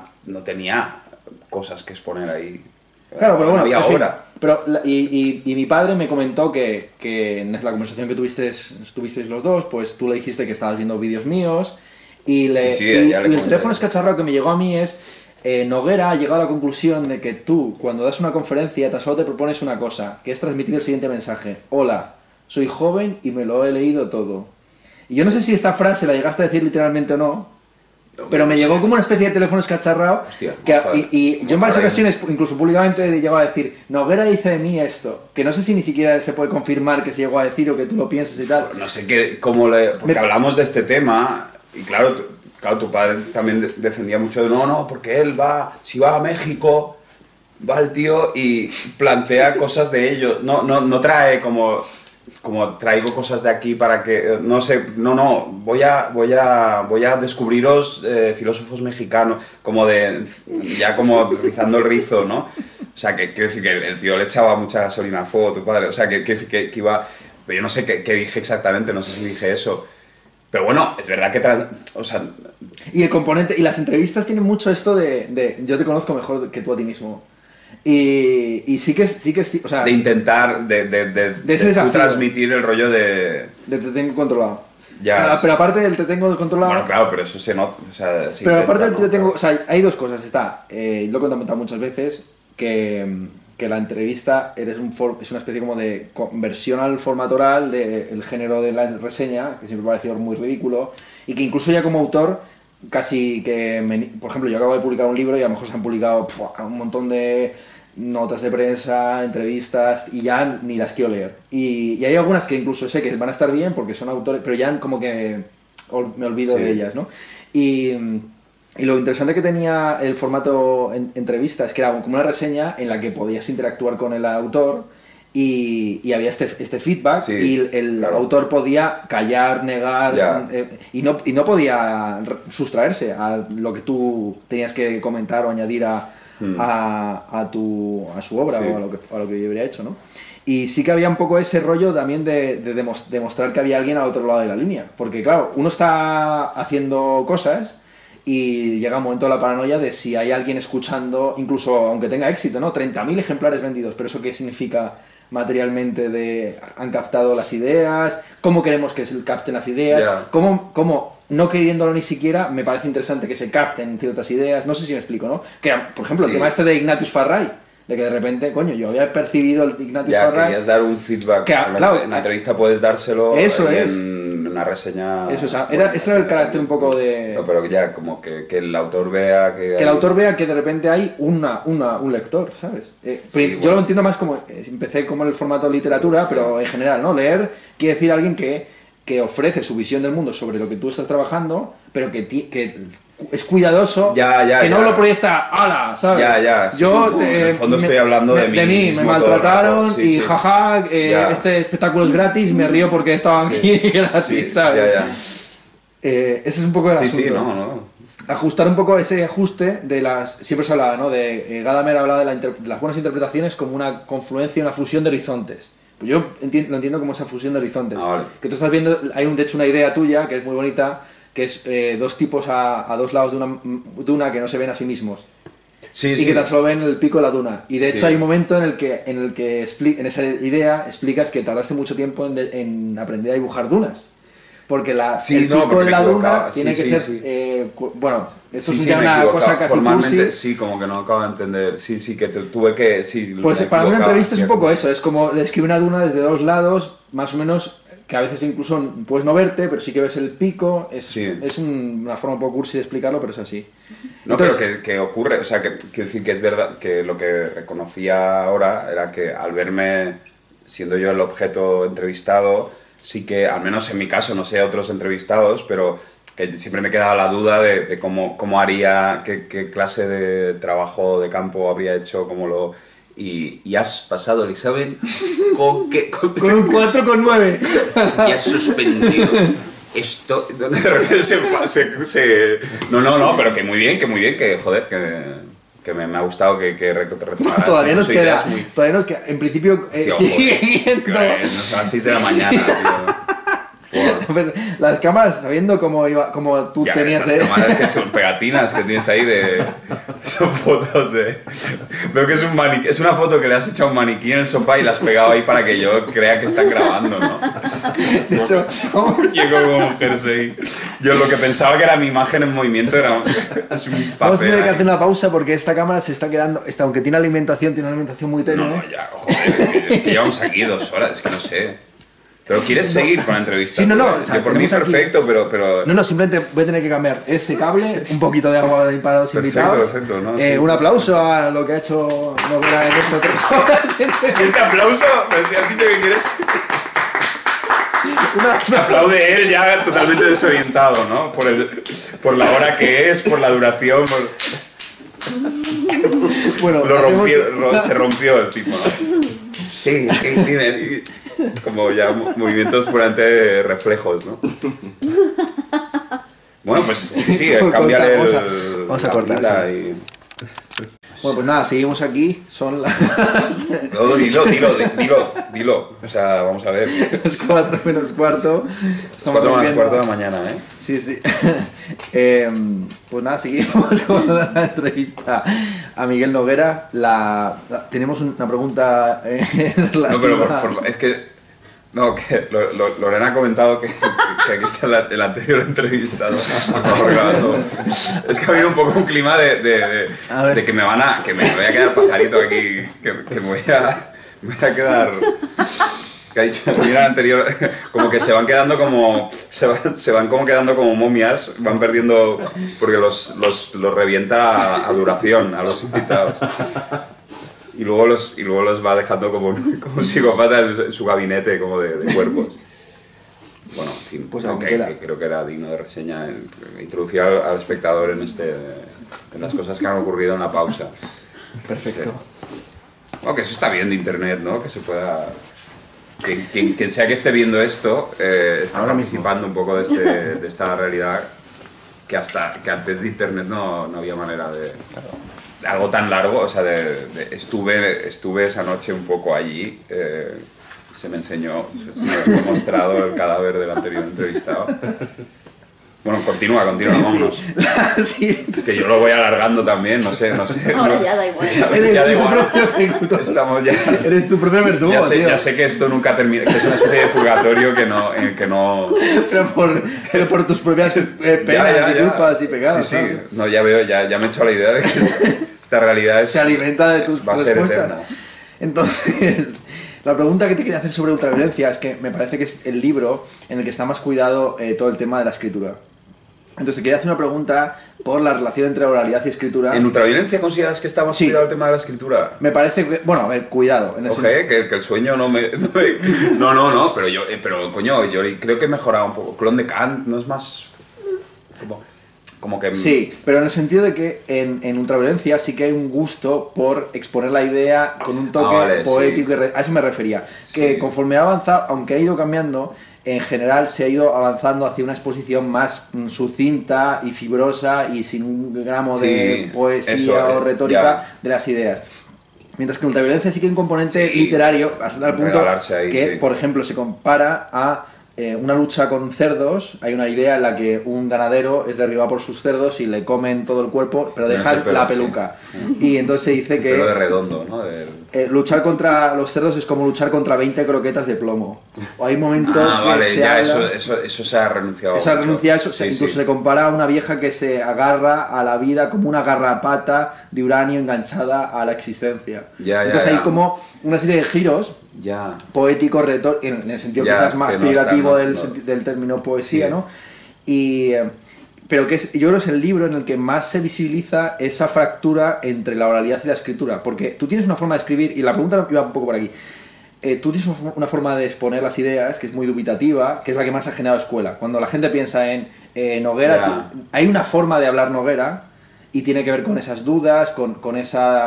cosas que exponer ahí. Claro, pero bueno, no había obra. Pero, y mi padre me comentó que en la conversación que tuvisteis los dos, pues tú le dijiste que estabas viendo vídeos míos y el teléfono escacharrado que me llegó a mí es... Noguera ha llegado a la conclusión de que tú, cuando das una conferencia, tan solo te propones una cosa, que es transmitir el siguiente mensaje. Hola, soy joven y me lo he leído todo. Y yo no sé si esta frase la llegaste a decir literalmente o no, pero me llegó como una especie de teléfono escacharrado. Hostia, y yo en varias ocasiones, incluso públicamente, llegó a decir, Noguera dice de mí esto, que no sé si ni siquiera se puede confirmar que se llegó a decir o que tú lo piensas y tal. No sé porque hablamos de este tema y claro, tu padre también defendía mucho de no, porque él si va a México, va el tío y plantea cosas de ellos, no trae como traigo cosas de aquí para que, no sé, voy a descubriros filósofos mexicanos, ya como rizando el rizo, ¿no? O sea, quiero decir que el tío le echaba mucha gasolina a fuego a tu padre, o sea, que iba, pero yo no sé qué dije exactamente, no sé si dije eso. Pero bueno, es verdad que y el componente, y las entrevistas tienen mucho esto de yo te conozco mejor que tú a ti mismo. Y sí que o sea... De intentar, de transmitir el rollo de... De te tengo controlado. Ya. Pero aparte del te tengo controlado... Bueno, claro, pero eso se nota... O sea, pero aparte del te tengo... O sea, hay dos cosas. Lo he contado muchas veces, que la entrevista es una especie como de conversión al formato oral del género de la reseña, que siempre me ha parecido muy ridículo, y que incluso ya como autor, casi que... por ejemplo, yo acabo de publicar un libro y a lo mejor se han publicado un montón de notas de prensa, entrevistas, y ya ni las quiero leer. Y hay algunas que incluso sé que van a estar bien porque son autores, pero ya como que me olvido de ellas, ¿no? Y lo interesante que tenía el formato entrevista es que era como una reseña en la que podías interactuar con el autor y había este feedback y el autor podía callar, negar y no podía sustraerse a lo que tú tenías que comentar o añadir a su obra o a lo que yo habría hecho, ¿no? Y sí que había un poco ese rollo también de demostrar que había alguien al otro lado de la línea, porque claro, uno está haciendo cosas y llega un momento de la paranoia de si hay alguien escuchando, incluso aunque tenga éxito, ¿no? 30.000 ejemplares vendidos, pero ¿eso qué significa materialmente? ¿Han captado las ideas? ¿Cómo queremos que se capten las ideas? ¿Cómo no queriéndolo ni siquiera, me parece interesante que se capten ciertas ideas? No sé si me explico, ¿no? Que, por ejemplo, el tema de Ignatius Farray, de que de repente, coño, yo había percibido el Ignatius Farray... querías dar un feedback, en la entrevista puedes dárselo en una reseña... Ese era el carácter un poco de... No, pero ya, como que el autor vea que... Que el autor vea que de repente hay un lector, ¿sabes? Yo lo entiendo más como... Empecé como en el formato literatura, pero en general, ¿no? Leer quiere decir alguien que ofrece su visión del mundo sobre lo que tú estás trabajando, pero que es cuidadoso, que no lo proyecta ¡hala! ¿Sabes? Yo en el fondo estoy hablando de mí me maltrataron y jaja, este espectáculo es gratis, me río porque estaban aquí gratis, ¿sabes? Ese es un poco el asunto. No. ajustar un poco ese ajuste de las... Siempre se hablaba, ¿no? Gadamer hablaba de las buenas interpretaciones como una confluencia, una fusión de horizontes. Pues yo lo entiendo como esa fusión de horizontes. Vale. Que tú estás viendo, hay de hecho una idea tuya que es muy bonita, que es dos tipos a dos lados de una duna que no se ven a sí mismos. Sí, y que tan solo ven el pico de la duna. Y de hecho hay un momento en el que en esa idea explicas que tardaste mucho tiempo en aprender a dibujar dunas. Porque el pico de la duna tiene que ser... bueno, esto es ya una cosa casi formalmente, cursi. sí, como que no acabo de entender. Sí, que tuve que... Sí, pues para una entrevista es un poco eso. Es como describir una duna desde dos lados, más o menos... que a veces incluso puedes no verte, pero sí que ves el pico, es una forma un poco cursi de explicarlo, pero es así. No, entonces, pero que ocurre, o sea, quiero decir que es verdad que lo que reconocía ahora era que al verme siendo yo el objeto entrevistado, sí que, al menos en mi caso, no sé otros entrevistados, pero que siempre me quedaba la duda de cómo haría, qué clase de trabajo de campo habría hecho, cómo lo... Y has pasado el examen con un 4,9. Y has suspendido. Esto... No, pero que muy bien, que joder, que me ha gustado que retomaras. Todavía nos queda, en principio sigue viendo. A las 6 de la mañana, tío. Pero las cámaras, sabiendo cómo tú ya, tenías estas cámaras que son pegatinas que tienes ahí son fotos de... Veo que es una foto que le has hecho a un maniquí en el sofá y la has pegado ahí para que yo crea que están grabando, ¿no? De hecho, llego como un jersey. Yo lo que pensaba que era mi imagen en movimiento es un papel. Vamos a tener que hacer una pausa porque esta cámara se está quedando... aunque tiene una alimentación muy tenue. No, ya, joder, es que llevamos aquí 2 horas, es que no sé... ¿Pero quieres seguir con la entrevista? Sí, no. O sea, por mí perfecto, pero... No, simplemente voy a tener que cambiar ese cable, un poquito de agua para los invitados. Perfecto, ¿no? Sí. Un aplauso a lo que ha hecho Noguera en estas 3 horas. ¿Este aplauso? ¿Me has dicho que quieres...? Aplaude él ya totalmente desorientado, ¿no? Por la hora que es, por la duración, Bueno, se rompió el tipo, ¿no? Sí, dime... Como ya movimientos puramente reflejos, ¿no? Bueno, pues sí, cambiar vamos a cortar. Bueno, pues nada, seguimos aquí. Son las... No, dilo. O sea, vamos a ver. 4 menos cuarto. 4 menos cuarto de la mañana, ¿eh? Sí. Pues nada, seguimos con la entrevista a Miguel Noguera. Tenemos una pregunta relativa... No, pero es que... No, que Lorena ha comentado que aquí está el anterior entrevistado. Por favor, grabando. Es que ha habido un poco un clima de que me voy a quedar pajarito aquí, que me voy a quedar... Que ha dicho el anterior, como que se van quedando como... Se van como quedando como momias, van perdiendo... Porque los revienta a duración a los invitados. Y luego los va dejando como un psicópata en su gabinete como de cuerpos. Bueno, en fin, pues creo que era digno de reseña introducir al espectador en las cosas que han ocurrido en la pausa. Perfecto. Bueno, que eso está bien de internet, ¿no? Que se pueda... Quien sea que esté viendo esto, está ahora participando un poco de esta realidad que antes de internet no había manera de... Algo tan largo, o sea, estuve esa noche un poco allí, se me fue mostrado el cadáver del anterior entrevistado. Bueno, continúa, vámonos. Sí. Es que yo lo voy alargando también, no sé. Ahora ya da igual. Ya da igual. Estamos ya... Eres tu propio verdugo, ya sé que esto nunca termina, que es una especie de purgatorio en el que no... Pero por tus propias penas y culpas y pecados. Sí. No, ya veo, ya me he hecho la idea de que esta realidad se alimenta de tus respuestas. Entonces... La pregunta que te quería hacer sobre ultraviolencia es que me parece que es el libro en el que está más cuidado todo el tema de la escritura. Entonces te quería hacer una pregunta por la relación entre oralidad y escritura. ¿En ultraviolencia consideras que está más cuidado el tema de la escritura? Me parece que... Bueno, a ver, cuidado. Oje, que el sueño no, pero coño, yo creo que he mejorado un poco. Clon de Kant no es más... Como que... Sí, pero en el sentido de que en ultraviolencia sí que hay un gusto por exponer la idea con un toque poético. Sí. A eso me refería. Que conforme ha avanzado, aunque ha ido cambiando, en general se ha ido avanzando hacia una exposición más sucinta y fibrosa y sin un gramo de poesía o retórica de las ideas. Mientras que en Ultraviolencia sí que hay un componente literario, hasta tal punto que, por ejemplo, se compara a una lucha con cerdos. Hay una idea en la que un ganadero es derribado por sus cerdos y le comen todo el cuerpo, pero dejan la peluca. Y entonces se dice que... Pelo de redondo, ¿no? Luchar contra los cerdos es como luchar contra 20 croquetas de plomo. O hay momentos que vale, se ya habla... eso se ha renunciado. Se ha renunciado a eso, incluso se compara a una vieja que se agarra a la vida como una garrapata de uranio enganchada a la existencia. Entonces hay como una serie de giros poéticos, en el sentido quizás más privativo del término poesía, ¿no? Pero que yo creo que es el libro en el que más se visibiliza esa fractura entre la oralidad y la escritura, porque tú tienes una forma de escribir, y la pregunta iba un poco por aquí, tú tienes una forma de exponer las ideas que es muy dubitativa, que es la que más ha generado escuela. Cuando la gente piensa en Noguera, hay una forma de hablar Noguera, y tiene que ver con esas dudas, con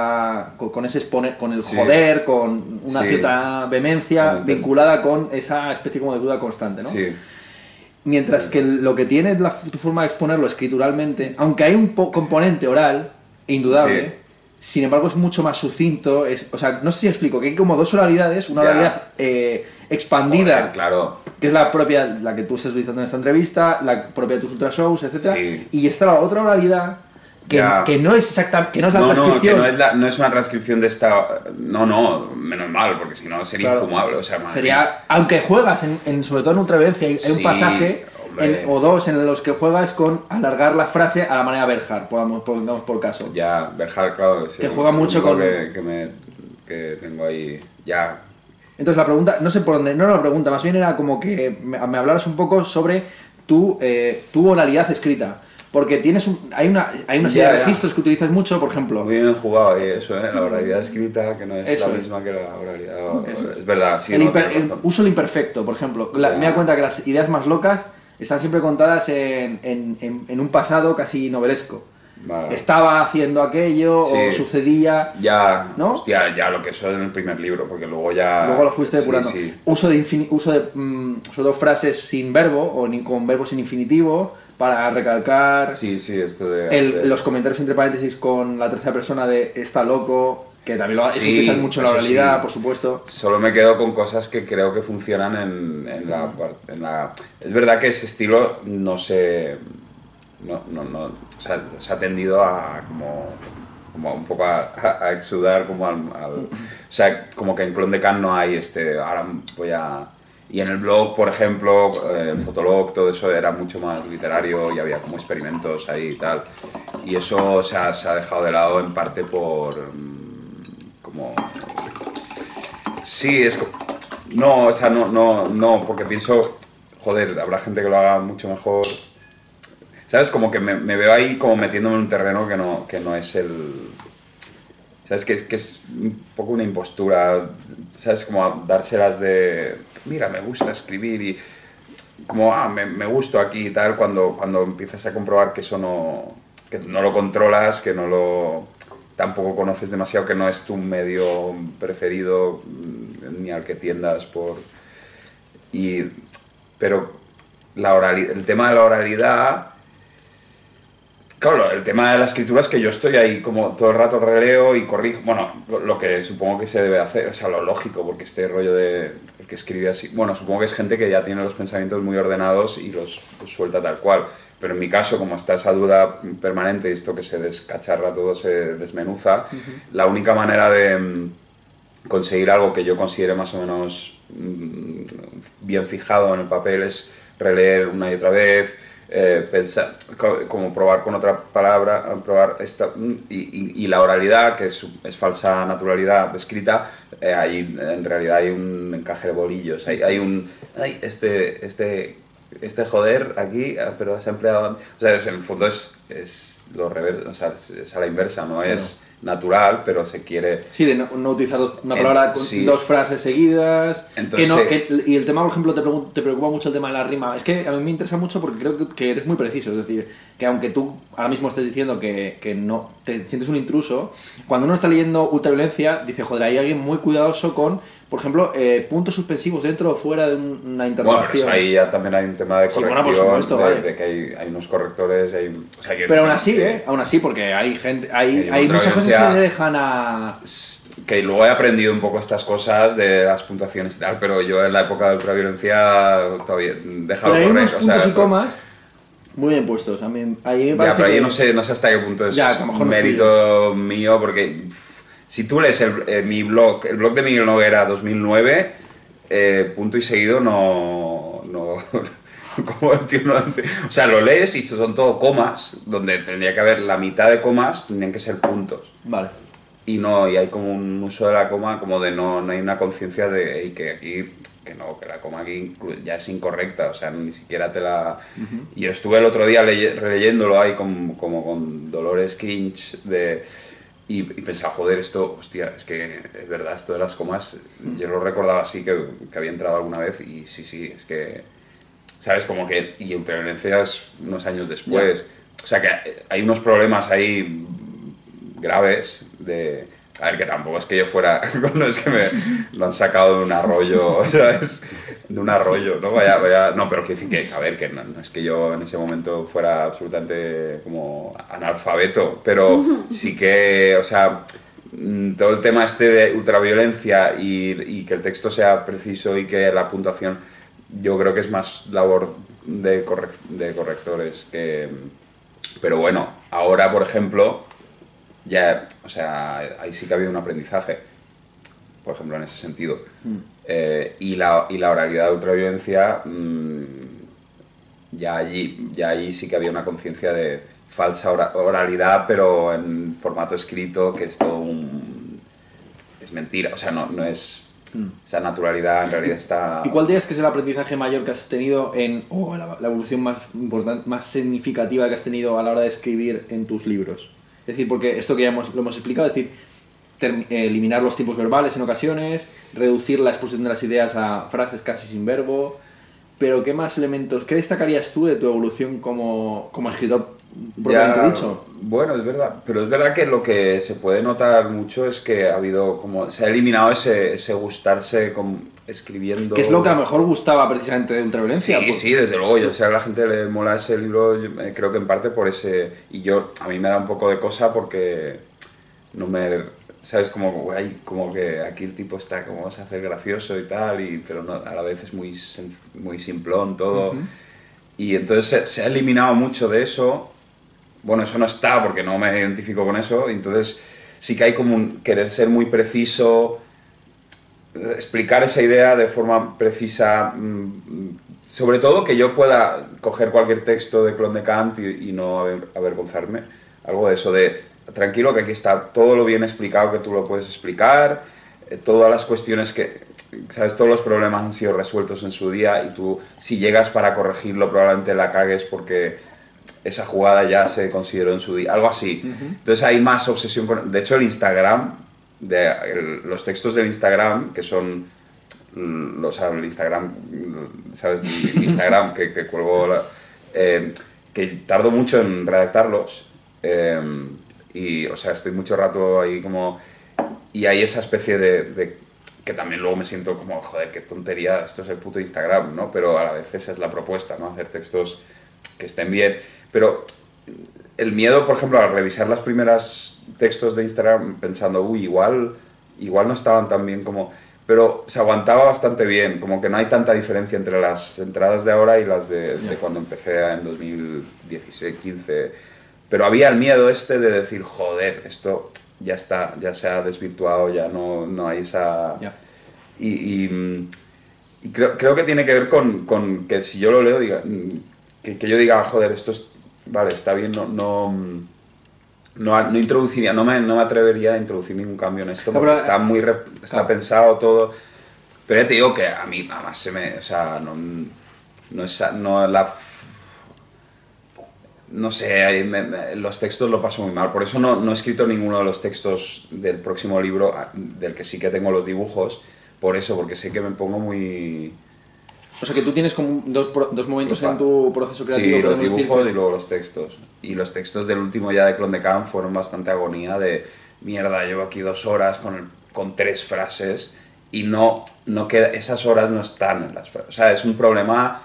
ese exponer, con el joder, con una cierta vehemencia vinculada con esa especie como de duda constante, ¿no? Sí. Mientras que lo que tiene tu forma de exponerlo escrituralmente, aunque hay un componente oral, indudable, sin embargo es mucho más sucinto. O sea, no sé si explico, que hay como dos oralidades, una oralidad expandida, que es la propia, la que tú estás utilizando en esta entrevista, la propia de tus ultra shows, etc. Y está la otra oralidad que no es exacta, que no es la transcripción. No es una transcripción de esta... No, menos mal, porque si no sería infumable. O sea, sería, aunque juegas, sobre todo en Ultraviolencia, hay un pasaje o dos en los que juegas con alargar la frase a la manera Berjar, pongamos por caso. Ya, Berjar, claro. Que juega mucho con... Que tengo ahí, ya... Entonces la pregunta, no sé por dónde, no era la pregunta, más bien era como que me hablaras un poco sobre tu oralidad escrita. Porque hay una serie de registros que utilizas mucho, por ejemplo. Muy bien jugado ahí, la oralidad escrita, que no es la misma que la oralidad. Es verdad, sí. El uso del imperfecto, por ejemplo. Me da cuenta que las ideas más locas están siempre contadas en un pasado casi novelesco. Vale. Estaba haciendo aquello, o sucedía. ¿No? Hostia, ya lo que eso en el primer libro, porque luego ya. Luego lo fuiste depurando. Uso de sobre frases sin verbo o con verbo sin infinitivo, para recalcar esto de los comentarios entre paréntesis con la tercera persona de está loco, que también lo utilizas mucho en la oralidad, por supuesto. Solo me quedo con cosas que creo que funcionan en la... Es verdad que ese estilo no se... o sea, se ha tendido a como un poco a exudar como o sea, como que en Clon de Can no hay ahora voy a... Y en el blog, por ejemplo, el Fotolog, todo eso era mucho más literario y había como experimentos ahí y tal. Y eso se ha dejado de lado en parte por... como... Sí, es... No, o sea, no, porque pienso... Joder, habrá gente que lo haga mucho mejor. ¿Sabes? Como que me veo ahí como metiéndome en un terreno que no es el... ¿Sabes? Que es un poco una impostura, ¿sabes? Como dárselas de... Mira, me gusta escribir y... Como, me gusto aquí y tal, cuando empiezas a comprobar que eso que no lo controlas, que no lo... Tampoco conoces demasiado, que no es tu medio preferido, ni al que tiendas por... Pero el tema de la oralidad... Claro, el tema de la escritura es que yo estoy ahí como todo el rato releo y corrijo, bueno, lo que supongo que se debe hacer, o sea, lo lógico, porque este rollo de el que escribe así, bueno, supongo que es gente que ya tiene los pensamientos muy ordenados y los suelta tal cual, pero en mi caso, como está esa duda permanente y esto que se descacharra todo, se desmenuza, la única manera de conseguir algo que yo considere más o menos bien fijado en el papel es releer una y otra vez, pensar, como probar con otra palabra, probar esta, y la oralidad, que es falsa naturalidad escrita, ahí en realidad hay un encaje de bolillos, hay un... este joder aquí, pero se ha empleado... O sea, en el fondo es es lo reverso, o sea, es a la inversa, no es natural, pero se quiere... Sí, de no utilizar una palabra con sí. 2 frases seguidas. Entonces, y el tema, por ejemplo, te preocupa mucho el tema de la rima. Es que a mí me interesa mucho porque creo que eres muy preciso. Es decir, que aunque tú ahora mismo estés diciendo que no te sientes un intruso, cuando uno está leyendo ultraviolencia, dice, joder, hay alguien muy cuidadoso con, por ejemplo, puntos suspensivos dentro o fuera de una interrogación. Bueno, pero eso ahí ya también hay un tema de corrección, por supuesto, de que hay unos correctores, o sea, pero aún así, aún así, porque hay gente, hay muchas cosas que le dejan a... Que luego he aprendido un poco estas cosas de las puntuaciones y tal, pero yo en la época de ultraviolencia todavía déjalo correr. Unos puntos y comas muy bien puestos. A mí, ahí ya, pero ahí no sé hasta qué punto es mérito mío, porque si tú lees mi blog, el blog de Miguel Noguera 2009, punto y seguido no como o sea, lo lees y son todo comas, donde tendría que haber la mitad de comas, tendrían que ser puntos. Vale. Y hay como un uso de la coma como de no hay una conciencia de que aquí, que la coma aquí ya es incorrecta, o sea, ni siquiera te la... Y yo estuve el otro día releyéndolo ahí como con dolores cringe y pensaba, joder, esto, hostia, es que es verdad, esto de las comas, yo lo recordaba así que había entrado alguna vez y sí, es que... ¿Sabes? Como que... Y ultraviolencias unos años después. O sea, que hay unos problemas ahí graves de... A ver, que tampoco es que yo fuera... No es que me lo han sacado de un arroyo, ¿sabes? De un arroyo, ¿no? No, pero quiero decir que... A ver, que no es que yo en ese momento fuera absolutamente como analfabeto, pero sí que, o sea... Todo el tema este de ultraviolencia y que el texto sea preciso y que la puntuación... Yo creo que es más labor de correctores que... Pero bueno, ahora, por ejemplo, ya, o sea, ahí sí que ha habido un aprendizaje, por ejemplo, en ese sentido. Y la oralidad de ultraviolencia, ya allí sí que había una conciencia de falsa oralidad, pero en formato escrito, que es todo es mentira, o sea, no es... Esa naturalidad en realidad está... ¿Y cuál dirías que es el aprendizaje mayor que has tenido o la evolución más importante, más significativa que has tenido a la hora de escribir en tus libros? Es decir, porque esto que ya lo hemos explicado, es decir, eliminar los tiempos verbales en ocasiones, reducir la exposición de las ideas a frases casi sin verbo, pero ¿qué más elementos, qué destacarías tú de tu evolución como escritor propiamente dicho? Bueno, es verdad, pero es verdad que lo que se puede notar mucho es que ha habido como... Se ha eliminado ese gustarse escribiendo... Que es lo que a lo mejor gustaba precisamente de ultraviolencia. Sí, desde luego, yo sé, a la gente le mola ese libro, creo que en parte por ese... Y a mí me da un poco de cosa porque no me... ¿Sabes? Como que aquí el tipo está como vas a hacer gracioso y tal, pero no, a la vez es muy simplón todo. Y entonces se ha eliminado mucho de eso. Bueno, eso no está porque no me identifico con eso. Entonces sí que hay como un querer ser muy preciso, explicar esa idea de forma precisa. Sobre todo que yo pueda coger cualquier texto de Clon de Kant y no avergonzarme. Algo de eso de... Tranquilo, que aquí está todo lo bien explicado que tú lo puedes explicar, todas las cuestiones que, ¿sabes? Todos los problemas han sido resueltos en su día y tú, si llegas para corregirlo, probablemente la cagues porque esa jugada ya se consideró en su día, algo así. Entonces hay más obsesión con... De hecho, el Instagram, los textos del Instagram, que son... el Instagram, ¿sabes? El Instagram que cuelgo... que tardo mucho en redactarlos. Y, o sea, estoy mucho rato ahí como... Y hay esa especie de que también luego me siento como, joder, qué tontería, esto es el puto Instagram, ¿no? Pero a la vez esa es la propuesta, ¿no? Hacer textos que estén bien. Pero el miedo, por ejemplo, al revisar las primeras textos de Instagram pensando, uy, igual no estaban tan bien como... Pero se aguantaba bastante bien, como que no hay tanta diferencia entre las entradas de ahora y las de cuando empecé en 2016, 15... Pero había el miedo de decir, joder, esto ya está, ya se ha desvirtuado, ya no hay esa... Yeah. Y creo que tiene que ver con que si yo lo leo, que yo diga, joder, esto vale, está bien, no introduciría, no me atrevería a introducir ningún cambio en esto, porque está pensado todo. Pero ya te digo que a mí, además, o sea, no sé, los textos lo paso muy mal. Por eso no he escrito ninguno de los textos del próximo libro, del que sí que tengo los dibujos. Por eso, porque sé que me pongo muy... O sea, que tú tienes como dos momentos en tu proceso creativo. Sí, los dibujos y luego los textos. Y los textos del último ya de Clon de Camp fueron bastante agonía de... Mierda, llevo aquí 2 horas con 3 frases y no queda, esas horas no están en las frases. O sea, es un problema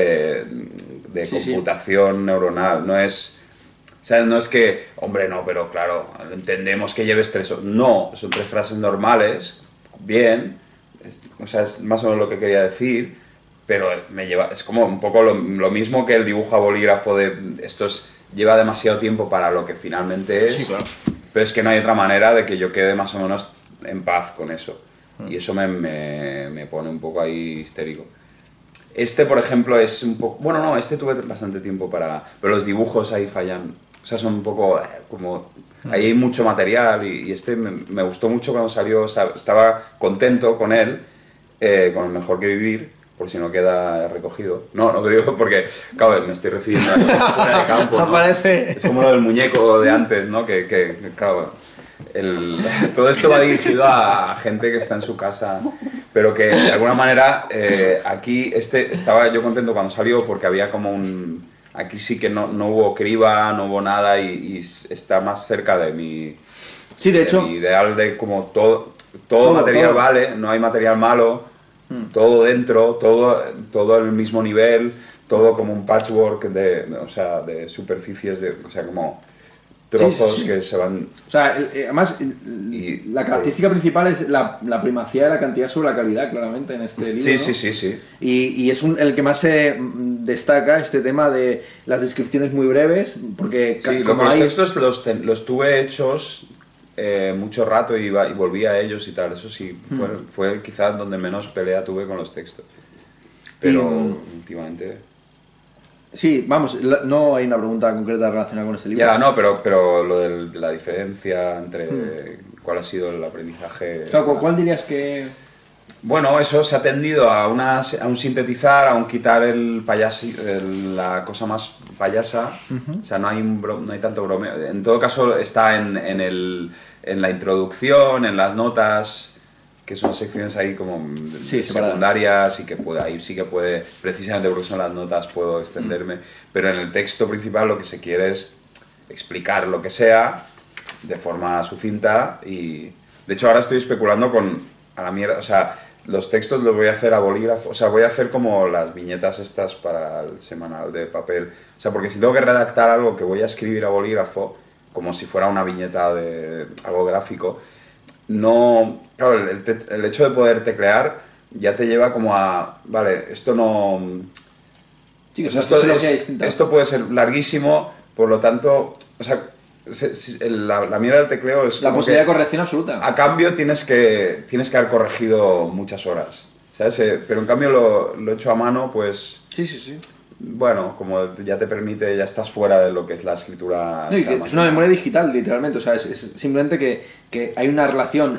de computación neuronal. No es... O sea, no es que, hombre, no, pero claro, entendemos que lleves 3 horas. No, son 3 frases normales, bien. O sea, es más o menos lo que quería decir, pero es como un poco lo mismo que el dibujo a bolígrafo de lleva demasiado tiempo para lo que finalmente es, sí, claro. Pero es que no hay otra manera de que yo quede más o menos en paz con eso. Y eso me pone un poco ahí histérico. Por ejemplo, es un poco... Bueno, no, tuve bastante tiempo para... Pero los dibujos ahí fallan. O sea, son un poco como... Ahí hay mucho material y me gustó mucho cuando salió. O sea, estaba contento con él, con el Mejor que Vivir, por si no queda recogido. No lo digo porque, claro, me estoy refiriendo a fuera de campo, ¿no? Aparece. Es como lo del muñeco de antes, ¿no? Que claro, todo esto va dirigido a gente que está en su casa, pero que de alguna manera aquí estaba yo contento cuando salió porque había como un... Aquí sí que no hubo criba, no hubo nada y está más cerca de mi... Sí, de hecho... Mi ideal de como todo material vale, no hay material malo, todo dentro, todo al mismo nivel, todo como un patchwork de superficies, o sea, como trozos que se van... O sea, además, la característica principal es la primacía de la cantidad sobre la calidad, claramente, en este libro. Sí, ¿no? sí. Y es el que más se destaca, este tema de las descripciones muy breves, porque... Sí, los textos los tuve hechos mucho rato y volví a ellos y tal. Eso sí, fue quizás donde menos pelea tuve con los textos. Pero últimamente... Sí, vamos, no hay una pregunta concreta relacionada con este libro. Ya, no, pero lo de la diferencia entre cuál ha sido el aprendizaje... Claro, ¿cuál dirías que...? Bueno, eso se ha tendido a un sintetizar, a un quitar la cosa más payasa. O sea, no hay tanto bromeo. En todo caso, está en la introducción, en las notas, que son secciones ahí como secundarias y que ahí sí que puede, precisamente porque son las notas, puedo extenderme. Pero en el texto principal lo que se quiere es explicar lo que sea de forma sucinta y... De hecho, ahora estoy especulando a la mierda, o sea, los textos los voy a hacer a bolígrafo, o sea, voy a hacer como las viñetas estas para el semanal de papel. O sea, porque si tengo que redactar algo que voy a escribir a bolígrafo, como si fuera una viñeta de algo gráfico, no... Claro, el hecho de poder teclear ya te lleva como a... Vale, esto no... Sí, o sea, esto puede ser larguísimo, por lo tanto... O sea, la mierda del tecleo es... La posibilidad de corrección absoluta. A cambio tienes que haber corregido muchas horas, ¿sabes? Pero en cambio lo hecho a mano, pues... Sí. Bueno, como ya te permite, ya estás fuera de lo que es la escritura... No, es una memoria digital, literalmente. O sea, es simplemente que hay una relación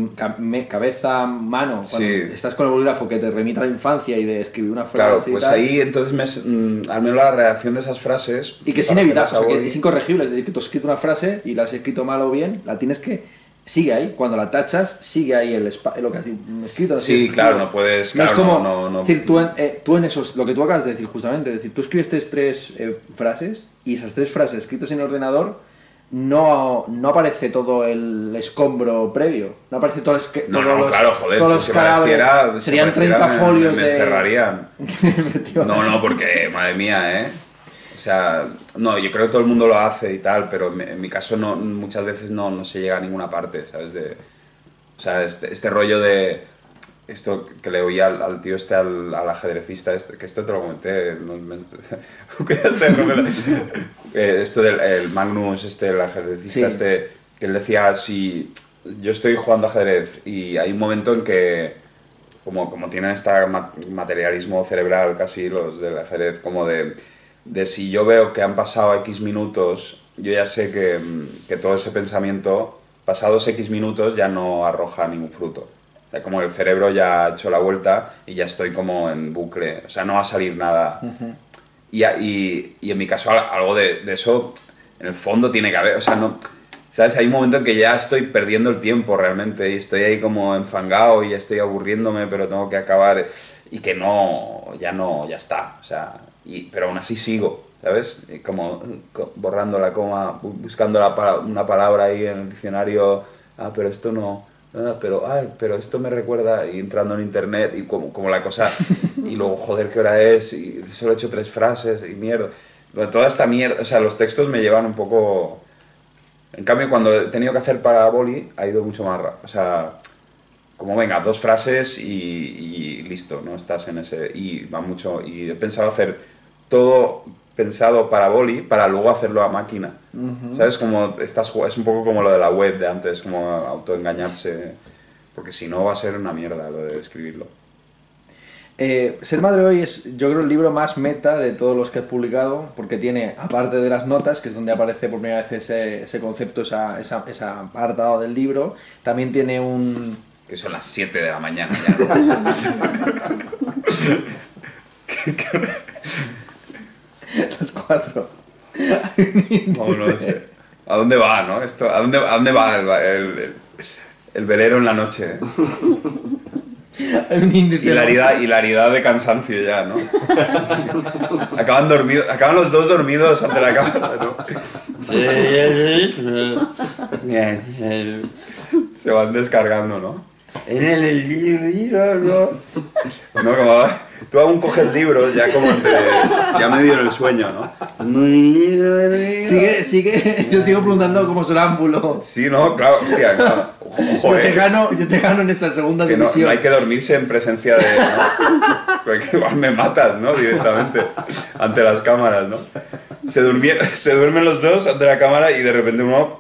cabeza-mano cuando estás con el bolígrafo que te remite a la infancia y de escribir una frase. Claro, pues ahí entonces al menos la redacción de esas frases... Y que es inevitable, o sea, que es incorregible. Es decir, que tú has escrito una frase y la has escrito mal o bien, la tienes que... Sigue ahí, cuando la tachas, sigue ahí lo que has escrito. Sí, claro, no puedes... No claro, es como... no. Decir, tú en esos... Lo que tú acabas de decir, justamente, es decir, tú escribiste 3 frases y esas 3 frases escritas en el ordenador no aparece todo el escombro previo. No aparece todo claro, joder, todos si los se cadáveres. pareciera... Serían 30 folios me de... encerrarían. No, porque, madre mía, O sea, no, yo creo que todo el mundo lo hace y tal, pero en mi caso muchas veces no se llega a ninguna parte, ¿sabes? O sea, este rollo de... Esto que le oí al tío al ajedrecista, que esto te lo comenté, esto del Magnus, el ajedrecista, que él decía, si yo estoy jugando ajedrez y hay un momento en que, como tienen este materialismo cerebral casi los del ajedrez, como de si yo veo que han pasado X minutos, yo ya sé que todo ese pensamiento, pasados X minutos, ya no arroja ningún fruto. O sea, como el cerebro ya ha hecho la vuelta y ya estoy como en bucle. O sea, no va a salir nada. y en mi caso algo de eso en el fondo tiene que haber, o sea, no, ¿sabes? Hay un momento en que ya estoy perdiendo el tiempo realmente y estoy ahí como enfangado y ya estoy aburriéndome, pero tengo que acabar y que ya está, o sea, pero aún así sigo, ¿sabes? Y como borrando la coma, buscando una palabra ahí en el diccionario, pero esto no, pero esto me recuerda, y entrando en internet y como la cosa, y luego joder qué hora es, y solo he hecho 3 frases y mierda. Toda esta mierda, o sea, los textos me llevan un poco... En cambio, cuando he tenido que hacer para boli, ha ido mucho más rápido. O sea, como venga, 2 frases y listo, ¿no? Estás en ese... Y va mucho... Y he pensado hacer todo pensado para boli para luego hacerlo a máquina. ¿Sabes? Como es un poco como lo de la web de antes, como autoengañarse. Porque si no va a ser una mierda lo de escribirlo. Ser madre hoy es, yo creo, el libro más meta de todos los que he publicado, porque tiene, aparte de las notas, que es donde aparece por primera vez ese concepto, ese apartado del libro, también tiene un... Que son las 7 de la mañana ya, ¿no? Las 4. No sé. ¿A dónde va, no? Esto, ¿a dónde va el velero en la noche? Hay un índice. Hilaridad de cansancio ya, ¿no? Acaban los dos dormidos ante la cámara, ¿no? Se van descargando, ¿no? En el libro, ¿no? No, como... Tú aún coges libros ya como ya medio en el sueño, ¿no? Sigue, yo sigo preguntando como sonámbulo. Sí, no, claro, hostia, claro. Yo te gano en esa segunda que división. No hay que dormirse en presencia de... ¿no? Porque igual me matas, ¿no? Directamente, ante las cámaras, ¿no? Se duermen los dos ante la cámara y de repente uno...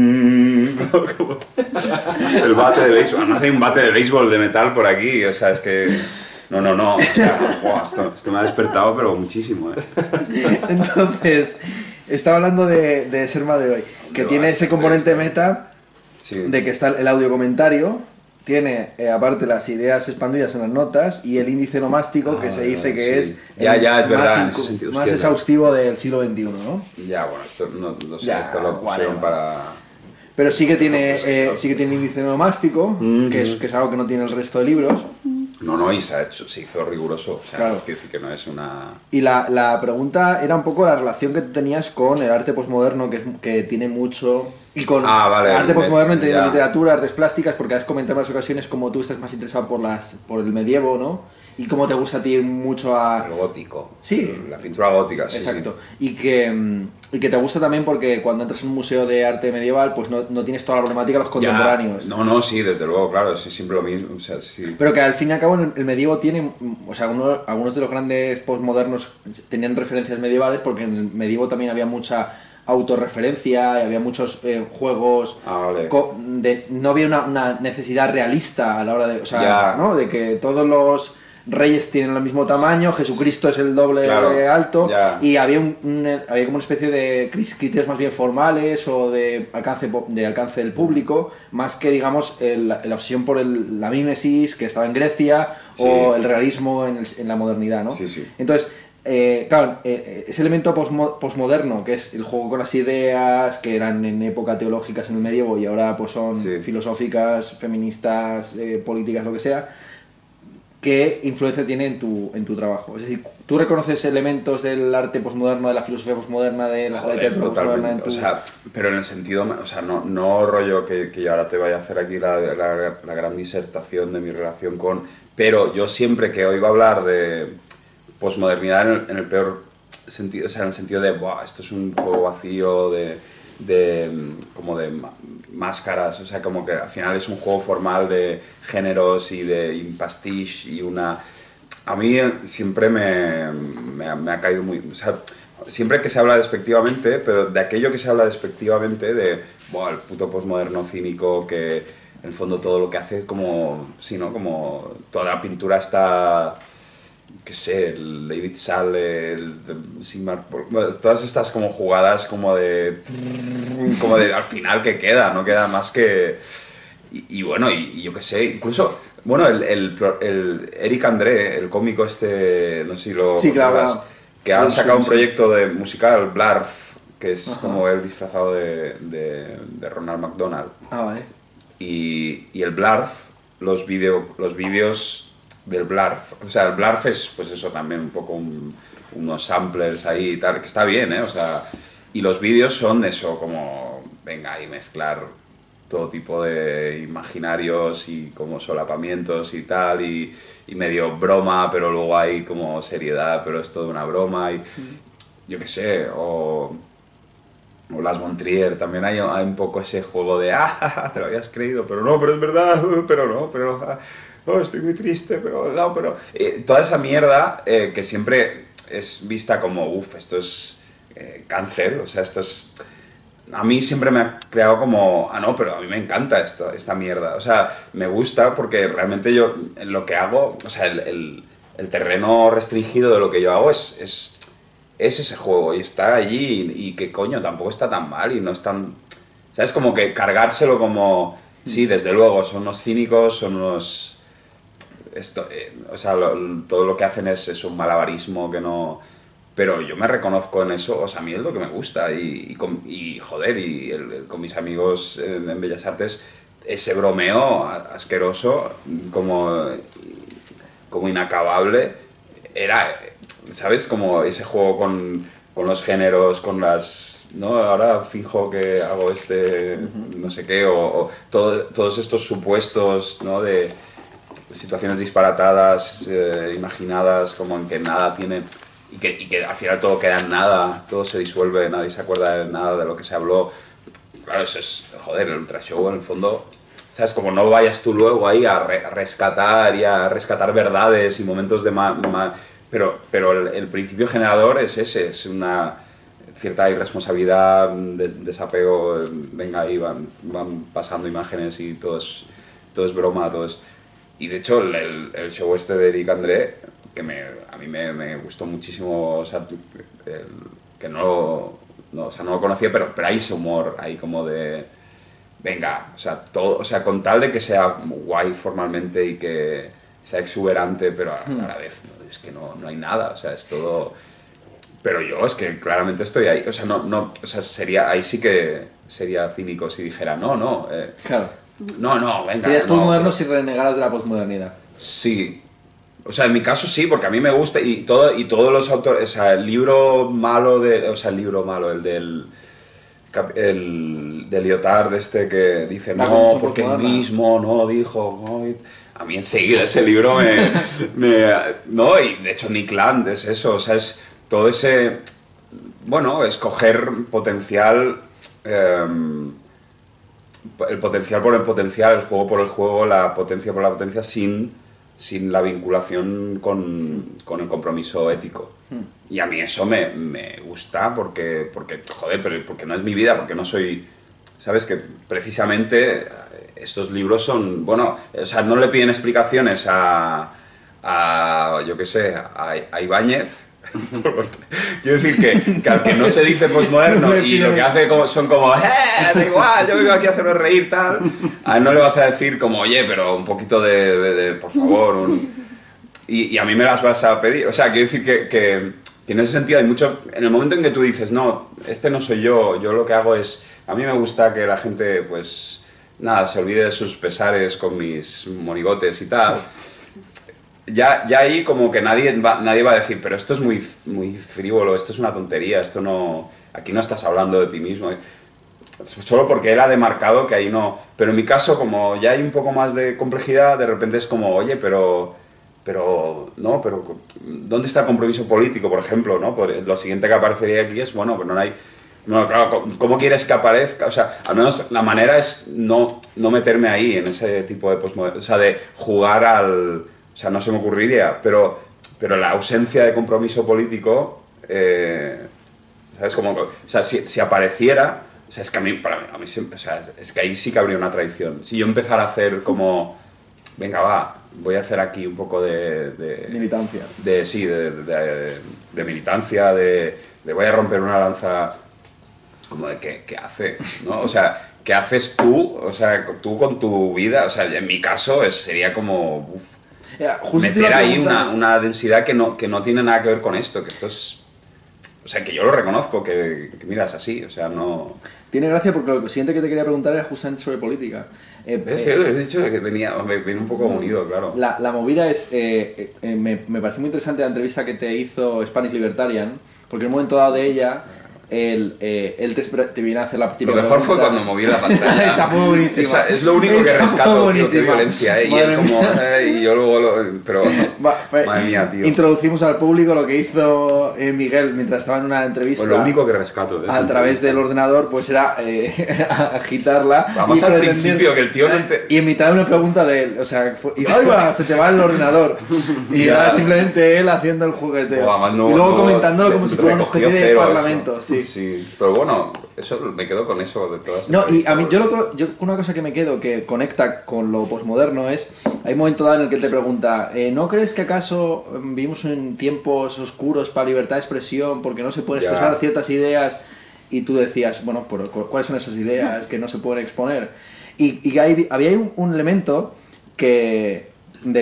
El bate de béisbol. Además hay un bate de béisbol de metal por aquí, o sea, es que... No, o sea, esto me ha despertado, pero muchísimo, ¿eh? Entonces, estaba hablando de Ser Madre Hoy, que tiene ese componente meta, sí, de que está el audio comentario, tiene aparte las ideas expandidas en las notas y el índice nomástico, que se dice que sí, es es verdad, en ese sentido, más exhaustivo del siglo XXI, ¿no? Ya, bueno, esto no sé, esto lo pusieron para... Pero sí que tiene índice nomástico, que es algo que no tiene el resto de libros. No, y se hizo riguroso, o sea, claro. Quiero decir que no es una... Y la pregunta era un poco la relación que tú tenías con el arte posmoderno, que tiene mucho... Y con arte posmoderno entendiendo literatura, artes plásticas, porque has comentado en varias ocasiones como tú estás más interesado por el medievo, ¿no? Y cómo te gusta a ti mucho el gótico. Sí. La pintura gótica, sí. Exacto. Sí. Y que te gusta también porque cuando entras en un museo de arte medieval, pues no tienes toda la problemática de los contemporáneos. No, sí, desde luego, claro, es siempre lo mismo. O sea, sí. Pero que al fin y al cabo el medievo tiene... O sea, algunos de los grandes postmodernos tenían referencias medievales porque en el medievo también había mucha autorreferencia y había muchos juegos... vale. No había una necesidad realista a la hora de... O sea, ¿no? De que todos los reyes tienen el mismo tamaño, Jesucristo es el doble de alto, y había había como una especie de criterios más bien formales o de alcance del público, más que, digamos, la obsesión por la mímesis que estaba en Grecia, o el realismo en la modernidad, ¿no? Sí. Entonces, claro, ese elemento posmoderno, que es el juego con las ideas, que eran en época teológicas en el medievo y ahora pues son filosóficas, feministas, políticas, lo que sea. ¿Qué influencia tiene en tu trabajo? Es decir, ¿tú reconoces elementos del arte posmoderno, de la filosofía posmoderna, de la literatura posmoderna? O sea, pero en el sentido, o sea, no rollo que yo ahora te vaya a hacer aquí la gran disertación de mi relación con... Pero yo siempre que oigo hablar de posmodernidad en el peor sentido, o sea, en el sentido de, esto es un juego vacío como de máscaras, o sea, como que al final es un juego formal de géneros y de pastiche y una... A mí siempre me ha caído muy... O sea, siempre que se habla despectivamente, pero de aquello que se habla despectivamente, de el puto posmoderno cínico que en el fondo todo lo que hace como... Sí, ¿no? Como toda la pintura está... qué sé, el David Sale, el Sigmar, todas estas como jugadas como de al final que queda, no queda más que... Y bueno, y yo qué sé, incluso, bueno, el Eric André, el cómico este, no sé si lo... Sí, claro. que han sacado un proyecto de musical, Blarf, que es como él disfrazado de Ronald McDonald. Ah, vale. Y el Blarf, los vídeos del Blarf, o sea, el Blarf es pues eso también un poco unos samplers ahí y tal, que está bien, o sea, y los vídeos son eso, como venga y mezclar todo tipo de imaginarios y como solapamientos y tal, y medio broma, pero luego hay como seriedad, pero es toda una broma, y yo qué sé, o Las von Trier, también hay un poco ese juego de te lo habías creído, pero no, pero es verdad, pero no, pero estoy muy triste, pero no, pero... toda esa mierda que siempre es vista como, esto es cáncer, o sea, esto es... A mí siempre me ha creado como, no, pero a mí me encanta esta mierda, o sea, me gusta porque realmente yo, en lo que hago, o sea, el terreno restringido de lo que yo hago es ese juego y está allí y que coño, tampoco está tan mal y no es tan... ¿Sabes? Como que cargárselo como... Sí, desde luego, son unos cínicos, son unos... o sea, todo lo que hacen es un malabarismo que no... Pero yo me reconozco en eso, o sea, a mí es lo que me gusta y joder, con mis amigos en Bellas Artes, ese bromeo asqueroso, como inacabable, era... ¿Sabes? Como ese juego con los géneros, con las... ¿no? Ahora fijo que hago no sé qué, o todos estos supuestos, ¿no? De situaciones disparatadas, imaginadas, como en que nada tiene... Y que al final todo queda en nada, todo se disuelve, nadie se acuerda de nada de lo que se habló. Claro, eso es, joder, el ultra show en el fondo... ¿Sabes? Como no vayas tú luego ahí a rescatar verdades y momentos de... Pero el principio generador es ese, es una cierta irresponsabilidad, desapego, venga ahí, van pasando imágenes y todo es broma, todo es... Y de hecho el show este de Eric André, que a mí me gustó muchísimo, o sea, que o sea, no lo conocía, pero hay ese humor ahí como de... Venga, o sea, todo, o sea, con tal de que sea guay formalmente y que sea exuberante, pero a la vez es que no hay nada, o sea, es todo... Pero yo es que claramente estoy ahí, o sea, o sea, ahí sí que sería cínico si dijera, claro. Venga. Serías postmoderno si renegaras de la postmodernidad. Sí, o sea, en mi caso sí, porque a mí me gusta, y todos los autores, o sea, el libro malo, el de Lyotard este que dice no, porque él mismo no dijo, no, a mí enseguida ese libro no, y de hecho Nick Land es eso, o sea, es todo ese, bueno, escoger potencial, el potencial por el potencial, el juego por el juego, la potencia por la potencia sin la vinculación con el compromiso ético. Y a mí eso me gusta porque joder, pero porque no es mi vida, porque no soy... ¿Sabes? Que precisamente estos libros son... Bueno, o sea, no le piden explicaciones a yo qué sé, a Ibáñez. Quiero decir que al que no se dice postmoderno y lo que hace son como da igual, yo vengo aquí a hacerlo reír, tal. A él no le vas a decir como, oye, pero un poquito de por favor, y a mí me las vas a pedir. O sea, quiero decir que en ese sentido hay mucho... En el momento en que tú dices, no, este no soy yo lo que hago es... A mí me gusta que la gente, pues, nada, se olvide de sus pesares con mis monigotes y tal. Ya ahí como que nadie va a decir, pero esto es muy frívolo, esto es una tontería, esto no... Aquí no estás hablando de ti mismo. Solo porque él ha demarcado que ahí no... Pero en mi caso, como ya hay un poco más de complejidad, de repente es como, oye, pero ¿dónde está el compromiso político, por ejemplo? ¿No? Lo siguiente que aparecería aquí es, bueno, pero no hay... No, claro, ¿cómo quieres que aparezca? O sea, al menos la manera es no meterme ahí en ese tipo de postmoderno, o sea, de jugar al... O sea, no se me ocurriría, pero la ausencia de compromiso político, ¿sabes? Como, o sea, si apareciera, o sea, es que a mí o sea, es que ahí sí que habría una traición. Si yo empezara a hacer como, venga, va, voy a hacer aquí un poco de militancia. Sí, de militancia, de voy a romper una lanza, como de ¿qué hace? ¿No? O sea, ¿qué haces tú? O sea, tú con tu vida, o sea, en mi caso sería como... meter ahí una densidad que no tiene nada que ver con esto, que esto es... O sea, que yo lo reconozco, que miras así, o sea, no... Tiene gracia porque lo siguiente que te quería preguntar era justamente sobre política. He dicho que viene un poco unido, claro. La movida es... me pareció muy interesante la entrevista que te hizo Spanish Libertarian, porque en un momento dado de ella... él te viene a hacer la típica Lo mejor pregunta. fue cuando moví la pantalla. Esa fue buenísima. Es lo único que rescato, tío, qué violencia, y él como... y yo luego pero... madre mía, tío. Introducimos al público lo que hizo Miguel mientras estaba en una entrevista. Pues lo único que rescato de a través del ordenador, pues era agitarla. Vamos al principio, que el tío no y en mitad de una pregunta de él, o sea, y ¡ay, va! Se te va el ordenador. Y era simplemente él haciendo el jugueteo. Y luego comentándolo como si fuera un objetivo de parlamento. Sí, pero bueno, eso me quedo con eso de todas. No, y a mí yo una cosa que me quedo que conecta con lo posmoderno es, hay un momento dado en el que él te pregunta, ¿no crees que acaso vivimos en tiempos oscuros para libertad de expresión porque no se pueden expresar ciertas ideas? Y tú decías, bueno, ¿cuáles son esas ideas que no se pueden exponer? Y había un elemento que...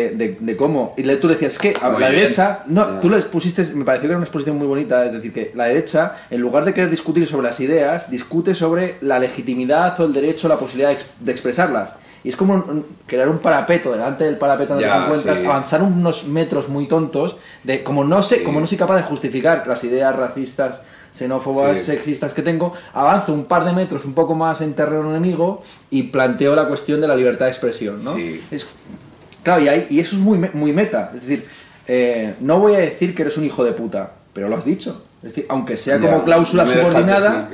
De cómo, y tú le decías, es que a la derecha, no, tú les pusiste, me pareció que era una exposición muy bonita, es decir, que la derecha, en lugar de querer discutir sobre las ideas, discute sobre la legitimidad o el derecho, la posibilidad de expresarlas. Y es como crear un parapeto delante del parapeto donde te encuentras, avanzar unos metros muy tontos, de como no soy capaz de justificar las ideas racistas, xenófobas, sexistas que tengo, avanzo un par de metros un poco más en terreno enemigo y planteo la cuestión de la libertad de expresión, ¿no? Claro, y eso es muy meta. Es decir, no voy a decir que eres un hijo de puta, pero lo has dicho. Es decir, aunque sea como cláusula subordinada,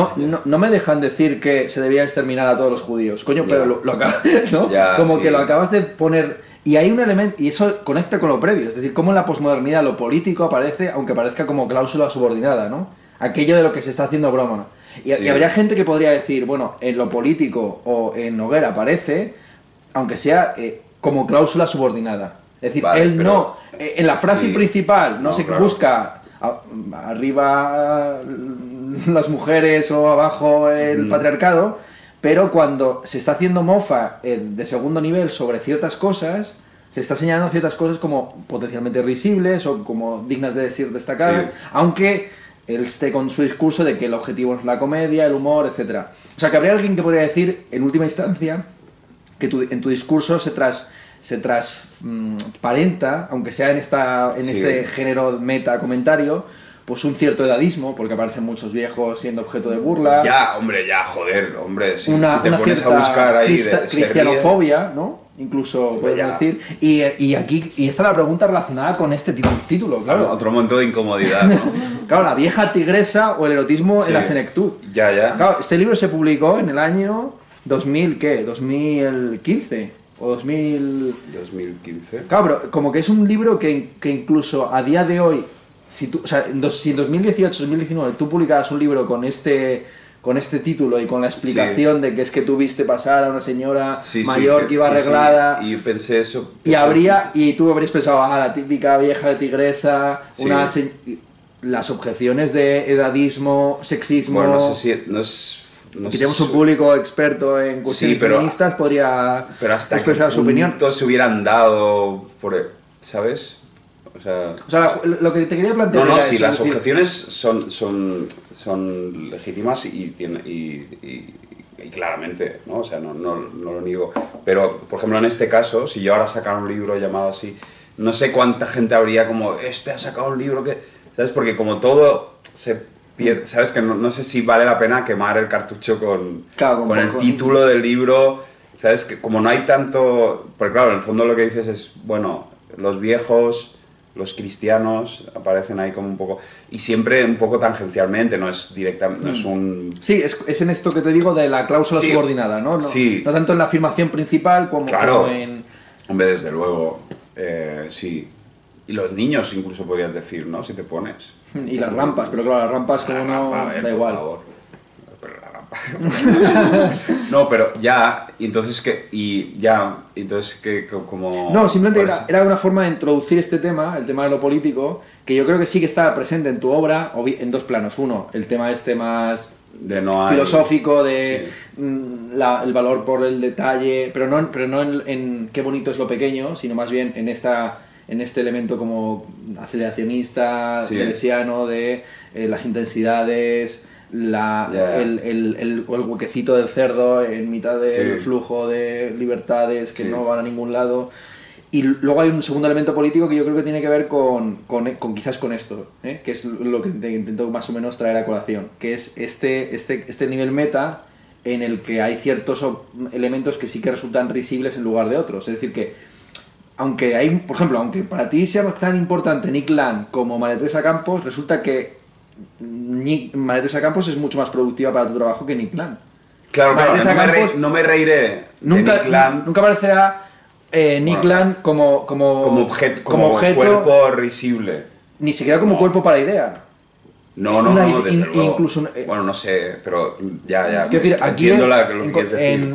no me dejan decir que se debía exterminar a todos los judíos. Coño, pero lo acabas, ¿no? Que lo acabas de poner... Y hay un elemento, y eso conecta con lo previo. Es decir, cómo en la posmodernidad lo político aparece, aunque parezca como cláusula subordinada, ¿no? Aquello de lo que se está haciendo broma. Y habría gente que podría decir, bueno, en lo político o en Noguera aparece, aunque sea... como cláusula subordinada. Es decir, él no... En la frase principal no se busca arriba las mujeres o abajo el patriarcado, pero cuando se está haciendo mofa de segundo nivel sobre ciertas cosas, se está señalando ciertas cosas como potencialmente risibles o como dignas de ser destacadas, aunque él esté con su discurso de que el objetivo es la comedia, el humor, etc. O sea, que habría alguien que podría decir, en última instancia, que en tu discurso se transparenta, aunque sea en este género meta comentario, pues un cierto edadismo, porque aparecen muchos viejos siendo objeto de burla. Hombre, si te pones a buscar ahí cristianofobia, ¿no? Incluso podemos decir. Y aquí está la pregunta relacionada con este título, claro. Otro momento de incomodidad, ¿no? Claro, la vieja tigresa o el erotismo en la senectud. Claro, este libro se publicó en el año 2000, ¿qué? 2015 o 2015. Claro, pero como que es un libro que incluso a día de hoy, si en 2018-2019 tú publicaras un libro con este título y con la explicación de que es que tú viste pasar a una señora mayor que iba arreglada, y pensé eso, y tú habrías pensado, la típica vieja tigresa, las objeciones de edadismo, sexismo. Bueno, no sé si que tenemos un público experto en cuestiones feministas, podría expresar su opinión. Todos se hubieran dado ¿sabes? O sea, lo que te quería plantear era si eso, las objeciones son legítimas y claramente, ¿no? O sea, no lo niego. Pero, por ejemplo, en este caso, si yo ahora sacara un libro llamado así, no sé cuánta gente habría como, ha sacado un libro que... ¿Sabes? Porque como todo se pierde, ¿sabes? Que no sé si vale la pena quemar el cartucho con el título del libro, ¿sabes? Que como no hay tanto... Porque claro, en el fondo lo que dices es, bueno, los viejos... Los cristianos aparecen ahí como un poco... Y siempre un poco tangencialmente, no es directamente... No es un... Sí, es en esto que te digo de la cláusula subordinada, ¿no? No tanto en la afirmación principal como en... Hombre, desde luego, sí. Y los niños incluso podrías decir, ¿no? Si te pones. Y las rampas, pero claro, las rampas como no... da igual. Por favor. No, pero entonces como... No, simplemente era una forma de introducir este tema, el tema de lo político, que yo creo que sí que está presente en tu obra, en dos planos. Uno, el tema más filosófico de el valor por el detalle, pero no en qué bonito es lo pequeño, sino más bien en este elemento como aceleracionista, teresiano, de las intensidades, el huequecito del cerdo en mitad del flujo de libertades que no van a ningún lado. Y luego hay un segundo elemento político que yo creo que tiene que ver con quizás con esto, que es lo que intento más o menos traer a colación, que es este nivel meta en el que hay ciertos elementos que sí que resultan risibles en lugar de otros. Es decir, que aunque hay, por ejemplo, aunque para ti sea tan importante Nick Land como María Teresa Campos, resulta que María Teresa Campos es mucho más productiva para tu trabajo que Nick Land. Claro, no me reiré nunca, de Nick Land. Nunca aparecerá Nick Land como cuerpo risible. Ni siquiera como cuerpo para idea. No, desde luego. Incluso, bueno, no sé, pero ya. Quiero decir, aquí entiendo lo que quieres decir.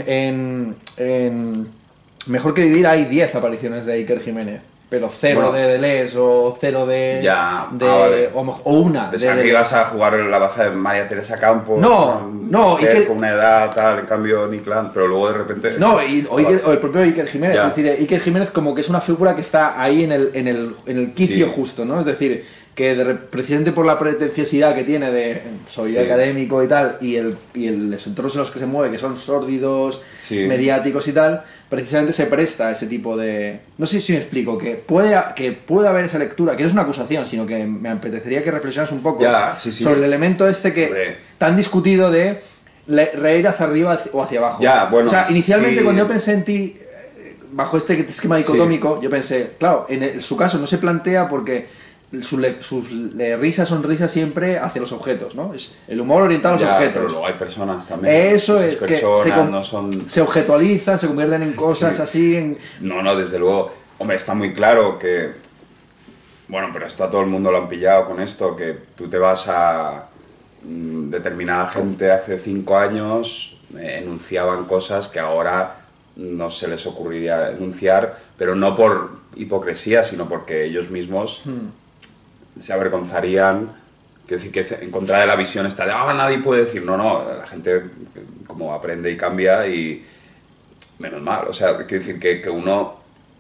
En Mejor que Vivir hay 10 apariciones de Iker Jiménez, pero 0 de Deleuze o 0 de... vale. o una. Pensaba que ibas a jugar la baza de María Teresa Campos. No, Iker, con una edad tal, en cambio Nick Land, pero luego de repente... No, o el propio Iker Jiménez. Es decir, Iker Jiménez como que es una figura que está ahí en el quicio justo, ¿no? Es decir, que precisamente por la pretenciosidad que tiene de soy académico y tal, y los entornos en los que se mueve, que son sórdidos, mediáticos y tal, precisamente se presta a ese tipo de... No sé si me explico, que puede haber esa lectura, que no es una acusación, sino que me apetecería que reflexionas un poco sobre el elemento que tan discutido de reír hacia arriba o hacia abajo. O sea, inicialmente cuando yo pensé en ti, bajo este esquema dicotómico, yo pensé, claro, en su caso no se plantea porque sus risas son risas siempre hacia los objetos, ¿no? Es el humor orientado a los objetos. Pero luego hay personas también. Eso es, que no se objetualizan, se convierten en cosas así. No, desde luego. Hombre, está muy claro que... Bueno, pero esto a todo el mundo lo han pillado con esto, que tú te vas a... determinada gente hace 5 años enunciaban cosas que ahora no se les ocurriría enunciar, pero no por hipocresía, sino porque ellos mismos... se avergonzarían, quiero decir que en contra de la visión está de nadie puede decir, no, la gente como aprende y cambia y menos mal, o sea, quiero decir que uno,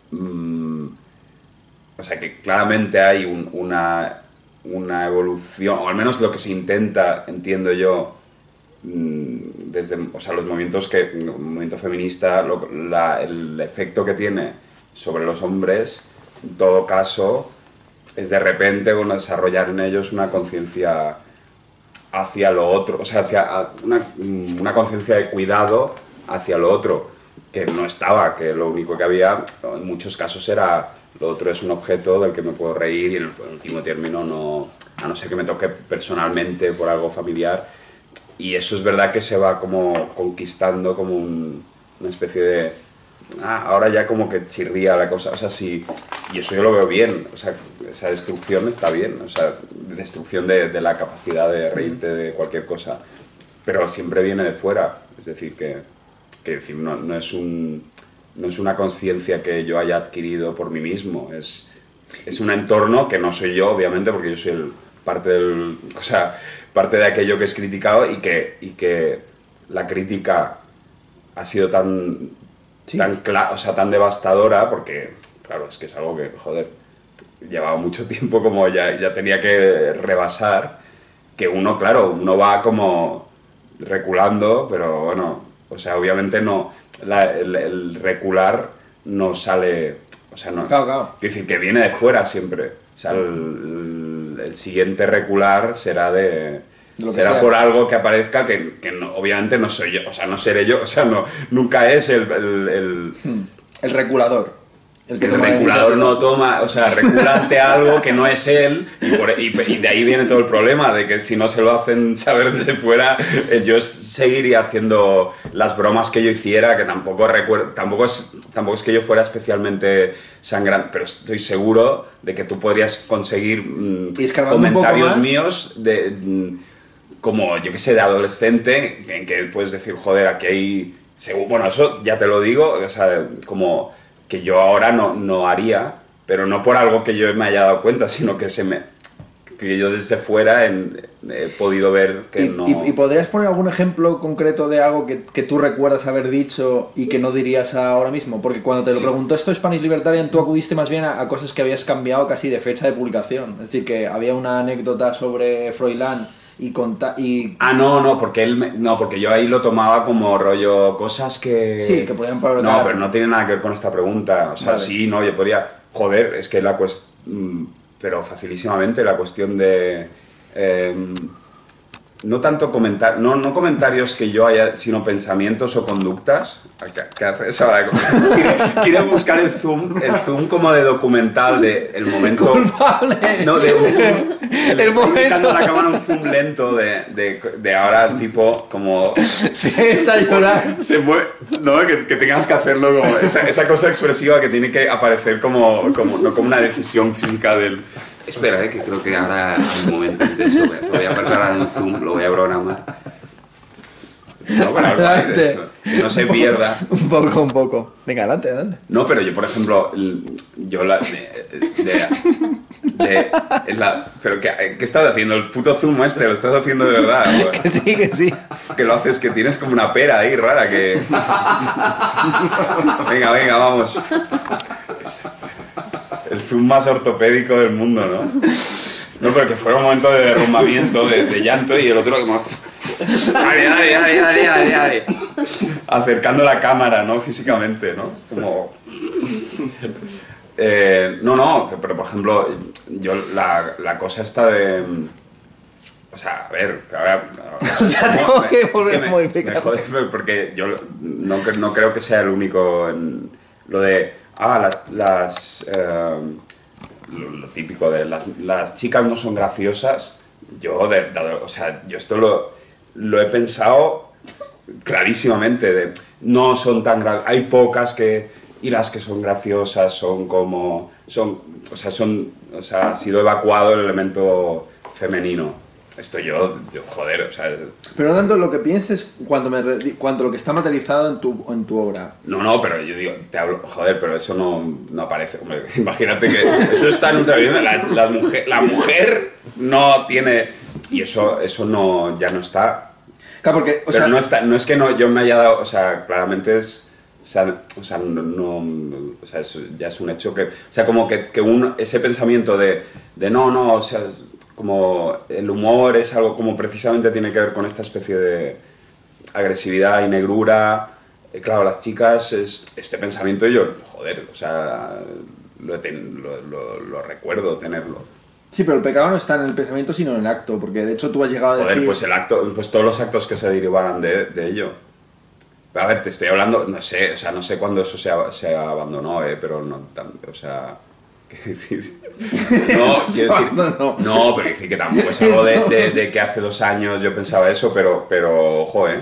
o sea, que claramente hay una evolución, o al menos lo que se intenta, entiendo yo, desde, o sea, los movimientos el movimiento feminista, el efecto que tiene sobre los hombres, en todo caso, es de repente desarrollar en ellos una conciencia hacia lo otro, o sea, hacia una conciencia de cuidado hacia lo otro, que no estaba, que lo único que había en muchos casos era lo otro es un objeto del que me puedo reír y en el último término no, a no ser que me toque personalmente por algo familiar, y eso es verdad que se va como conquistando como una especie de... ahora ya como que chirría la cosa, o sea, sí, y eso yo lo veo bien, o sea, esa destrucción está bien, o sea, destrucción de la capacidad de reírte de cualquier cosa, pero siempre viene de fuera, es decir, que decir, no es una conciencia que yo haya adquirido por mí mismo, es un entorno que no soy yo, obviamente, porque yo soy parte de aquello que es criticado y que la crítica ha sido tan devastadora, porque, claro, es que es algo que, joder, llevaba mucho tiempo como ya tenía que rebasar, que uno va como reculando, pero bueno, o sea, obviamente no, el recular no sale, o sea, no, claro. Quiero decir, que viene de fuera siempre, o sea, el siguiente recular será por algo que aparezca que no, obviamente no soy yo, o sea, no seré yo, o sea, nunca es el reculador. El reculador no toma, o sea, recula ante algo que no es él y de ahí viene todo el problema, de que si no se lo hacen saber desde fuera, yo seguiría haciendo las bromas que yo hiciera, que tampoco es que yo fuera especialmente sangrante, pero estoy seguro de que tú podrías conseguir comentarios míos como, yo qué sé, de adolescente, en que puedes decir, joder, aquí hay... Bueno, eso ya te lo digo, o sea, como... que yo ahora no haría, pero no por algo que yo me haya dado cuenta, sino que que yo desde fuera he podido ver que no... ¿Y podrías poner algún ejemplo concreto de algo que tú recuerdas haber dicho y que no dirías ahora mismo? Porque cuando te lo preguntó esto Spanish Libertarian, tú acudiste más bien a cosas que habías cambiado casi de fecha de publicación. Es decir, que había una anécdota sobre Froilán y... Ah, no, porque yo ahí lo tomaba como rollo cosas que... Sí, que podían provocar... No, pero no tiene nada que ver con esta pregunta. O sea, vale. Sí, no, yo podría... Joder, es que la cuestión... Pero facilísimamente la cuestión de... no tanto no comentarios que yo haya, sino pensamientos o conductas. ¿Qué haces ahora? Quiero buscar el zoom como de documental de el momento... ¡Culpable! No, de un zoom... El momento... la cámara un zoom lento de ahora, tipo, como... Se echa a llorar. Se mueve... No, que tengas que hacerlo como... Esa cosa expresiva que tiene que aparecer como una decisión física del... Espera, que creo que ahora hay un momento intenso. Lo voy a preparar en Zoom, lo voy a programar. No, para algo hay de eso. Que no se pierda. Un poco. Venga, adelante. No, pero yo, por ejemplo, pero ¿qué estás haciendo? El puto Zoom lo estás haciendo de verdad. Que sí. Que lo haces, que tienes como una pera ahí rara que... Venga, vamos. El zoom más ortopédico del mundo, ¿no? No, pero que fuera un momento de derrumbamiento, de llanto, y el otro como... Dale. Acercando la cámara, ¿no? Físicamente, ¿no? Como... No, pero por ejemplo, yo la cosa esta de... O sea, a ver... tengo que volver a modificar. Me jode porque yo no creo que sea el único en lo de... lo típico de las chicas no son graciosas. Yo esto lo he pensado clarísimamente. No son tan graciosas. Hay pocas que... Y las que son graciosas son como... ha sido evacuado el elemento femenino. Esto joder, o sea... Pero no tanto lo que pienses cuanto lo que está materializado en tu obra. No, pero yo digo, te hablo... Joder, pero eso no aparece. Hombre, imagínate que eso está en ultraviolento. La mujer no tiene... Y eso ya no está. Claro, porque... Pero no está, no es que yo me haya dado... O sea, claramente es... eso ya es un hecho que... O sea, como que ese pensamiento de no, o sea... Como el humor es algo como precisamente tiene que ver con esta especie de agresividad y negrura. Claro, las chicas, este pensamiento yo, joder, o sea, lo recuerdo tenerlo. Sí, pero el pecado no está en el pensamiento sino en el acto, porque de hecho tú has llegado a decir... Joder, pues el acto, pues todos los actos que se derivaran de ello. A ver, te estoy hablando, no sé cuándo eso se abandonó, pero no, o sea... ¿Qué decir? No, quiero decir... No, pero decir que tampoco es algo de que hace 2 años yo pensaba eso, pero ojo, O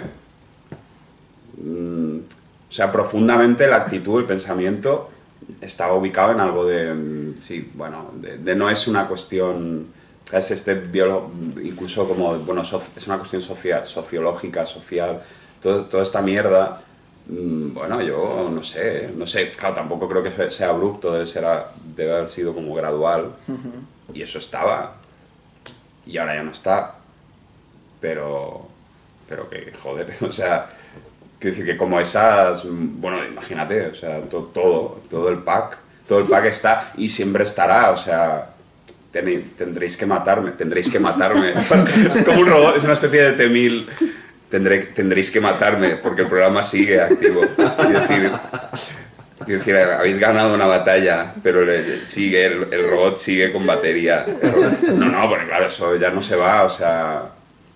sea, profundamente la actitud, el pensamiento estaba ubicado en algo de... Sí, bueno, de no es una cuestión... Es incluso como... Bueno, es una cuestión sociológica, social. Toda esta mierda... Bueno, yo no sé, claro, tampoco creo que sea abrupto, debe haber sido como gradual, y eso estaba, y ahora ya no está, pero que, joder, o sea, quiero decir que como esas, bueno, imagínate, o sea, todo el pack está, y siempre estará, o sea, tendréis que matarme, es como un robot, es una especie de T-1000. Tendréis que matarme porque el programa sigue activo. Quiero decir, habéis ganado una batalla, pero el robot sigue con batería. No, porque claro, eso ya no se va, o sea...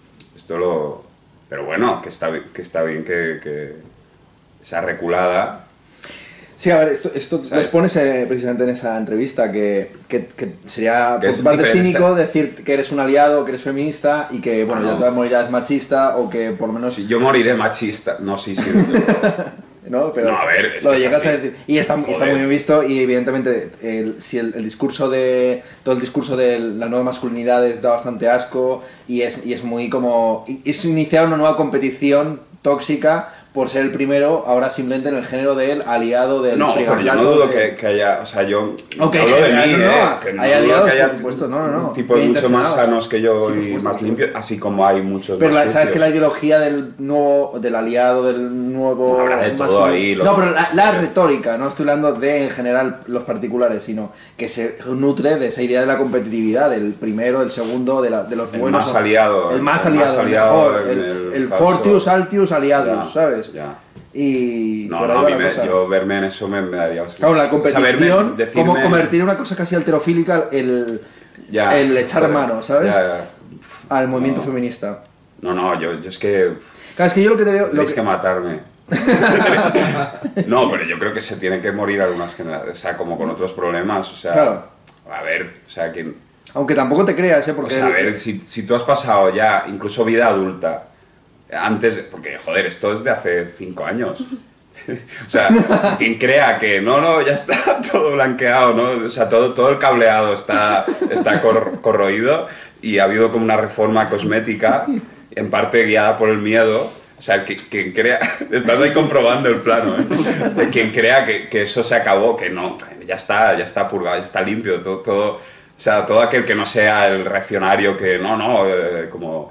Pero bueno, que está bien que esa reculada... Sí, a ver, esto lo expones precisamente en esa entrevista, que sería por parte cínico decir que eres un aliado, que eres feminista y que, bueno, ya te morirás machista o que por lo menos... Sí, yo moriré machista. No, sí. ¿No? Pero no, a ver, es lo que llegas a decir. Y está muy bien visto y evidentemente si el discurso de... Todo el discurso de las nuevas masculinidades da bastante asco y es muy como... Es iniciar una nueva competición tóxica por ser el primero, ahora simplemente en el género del aliado del No, pero yo no dudo que haya, o sea, yo okay, hablo de mí, que no hay aliados, que haya por supuesto, no. tipos mucho más sanos que yo y más limpios, así como hay muchos pero más sabes sucios. que la ideología del aliado, del nuevo... No, habrá de todo ahí. No, pero la retórica, no estoy hablando de, en general, los particulares, sino que se nutre de esa idea de la competitividad, del primero, el segundo, de los buenos... Más aliado, el más aliado, el Fortius, Altius, aliados, ¿sabes? Ya. Y no, yo verme en eso me daría... Claro, la competición, decirme... como convertir una cosa casi alterofílica el echar mano, ¿sabes? Al movimiento feminista. No, yo es que... Claro, es que yo lo que te veo... Tenéis que matarme. No, pero yo creo que se tienen que morir algunas generaciones, o sea, como con otros problemas, o sea... Claro. A ver, o sea, que... Aunque tampoco te creas, ¿eh? Porque... O sea, a ver, si tú has pasado ya, incluso vida adulta, antes, porque joder, esto es de hace 5 años. O sea, quien crea que no, ya está todo blanqueado, ¿no? O sea, todo el cableado está corroído y ha habido como una reforma cosmética, en parte guiada por el miedo. O sea, quien crea, estás ahí comprobando el plano, ¿eh? Quien crea que eso se acabó, que no, ya está purgado, ya está limpio, todo, o sea, todo aquel que no sea el reaccionario que como...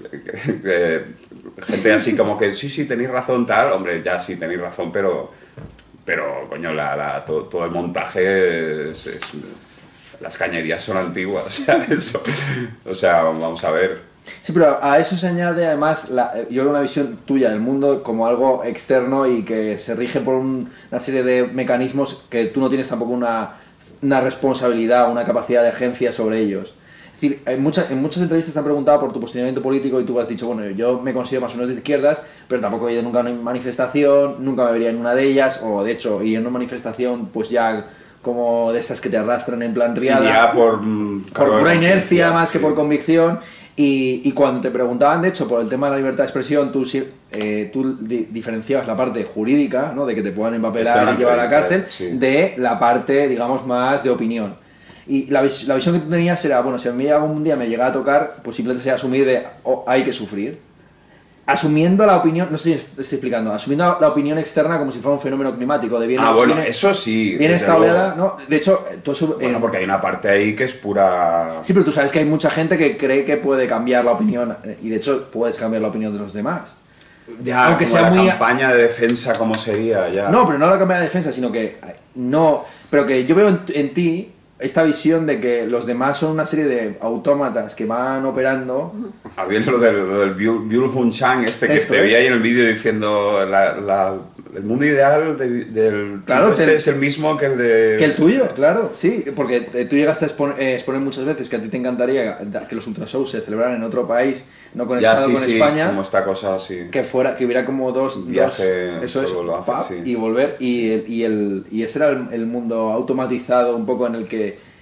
gente así como que sí, tenéis razón, tal, hombre, ya sí, tenéis razón, pero coño, todo el montaje las cañerías son antiguas, o sea, eso, o sea, vamos a ver. Sí, pero a eso se añade además, yo creo una visión tuya del mundo como algo externo y que se rige por una serie de mecanismos que tú no tienes tampoco una responsabilidad, una capacidad de agencia sobre ellos. Es decir, en muchas entrevistas te han preguntado por tu posicionamiento político y tú has dicho, bueno, yo me considero más o menos de izquierdas, pero tampoco he ido nunca a una manifestación, nunca me vería en una de ellas, o de hecho, y en una manifestación, pues ya como de estas que te arrastran en plan riada. Y ya por pura inercia más que por convicción. Y cuando te preguntaban, de hecho, por el tema de la libertad de expresión, tú diferenciabas la parte jurídica, ¿no? De que te puedan empapelar y llevar a la cárcel, sí, de la parte, digamos, más de opinión. Y la visión que tú tenías era, bueno, si a mí algún día me llega a tocar, pues simplemente sería asumir de, hay que sufrir. Asumiendo la opinión, no sé si estoy explicando, asumiendo la opinión externa como si fuera un fenómeno climático. Eso sí. Viene esta oleada, ¿no? De hecho, bueno, porque hay una parte ahí que es pura... Sí, pero tú sabes que hay mucha gente que cree que puede cambiar la opinión, y de hecho puedes cambiar la opinión de los demás. Ya, aunque sea la campaña de defensa, ¿cómo sería? Ya. No, pero no la campaña de defensa, sino que... No, pero que yo veo en ti esta visión de que los demás son una serie de autómatas que van operando. Había lo del Byul Hun Chang, que te vi ahí en el vídeo diciendo el mundo ideal del claro, chico es el mismo que el de... Que el tuyo, claro, sí, porque tú llegaste a exponer muchas veces que a ti te encantaría que los ultrashows se celebraran en otro país, no conectado con España. Como esta cosa así. Que hubiera como dos viaje, eso es, lo hace, y volver, y ese era el mundo automatizado un poco en el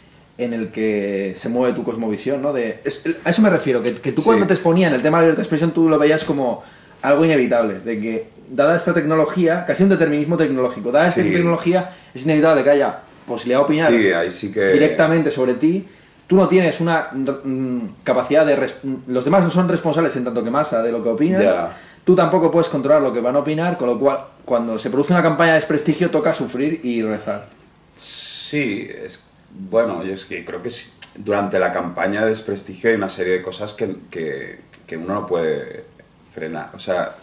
que se mueve tu cosmovisión, ¿no? A eso me refiero, que tú cuando te exponías en el tema de la libertad de expresión, tú lo veías como algo inevitable, de que dada esta tecnología, casi un determinismo tecnológico, dada esta tecnología es inevitable que haya posibilidad de opinar ahí sí que... directamente sobre ti. Tú no tienes una capacidad de... Los demás no son responsables en tanto que masa de lo que opinan. Tú tampoco puedes controlar lo que van a opinar, con lo cual, cuando se produce una campaña de desprestigio, toca sufrir y rezar. Sí, bueno, yo es que creo que durante la campaña de desprestigio hay una serie de cosas que uno no puede frenar. O sea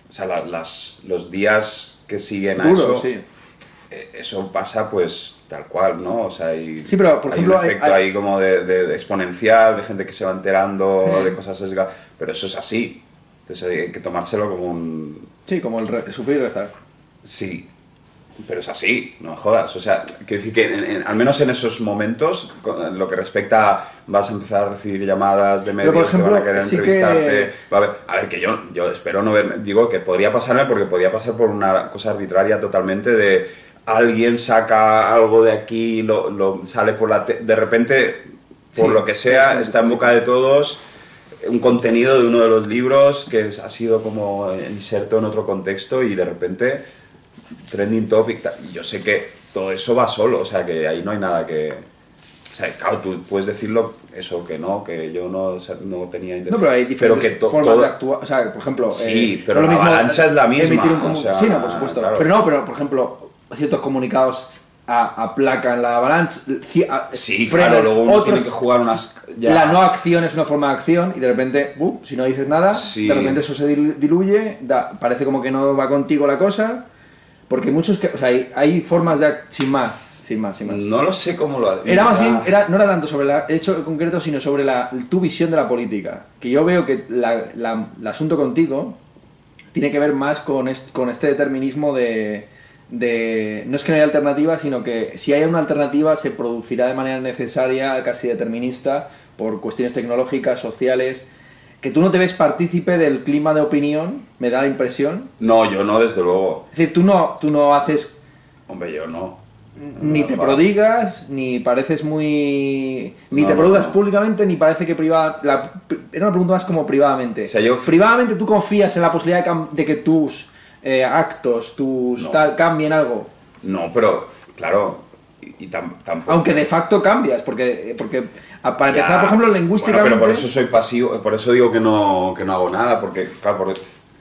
los días que siguen a eso, eso pasa pues tal cual, ¿no? O sea, hay por ejemplo, un efecto ahí como de exponencial, de gente que se va enterando de cosas sesgadas, pero eso es así. Entonces hay que tomárselo como un... Sí, como sufrir y rezar. Sí. Pero es así, no me jodas. O sea, quiero decir que al menos en esos momentos, en lo que respecta a vas a empezar a recibir llamadas de medios, por ejemplo, que van a querer entrevistarte. A ver, que yo espero no ver. Digo que podría pasarme porque podría pasar por una cosa arbitraria totalmente de alguien saca algo de aquí, lo sale por de repente, por lo que sea, está en boca de todos. Un contenido de uno de los libros que ha sido como inserto en otro contexto y de repente trending topic. Yo sé que todo eso va solo, o sea que ahí no hay nada que... O sea, claro, tú puedes decirlo, eso, que no, que yo no tenía intención. No, pero hay diferentes formas de actuar. O sea, por ejemplo... Sí, pero la avalancha es la misma. O sea, sí, no, por supuesto. Claro. Pero, por ejemplo, ciertos comunicados aplacan la avalancha. Sí, claro, luego uno tiene que jugar unas... Ya. La no acción es una forma de acción y de repente, si no dices nada, de repente eso se diluye, parece como que no va contigo la cosa, porque muchos... O sea, hay formas de... Sin más. No lo sé cómo lo haré. Era más bien, no era tanto sobre el hecho concreto, sino sobre tu visión de la política. Que yo veo que el asunto contigo tiene que ver más con este determinismo de... No es que no haya alternativa, sino que si hay una alternativa se producirá de manera necesaria, casi determinista, por cuestiones tecnológicas, sociales... Que tú no te ves partícipe del clima de opinión, me da la impresión. No, yo no, desde luego. Es decir, tú no haces... Hombre, yo no. Ni te prodigas, ni pareces muy... Ni te prodigas públicamente, ni parece que privada... Era una pregunta más como privadamente. O sea, ¿Privadamente tú confías en la posibilidad de que tus actos, tal, cambien algo? No, pero, claro, y tampoco... Aunque de facto cambias, porque para empezar, por ejemplo, lingüísticamente... Bueno, pero por eso soy pasivo, por eso digo que no hago nada, porque, claro,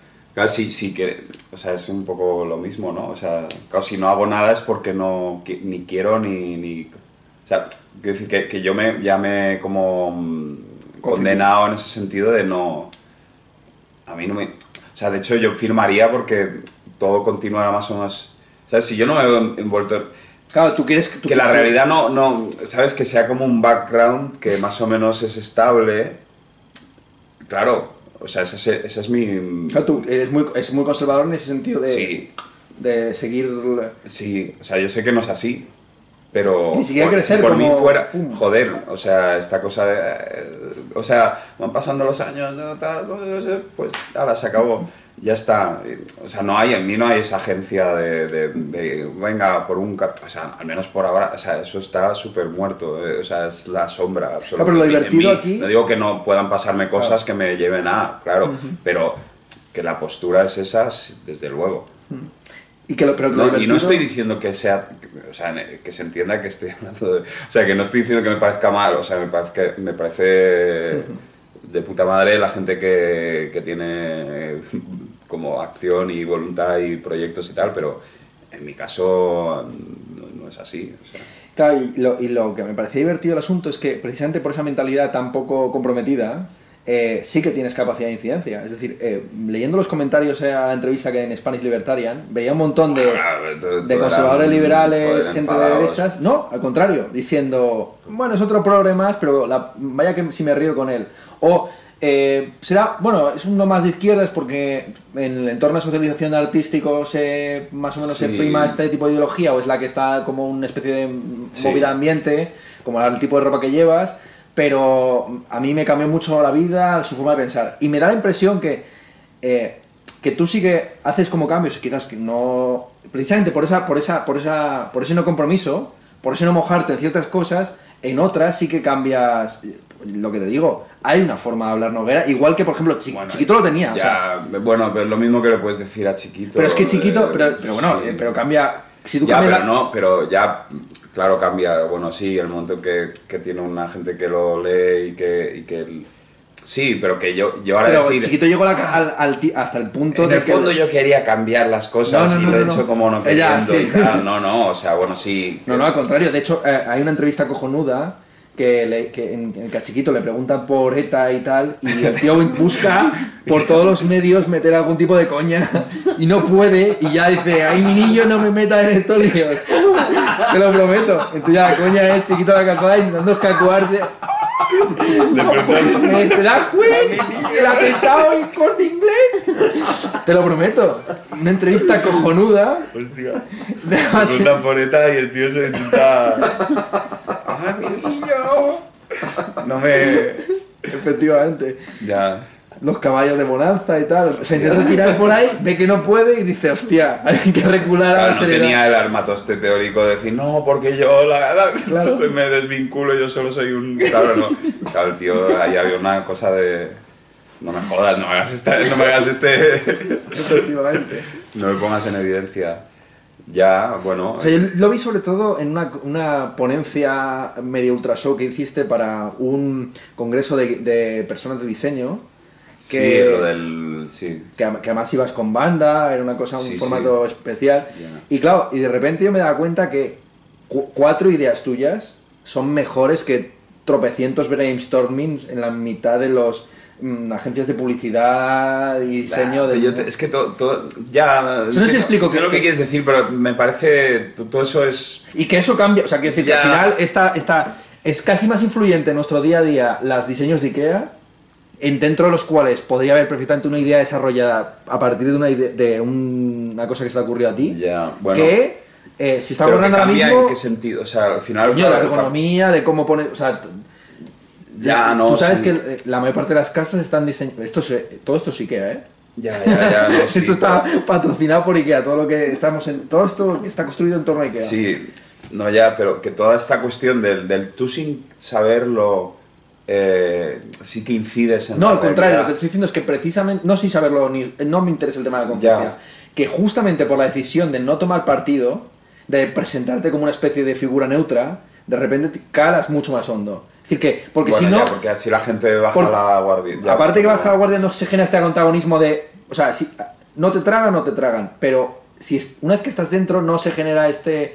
sí que, o sea, es un poco lo mismo, ¿no? O sea, claro, si no hago nada es porque ni quiero ni o sea, quiero decir que yo ya me he como condenado en ese sentido de no... A mí no me... O sea, de hecho yo firmaría porque todo continuará más o menos... ¿Sabes? Si yo no me veo envuelto... Claro, tú quieres... que la realidad no... ¿Sabes? Que sea como un background que más o menos es estable. Claro... O sea, ese es mi... Claro, tú eres muy conservador en ese sentido de... Sí. De seguir... Sí, o sea, yo sé que no es así, pero... Ni siquiera crecer por como... mí fuera... Joder, o sea, esta cosa de... O sea, van pasando los años, pues ahora se acabó. Ya está. O sea, en mí no hay esa agencia de venga, por un... O sea, al menos por ahora, o sea, eso está súper muerto. O sea, es la sombra absoluta. Claro, pero lo divertido aquí... No digo que no puedan pasarme cosas que me lleven a... Claro, pero que la postura es esa, desde luego. Y no estoy diciendo que sea... O sea, que se entienda que estoy hablando de... O sea, que no estoy diciendo que me parezca mal. O sea, me parece de puta madre la gente que tiene... como acción y voluntad y proyectos y tal, pero en mi caso no es así. O sea. Claro, y lo que me parecía divertido el asunto es que precisamente por esa mentalidad tan poco comprometida, sí que tienes capacidad de incidencia. Es decir, leyendo los comentarios a la entrevista que en Spanish Libertarian, veía un montón de conservadores liberales, gente de derechas. No, al contrario, diciendo, bueno, es otro problema más, pero vaya que si me río con él. O... será, bueno, es uno más de izquierdas porque en el entorno de socialización artístico más o menos se prima este tipo de ideología, o es la que está como una especie de movida ambiente, como el tipo de ropa que llevas, pero a mí me cambió mucho la vida, su forma de pensar, y me da la impresión que tú sí que haces como cambios, quizás que no, precisamente por ese no compromiso, por ese no mojarte en ciertas cosas, en otras sí que cambias. Lo que te digo, hay una forma de hablar Noguera, igual que por ejemplo Chiquito lo tenía. Ya, o sea, bueno, pero lo mismo que le puedes decir a Chiquito. Pero es que Chiquito, pero bueno, sí. Pero cambia. Si tú ya, pero ya, claro, cambia. Bueno, sí, el momento que tiene una gente que lo lee y que sí, pero que yo ahora pero decir... Chiquito llegó hasta el punto de... En el fondo yo quería cambiar las cosas y lo he hecho como no queriendo sí. y tal. No, o sea, bueno, sí... No, al contrario. De hecho, hay una entrevista cojonuda en que a Chiquito le preguntan por ETA y tal, y el tío busca por todos los medios meter algún tipo de coña y no puede, y ya dice, ay, mi niño, no me metan en estos líos. Te lo prometo. Entonces ya la coña es Chiquito la calzada intentando escacuarse. ¿Te das cuenta? El atentado en Corte Inglés. Te lo prometo. Una entrevista cojonuda. Hostia. Me preguntan por ETA y el tío se intenta... ¡Ay, mi niño! No me... Efectivamente. Ya. Los caballos de bonanza y tal. Se intenta tirar por ahí, ve que no puede y dice, hostia, hay que recular a la seriedad. No tenía el armatoste teórico de decir, no, porque yo claro. Me desvinculo, yo solo soy un... Claro, no. Claro, el tío, ahí había una cosa de... No me jodas, no me hagas este... Efectivamente. No me pongas en evidencia. Ya, bueno... O sea, yo lo vi sobre todo en una ponencia medio ultra show que hiciste para un congreso de personas de diseño. Sí, lo del... Sí. Que además ibas con banda, era una cosa, un Sí, formato sí. especial. Yeah. Y claro, y de repente yo me daba cuenta que 4 ideas tuyas son mejores que tropecientos brainstormings en la mitad de los agencias de publicidad y diseño de... Es que todo... Ya... No sé si explico qué es lo que quieres decir, pero me parece... Todo eso es... Y que eso cambia, o sea, quiero decir que al final es casi más influyente en nuestro día a día los diseños de IKEA, dentro de los cuales podría haber perfectamente una idea desarrollada a partir de una cosa que se te ha ocurrido a ti, Ya, bueno... que si estamos hablando ahora cambia mismo... ¿en qué sentido? O sea, al final... Coño, la ergonomía, de cómo poner... O sea, ya, no, tú sabes sí. que la mayor parte de las casas están diseñadas... Todo esto es IKEA, ¿eh? Ya, no, sí, esto está patrocinado por IKEA, todo lo que estamos en... Todo esto está construido en torno a IKEA. Sí, no ya, pero que toda esta cuestión del tú sin saberlo... sí que incides en No, la al contrario, lo realidad. que te estoy diciendo es que precisamente, no sin saberlo, no me interesa el tema de la conciencia, que justamente por la decisión de no tomar partido, de presentarte como una especie de figura neutra, de repente te calas mucho más hondo. Es decir, que, porque Bueno, si no... ya, porque así la gente baja la guardia. Ya, aparte que baja la guardia no se genera este antagonismo de... O sea, si no te tragan, pero una vez que estás dentro no se genera este...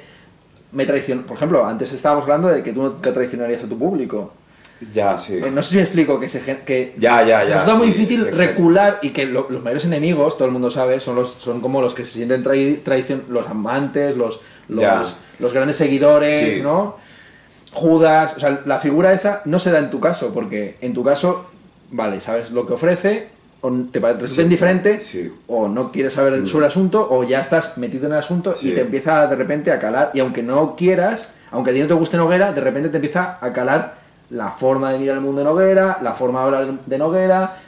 Por ejemplo, antes estábamos hablando de que tú no traicionarías a tu público. Ya, sí. No sé si me explico, que Ya, se nos da muy sí, difícil sí, recular y que los mayores enemigos, todo el mundo sabe, son como los que se sienten traición, los amantes, los grandes seguidores, Sí. ¿no? Judas, o sea, la figura esa no se da en tu caso, porque en tu caso, vale, sabes lo que ofrece, o te resulta indiferente, sí. o no quieres saber sobre el asunto, o ya estás metido en el asunto Sí. y te empieza de repente a calar, y aunque no quieras, aunque a ti no te guste Noguera, de repente te empieza a calar la forma de mirar el mundo de Noguera, la forma de hablar de Noguera,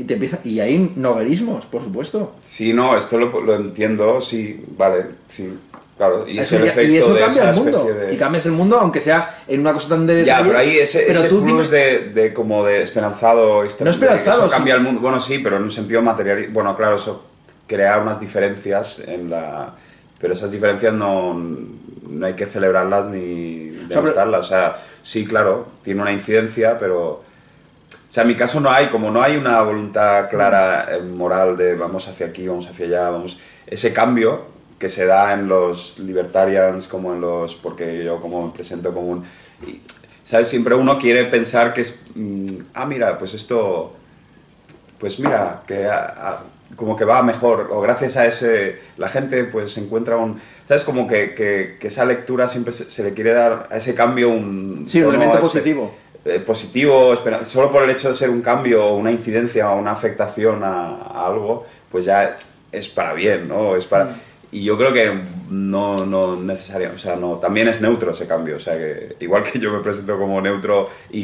y hay noguerismos, por supuesto. Sí, no, esto lo entiendo, sí, vale, sí, claro. Y es el y efecto eso de cambia esa el mundo. especie de... Y cambias el mundo, aunque sea en una cosa tan de Ya, detalle, pero ahí ese tú plus de como de esperanzado... No esperanzado, eso cambia sí. el mundo. Bueno, sí, pero en un sentido material... Bueno, claro, eso crea unas diferencias en la... Pero esas diferencias no hay que celebrarlas ni demostrarlas. O sea, sí, claro, tiene una incidencia, pero... O sea, en mi caso no hay una voluntad clara moral de vamos hacia aquí, vamos hacia allá, vamos... Ese cambio que se da en los libertarians, como en los... Porque yo como me presento como un... ¿Sabes? Siempre uno quiere pensar que es... mira, pues esto... Pues mira, que... como que va mejor, o gracias a ese... La gente pues encuentra un... ¿Sabes? Como que esa lectura siempre se le quiere dar a ese cambio un... Sí, un elemento positivo. Positivo, solo por el hecho de ser un cambio o una incidencia o una afectación a algo, pues ya es para bien, ¿no? Es para... Y yo creo que no necesariamente, o sea, no, también es neutro ese cambio, o sea, que igual que yo me presento como neutro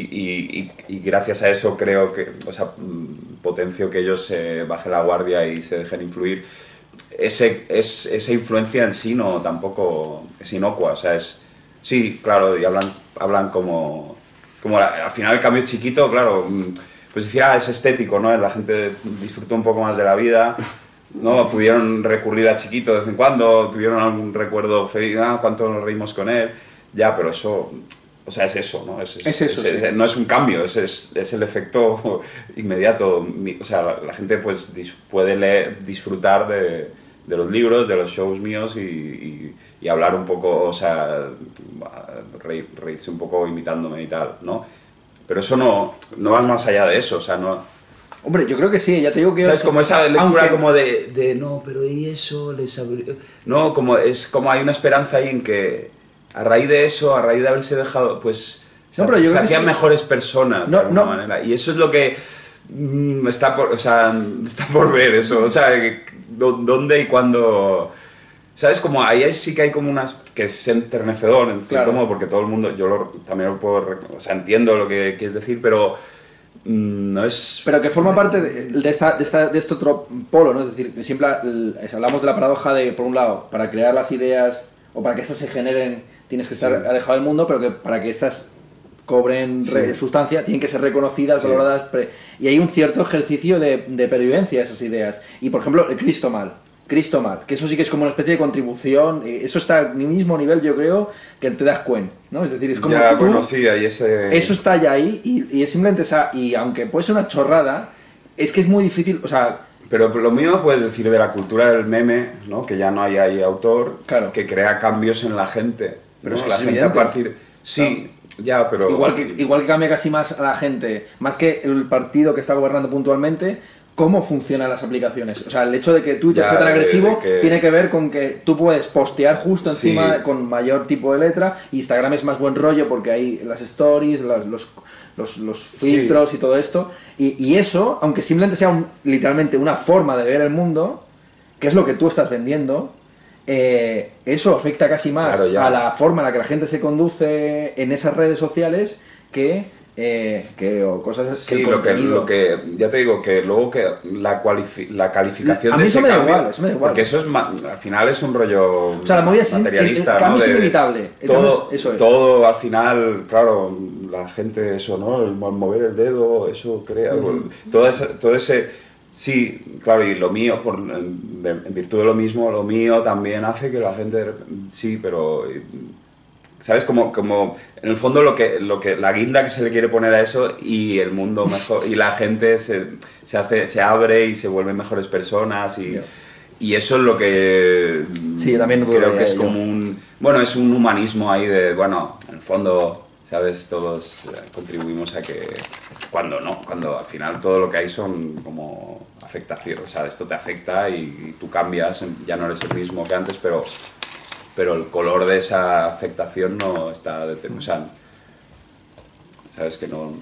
y gracias a eso creo que, o sea, potencio que ellos se bajen la guardia y se dejen influir, esa influencia en sí no tampoco es inocua, o sea, sí, claro, y hablan como al final el cambio chiquito, claro, pues decía, es estético, ¿no? La gente disfrutó un poco más de la vida, ¿no? Pudieron recurrir a Chiquito de vez en cuando, tuvieron algún recuerdo feliz, cuánto nos reímos con él, ya, pero eso, o sea, es eso, ¿no? Es eso, sí. No es un cambio, es el efecto inmediato, o sea, la gente pues puede disfrutar de los libros, de los shows míos y hablar un poco, o sea, reírse un poco imitándome y tal, ¿no? Pero eso no va más allá de eso, o sea, no... Hombre, yo creo que sí, ya te digo que... ¿Sabes? Como esa lectura como de no, pero ¿y eso les abrió? No, como hay una esperanza ahí en que a raíz de eso, a raíz de haberse dejado, pues se hacían mejores personas de alguna manera. Y eso es lo que está por ver eso, o sea, dónde y cuándo... ¿Sabes? Como ahí sí que hay como unas... que es enternecedor en cierto modo, porque todo el mundo, también lo puedo... O sea, entiendo lo que quieres decir, pero... no es... Pero que forma parte de este otro polo, ¿no? Es decir, que siempre hablamos de la paradoja de, por un lado, para crear las ideas o para que estas se generen tienes que estar alejado del mundo, pero que para que estas cobren sustancia tienen que ser reconocidas, valoradas, y hay un cierto ejercicio de pervivencia de esas ideas. Y por ejemplo, el Cristo mal. Cristomal, que eso sí que es como una especie de contribución, eso está al mismo nivel, yo creo, que el Te das cuen, ¿no? Es decir, es como ya, bueno, sí, hay ese... Eso está ya ahí y es simplemente esa... Y aunque puede ser una chorrada, es que es muy difícil, o sea... Pero lo mismo puedes decir de la cultura del meme, ¿no? Que ya no hay ahí autor, claro, que crea cambios en la gente. Pero ¿no? es la gente evidente. a partir... Sí, claro. Ya, pero... Igual que cambia casi más a la gente, más que el partido que está gobernando puntualmente, cómo funcionan las aplicaciones. O sea, el hecho de que Twitter sea tan agresivo tiene que ver con que tú puedes postear justo encima con mayor tipo de letra. Instagram es más buen rollo porque hay las stories, los filtros y todo esto. Y eso, aunque simplemente sea literalmente una forma de ver el mundo, que es lo que tú estás vendiendo, eso afecta casi más a la forma en la que la gente se conduce en esas redes sociales que cosas sí, que lo que ya te digo, que luego que la calificación a mí de eso ese me da cambio, igual, eso me da igual. porque eso es al final es un rollo o sea, la movida materialista, el cambio ¿no? es inevitable. Todo, eso es. todo al final, claro, la gente eso, ¿no? El mover el dedo, eso crea, todo ese sí, claro, y lo mío, en virtud de lo mismo, lo mío también hace que la gente, sí, pero... ¿Sabes? Como en el fondo lo que la guinda que se le quiere poner a eso y el mundo mejor y la gente se abre y se vuelven mejores personas y eso es lo que sí, también creo que es como es un humanismo ahí de, bueno, en el fondo, ¿sabes? Todos contribuimos a que cuando al final todo lo que hay son como afectaciones, o sea, esto te afecta y tú cambias, ya no eres el mismo que antes, pero el color de esa afectación no está determinado. O sea, sabes que no...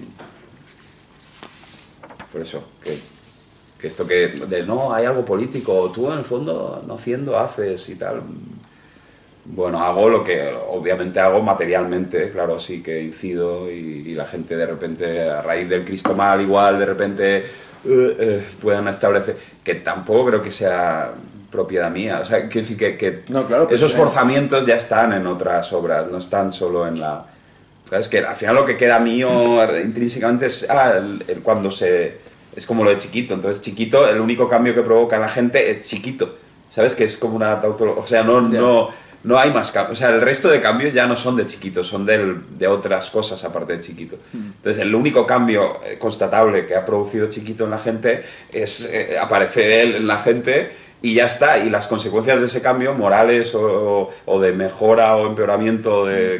Por eso, que esto que... no, hay algo político, tú en el fondo no haciendo, haces y tal. Bueno, hago lo que obviamente hago materialmente, claro, sí que incido y la gente de repente, a raíz del Cristomal igual, de repente puedan establecer... Que tampoco creo que sea... propiedad mía, o sea, quiero decir que no, claro, esos forzamientos ya están en otras obras, no están solo en la... ¿Sabes? Que al final lo que queda mío intrínsecamente es cuando es como lo de chiquito, entonces chiquito, el único cambio que provoca en la gente es chiquito, ¿sabes? Que es como una tautología, o sea, no hay más cambios, o sea, el resto de cambios ya no son de chiquito, son de otras cosas aparte de chiquito. Entonces, el único cambio constatable que ha producido chiquito en la gente es aparecer él en la gente. Y ya está, y las consecuencias de ese cambio, morales o de mejora o empeoramiento del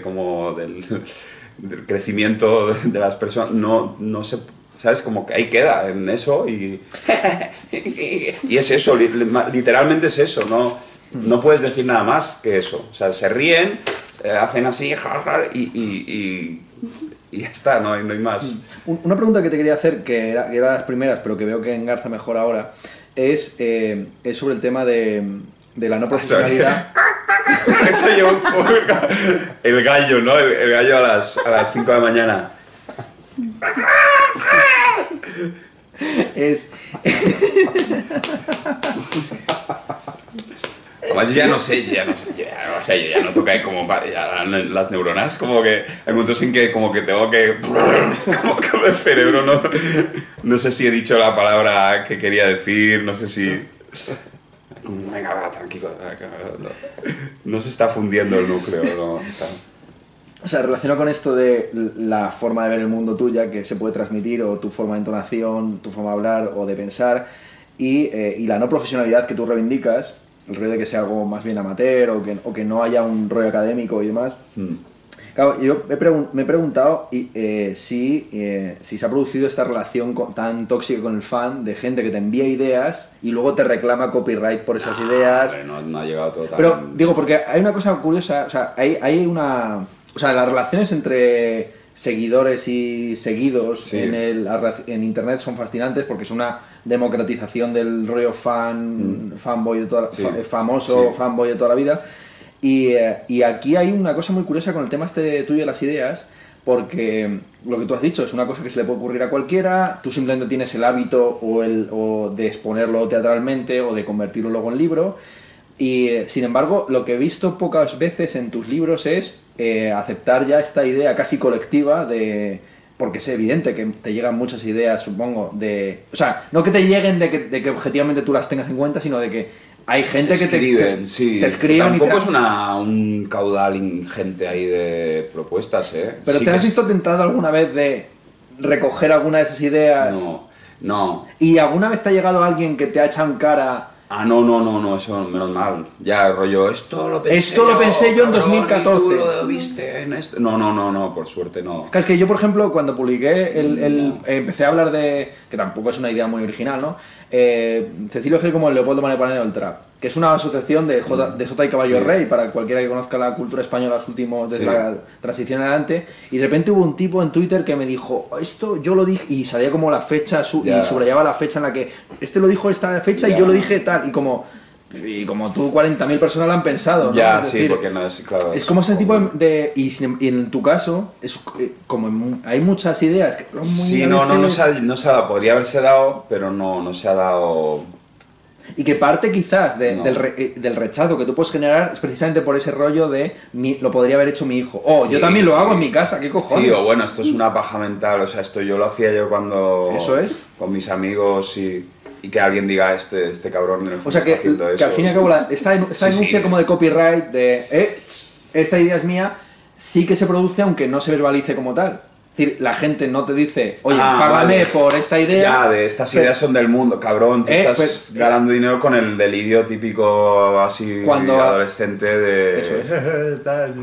crecimiento de las personas, no se... ¿Sabes? Como que ahí queda, en eso, y es eso, literalmente es eso, no puedes decir nada más que eso. O sea, se ríen, hacen así, y ya está, no hay más. Una pregunta que te quería hacer, que era de las primeras, pero que veo que engarza mejor ahora, es sobre el tema de la no profesionalidad. Eso lleva un poco el gallo, ¿no? El gallo a las 5 de la mañana. Además, yo ya no sé, o sea, yo ya no toca como las neuronas, como que hay momentos en que como que tengo que como que el cerebro no sé si he dicho la palabra que quería decir, no sé si venga, va, tranquilo, no se está fundiendo el núcleo, no está... O sea, relacionado con esto de la forma de ver el mundo tuya que se puede transmitir, o tu forma de entonación, tu forma de hablar o de pensar, y la no profesionalidad que tú reivindicas, el rollo de que sea algo más bien amateur o que no haya un rollo académico y demás. Claro, yo me he preguntado si se ha producido esta relación tan tóxica con el fan, de gente que te envía ideas y luego te reclama copyright por esas ideas. No ha llegado todo tan... Pero digo, porque hay una cosa curiosa, o sea, hay una... O sea, las relaciones entre seguidores y seguidos sí. en internet son fascinantes porque es una democratización del rollo fanboy de toda famoso, sí. fanboy de toda la vida. Y aquí hay una cosa muy curiosa con el tema tuyo de las ideas, porque lo que tú has dicho es una cosa que se le puede ocurrir a cualquiera, tú simplemente tienes el hábito o de exponerlo teatralmente o de convertirlo luego en libro. Y sin embargo, lo que he visto pocas veces en tus libros es aceptar ya esta idea casi colectiva porque es evidente que te llegan muchas ideas, supongo, o sea, no que te lleguen de que objetivamente tú las tengas en cuenta, sino de que hay gente escriben, que sí. te escriben. Tampoco es un caudal ingente ahí de propuestas, ¿eh? Pero sí ¿te has visto tentado alguna vez de recoger alguna de esas ideas? No. ¿Y alguna vez te ha llegado alguien que te ha echado en cara? No, eso menos mal. Ya, rollo, esto lo pensé yo en 2014. ¿Y tú lo viste en esto? No, por suerte no. Claro, es que yo, por ejemplo, cuando publiqué, empecé a hablar de, que tampoco es una idea muy original, ¿no? Cecilio G como el Leopoldo Manepanero del Trap, que es una asociación de Sota y Caballo Rey, para cualquiera que conozca la cultura española los últimos, desde la transición adelante, y de repente hubo un tipo en Twitter que me dijo, esto yo lo dije, y salía como la fecha, y subrayaba la fecha en la que, este lo dijo esta fecha y yo lo dije tal, y como tú 40.000 personas lo han pensado, ¿no? Ya, es sí, decir, porque no es, claro. es como ese tipo de... Y en tu caso, es como hay muchas ideas que sí, no se ha dado, podría haberse dado, pero no se ha dado. Y que parte quizás del rechazo que tú puedes generar es precisamente por ese rollo de lo podría haber hecho mi hijo. Yo también lo hago en mi casa, ¿qué cojones? Sí, o bueno, esto es una paja mental, o sea, esto yo lo hacía yo cuando... Eso es. Con mis amigos y que alguien diga este cabrón en el fondo está haciendo eso. Que al fin y al cabo esta denuncia como de copyright, de esta idea es mía, sí que se produce aunque no se verbalice como tal. Es decir, la gente no te dice, oye, págame por esta idea. Ya, de estas ideas son del mundo, cabrón. Tú estás ganando dinero con el delirio típico así adolescente de... Eso es. Tal.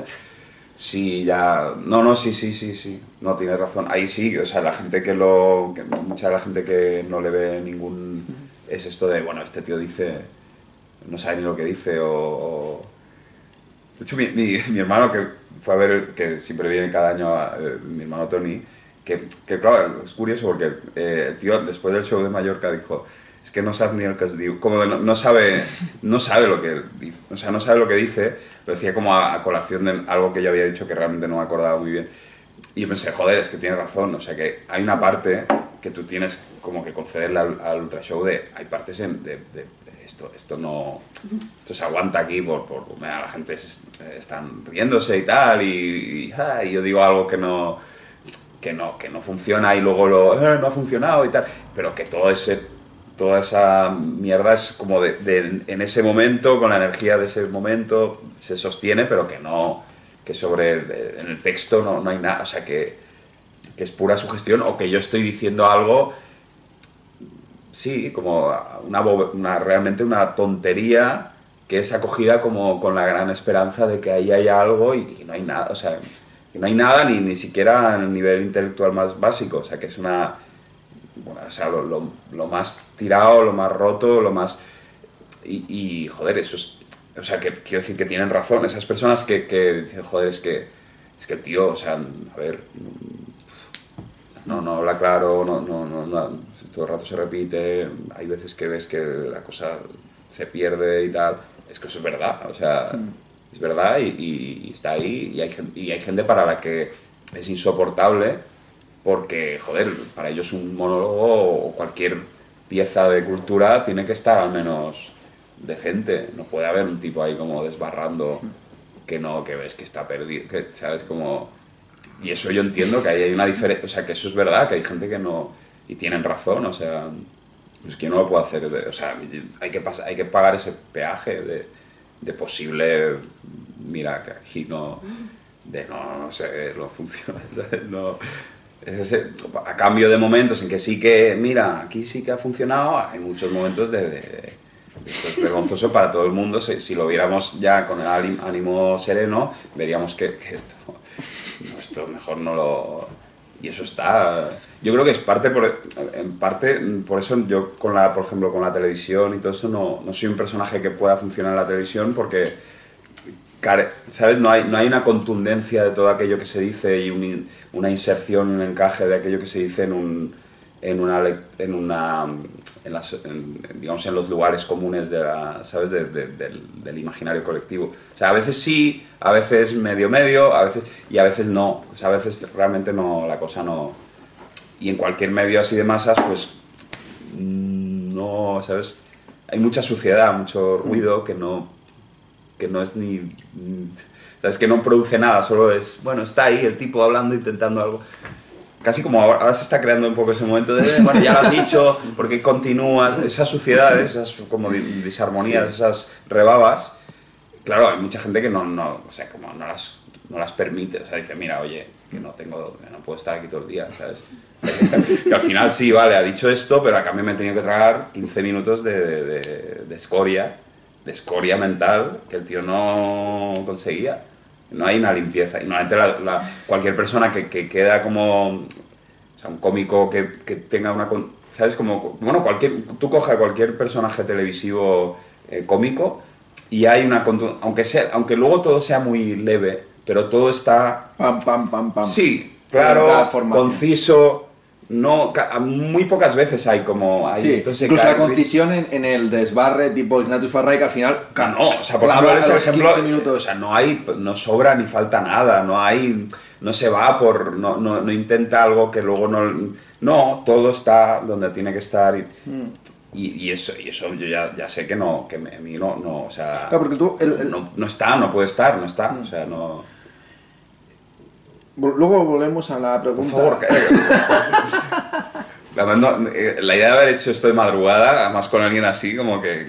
Sí, ya... No, sí. No, tienes razón. Ahí sí, o sea, la gente mucha de la gente que no le ve ningún... Es esto de, bueno, este tío dice... No sabe ni lo que dice o... De hecho, mi hermano que fue a ver, que siempre viene cada año, mi hermano Tony, que claro, es curioso porque el tío después del show de Mallorca dijo, es que no sabe ni el que es diu, como no sabe lo que dice, o sea, no sabe lo que dice, lo decía como a colación de algo que yo había dicho que realmente no me acordaba muy bien. Y yo pensé, joder, es que tiene razón, o sea, que hay una parte que tú tienes como que concederle al Ultra Show hay partes de esto no... Esto se aguanta aquí mira, la gente están riéndose y tal, y yo digo algo que no funciona y luego no ha funcionado y tal, pero que toda esa mierda es como en ese momento, con la energía de ese momento, se sostiene, pero que en el texto no hay nada, o sea, que es pura sugestión, o que yo estoy diciendo algo, sí, como realmente una tontería que es acogida como con la gran esperanza de que ahí haya algo y no hay nada, o sea, que no hay nada ni siquiera a nivel intelectual más básico, o sea, que es una... Bueno, o sea, lo más tirado, lo más roto, lo más... Y joder, eso es... O sea, que quiero decir que tienen razón. Esas personas que dicen, joder, es que el tío, o sea, a ver... No habla claro, todo el rato se repite, hay veces que ves que la cosa se pierde y tal. Es que eso es verdad, o sea, es verdad y está ahí. Y hay gente para la que es insoportable porque, joder, para ellos un monólogo o cualquier pieza de cultura tiene que estar al menos decente. No puede haber un tipo ahí como desbarrando que ves que está perdido, que, ¿sabes? Como... Y eso yo entiendo que hay una diferencia, o sea, que eso es verdad, que hay gente que no... Y tienen razón, o sea, pues que yo no lo puedo hacer, o sea, hay que pagar ese peaje de posible... Mira, que aquí no sé, no funciona, ¿sabes? No... a cambio de momentos en que sí que, mira, aquí sí que ha funcionado, hay muchos momentos esto es vergonzoso para todo el mundo. Si lo viéramos ya con el ánimo sereno, veríamos que esto mejor no lo... Y eso está... Yo creo que es en parte, por eso yo, por ejemplo, con la televisión y todo eso, no soy un personaje que pueda funcionar en la televisión porque... ¿Sabes? No hay una contundencia de todo aquello que se dice y una inserción, un encaje de aquello que se dice digamos, en los lugares comunes ¿sabes? Del imaginario colectivo. O sea, a veces sí, a veces medio, a veces no. O sea, a veces realmente no, la cosa no... Y en cualquier medio así de masas, pues no, ¿sabes? Hay mucha suciedad, mucho ruido que no es ni... ¿Sabes? Que no produce nada, solo es... Bueno, está ahí el tipo hablando, intentando algo. casi como ahora se está creando un poco ese momento de, bueno, ya lo has dicho, ¿por qué continúas? Esas suciedades, esas como disarmonías, esas rebabas, claro, hay mucha gente que o sea, como no las permite, o sea, dice, mira, oye, que no puedo estar aquí todo el día, ¿sabes? Que al final sí, vale, ha dicho esto, pero a cambio me he tenido que tragar 15 minutos de escoria mental que el tío no conseguía. No hay una limpieza. Y normalmente cualquier persona que queda como... O sea, un cómico que tenga una... ¿Sabes? Como, bueno, tú coges a cualquier personaje televisivo cómico y hay una... Aunque luego todo sea muy leve, pero todo está... Pam, pam, pam, pam. Sí, claro, conciso... No, muy pocas veces hay como... Incluso la concisión en el desbarre tipo Ignatius Farray, que al final... No, o sea, por ejemplo, ese ejemplo, o sea, no sobra ni falta nada, no se va por... No intenta algo que luego no... No, todo está donde tiene que estar y eso yo ya sé que a mí no, o sea... Claro, porque tú... No está, no puede estar, no está, o sea, no... Luego volvemos a la pregunta. Por favor, la idea de haber hecho esto de madrugada, además con alguien así, como que...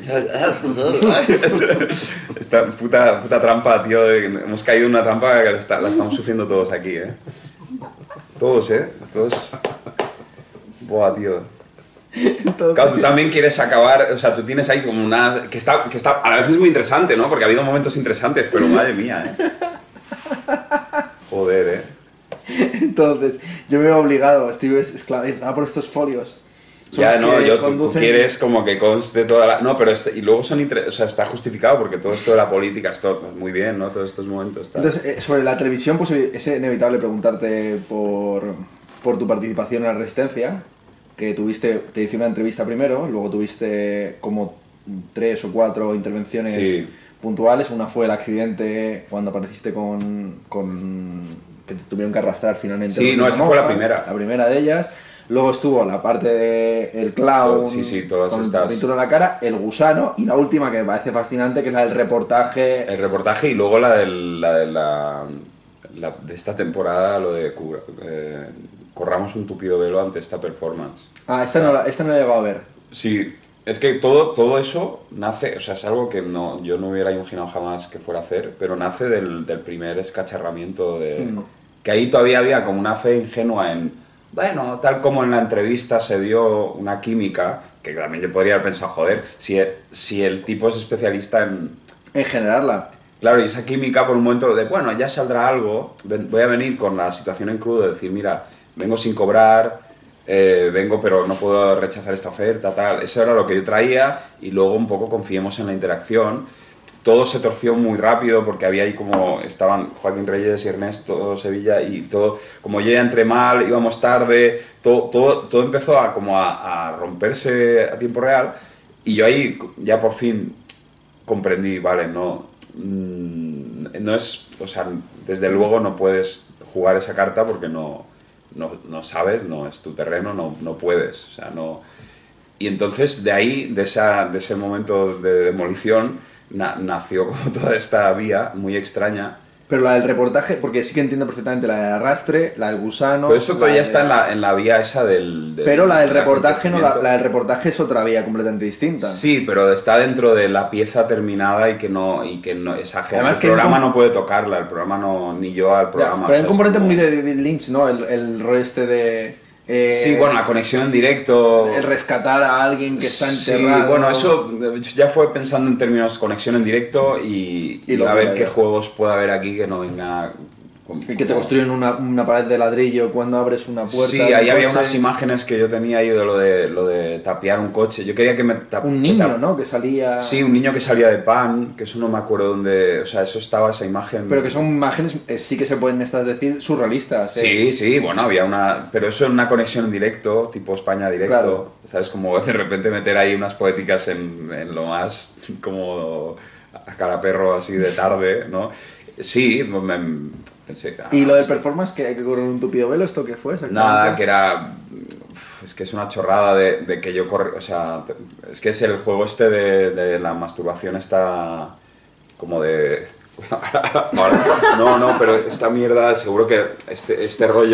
Esta puta trampa, tío. Hemos caído en una trampa que la estamos sufriendo todos aquí, ¿eh? Todos, ¿eh? Todos... Buah, tío. Entonces, claro, tú también quieres acabar, o sea, tú tienes ahí como una... Que está a la vez es muy interesante, ¿no? Porque ha habido momentos interesantes, pero madre mía, ¿eh? Joder, ¿eh? Entonces, yo me veo obligado, estoy esclavizado por estos folios. Ya, no, tú quieres como que conste toda la... No, pero y luego o sea, está justificado porque todo esto de la política, esto muy bien, ¿no? Todos estos momentos. Tal. Entonces, sobre la televisión, pues es inevitable preguntarte por tu participación en la Resistencia, que te hice una entrevista primero, luego tuviste como 3 o 4 intervenciones puntuales. Una fue el accidente cuando apareciste que te tuvieron que arrastrar finalmente. Sí, no, esa fue la primera. La primera de ellas. Luego estuvo la parte del clown, todas con estas... la pintura en la cara, el gusano, y la última que me parece fascinante, que es la del reportaje. El reportaje y luego la de esta temporada, lo de corramos un tupido velo ante esta performance. Ah, esta no la he llegado a ver. Sí, es que todo eso nace, o sea, es algo que yo no hubiera imaginado jamás que fuera a hacer, pero nace del primer escacharramiento que ahí todavía había como una fe ingenua en... Bueno, tal como en la entrevista se dio una química, que también yo podría haber pensado, joder, si el tipo es especialista en generarla. Claro, y esa química por un momento de, bueno, ya saldrá algo, voy a venir con la situación en crudo, de decir, mira, vengo sin cobrar, vengo pero no puedo rechazar esta oferta, tal. Eso era lo que yo traía y luego un poco confiemos en la interacción. Todo se torció muy rápido porque había ahí como estaban Joaquín Reyes y Ernesto Sevilla y todo, como yo ya entré mal, íbamos tarde, todo empezó a romperse a tiempo real y yo ahí ya por fin comprendí, vale, no es, o sea, desde luego no puedes jugar esa carta porque no sabes, no es tu terreno, no puedes, o sea, no... Y entonces de ahí, de ese momento de demolición, nació como toda esta vía muy extraña. Pero la del reportaje, porque sí que entiendo perfectamente la del arrastre, la del gusano... Pero eso todavía está en la vía esa del pero la del reportaje no, la del reportaje es otra vía completamente distinta. Sí, pero está dentro de la pieza terminada y que no esa gente... Además, el programa no puede tocarla, el programa no... Ni yo al programa. Ya, pero hay un componente muy de David Lynch, ¿no? El rol este de... sí, bueno, la conexión en directo... El rescatar a alguien que está enterrado... Sí, bueno, eso ya fue pensando en términos conexión en directo y a ver qué juegos puede haber aquí que no venga... Y que te construyen una pared de ladrillo cuando abres una puerta. Sí, ahí había unas imágenes que yo tenía ahí de lo de tapiar un coche. Yo quería que me un niño, ¿no? Que salía... Sí, un niño que salía de pan, que eso no me acuerdo dónde... O sea, eso estaba, esa imagen... Pero que son imágenes, sí que se pueden decir, surrealistas. Sí, bueno, había una... Pero eso en una conexión en directo, tipo España directo, claro. ¿Sabes? Como de repente meter ahí unas poéticas en lo más como a cara perro así de tarde, ¿no? Sí, pensé, ¿Y lo de performance, que hay que correr un tupido velo? ¿Esto qué fue? Nada, que era... Es que es una chorrada de que yo corro... O sea, es que es el juego este de la masturbación está como de... No, pero esta mierda, seguro que este rollo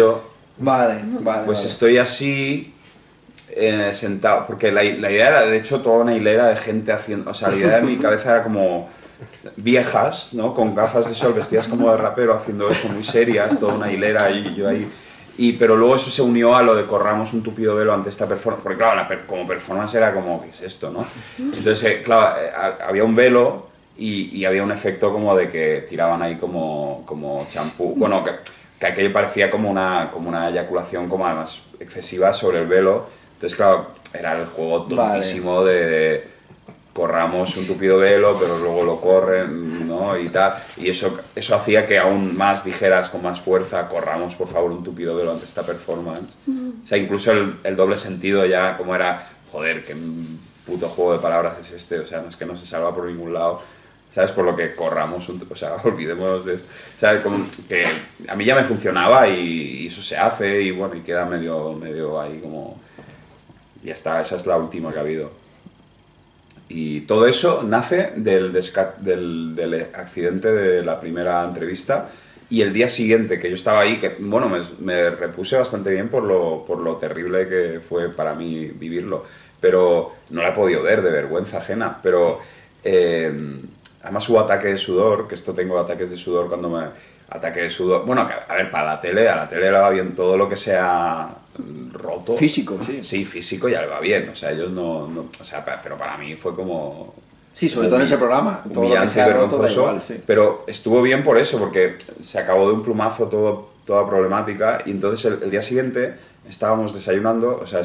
Vale. Pues estoy así, sentado, porque la idea era, de hecho, toda una hilera de gente haciendo, o sea, la idea de mi cabeza era como viejas, ¿no? Con gafas de sol, vestidas como de rapero, haciendo eso, muy serias, toda una hilera, y yo ahí... pero luego eso se unió a lo de corramos un tupido velo ante esta performance, porque claro, como performance era como, ¿qué es esto, no? Entonces, claro, había un velo y había un efecto como de que tiraban ahí como champú, bueno, que aquello parecía como una eyaculación como además excesiva sobre el velo, entonces claro, era el juego tontísimo de corramos un tupido velo, pero luego lo corren, ¿no? Y tal. Y eso hacía que aún más dijeras con más fuerza, corramos por favor un tupido velo ante esta performance. O sea, incluso el doble sentido ya como era, joder, qué puto juego de palabras es este, o sea, no es que no se salva por ningún lado. ¿Sabes? Por lo que corramos, o sea, olvidémonos de esto. ¿Sabes? Como que a mí ya me funcionaba y eso se hace y bueno, y queda medio ahí como... Ya está, esa es la última que ha habido. Y todo eso nace del accidente de la primera entrevista y el día siguiente que yo estaba ahí, que bueno, me repuse bastante bien por lo terrible que fue para mí vivirlo, pero no la he podido ver de vergüenza ajena, pero además hubo ataque de sudor, que esto tengo ataques de sudor cuando me... Ataque de sudor, bueno, a ver, a la tele le va bien todo lo que sea roto. Físico, sí. Sí, físico ya le va bien, o sea, ellos no o sea, pero para mí fue como... Sí, sobre todo en ese programa, todo lo que sea vergonzoso, roto, igual, sí. Pero estuvo bien por eso, porque se acabó de un plumazo toda problemática, y entonces el día siguiente estábamos desayunando, o sea,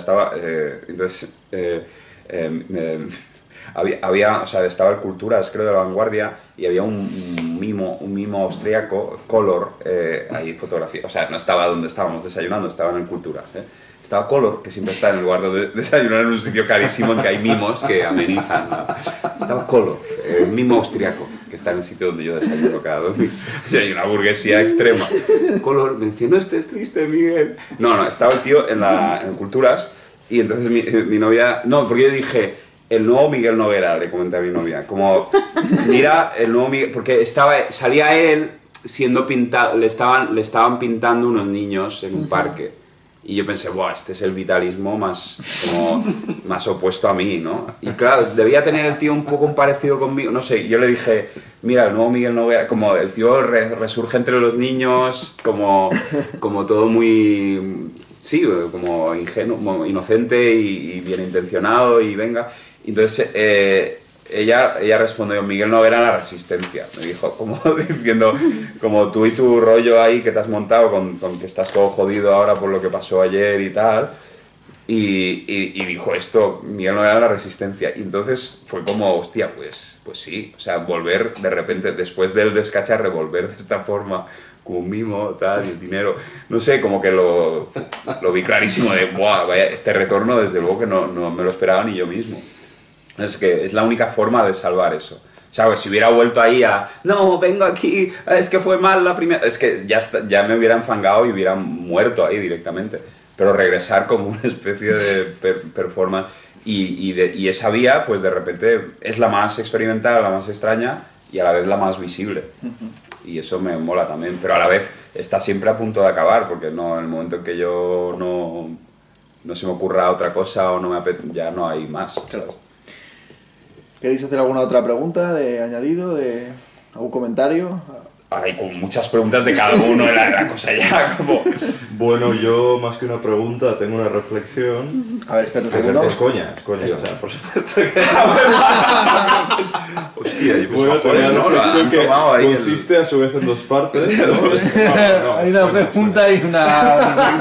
o sea, estaba el Culturas, creo, de La Vanguardia, y había un mimo austríaco, Color, ahí fotografía, o sea, no estaba donde estábamos desayunando, estaba en el Culturas, Estaba Color, que siempre está en el lugar de desayunar en un sitio carísimo en que hay mimos que amenizan, ¿no? Estaba Color, mimo austriaco, que está en el sitio donde yo desayuno cada domingo. O sea, hay una burguesía extrema. Color me decía, no estés triste, Miguel. No, estaba el tío en Culturas, y entonces mi novia... No, porque yo dije... El nuevo Miguel Noguera, le comenté a mi novia, como, mira, el nuevo Miguel, porque salía él siendo pintado, le estaban pintando unos niños en un parque, y yo pensé, buah, este es el vitalismo más opuesto a mí, ¿no? Y claro, debía tener el tío un poco un parecido conmigo, no sé, yo le dije, mira, el nuevo Miguel Noguera, como el tío resurge entre los niños, como todo muy... Sí, como ingenuo, como inocente y bien intencionado y venga. Entonces ella respondió, Miguel Noguera la resistencia. Me dijo, como diciendo, como tú y tu rollo ahí que te has montado con que estás todo jodido ahora por lo que pasó ayer y tal. Y dijo esto, Miguel Noguera la resistencia. Y entonces fue como, hostia, pues sí. O sea, volver de repente, después del descacharre, volver de esta forma... como un mimo, tal, y el dinero, no sé, como que lo vi clarísimo de, buah, vaya, este retorno desde luego que no me lo esperaba ni yo mismo. Es que es la única forma de salvar eso. O sea, pues si hubiera vuelto ahí no, vengo aquí, es que fue mal la primera... Es que ya me hubiera enfangado y hubiera muerto ahí directamente. Pero regresar como una especie de performance y esa vía, pues de repente es la más experimental, la más extraña y a la vez la más visible. Y eso me mola también, pero a la vez está siempre a punto de acabar, porque en el momento en que yo no se me ocurra otra cosa o ya no hay más. Claro. ¿Queréis hacer alguna otra pregunta de añadido, de algún comentario? Hay como muchas preguntas de cada uno, la cosa ya como... Bueno, yo más que una pregunta tengo una reflexión. A ver, espera un segundo. Es coña, o sea, por supuesto que... Hostia, yo bueno, tenía una reflexión que consiste a su vez en dos partes. Hay una pregunta y una...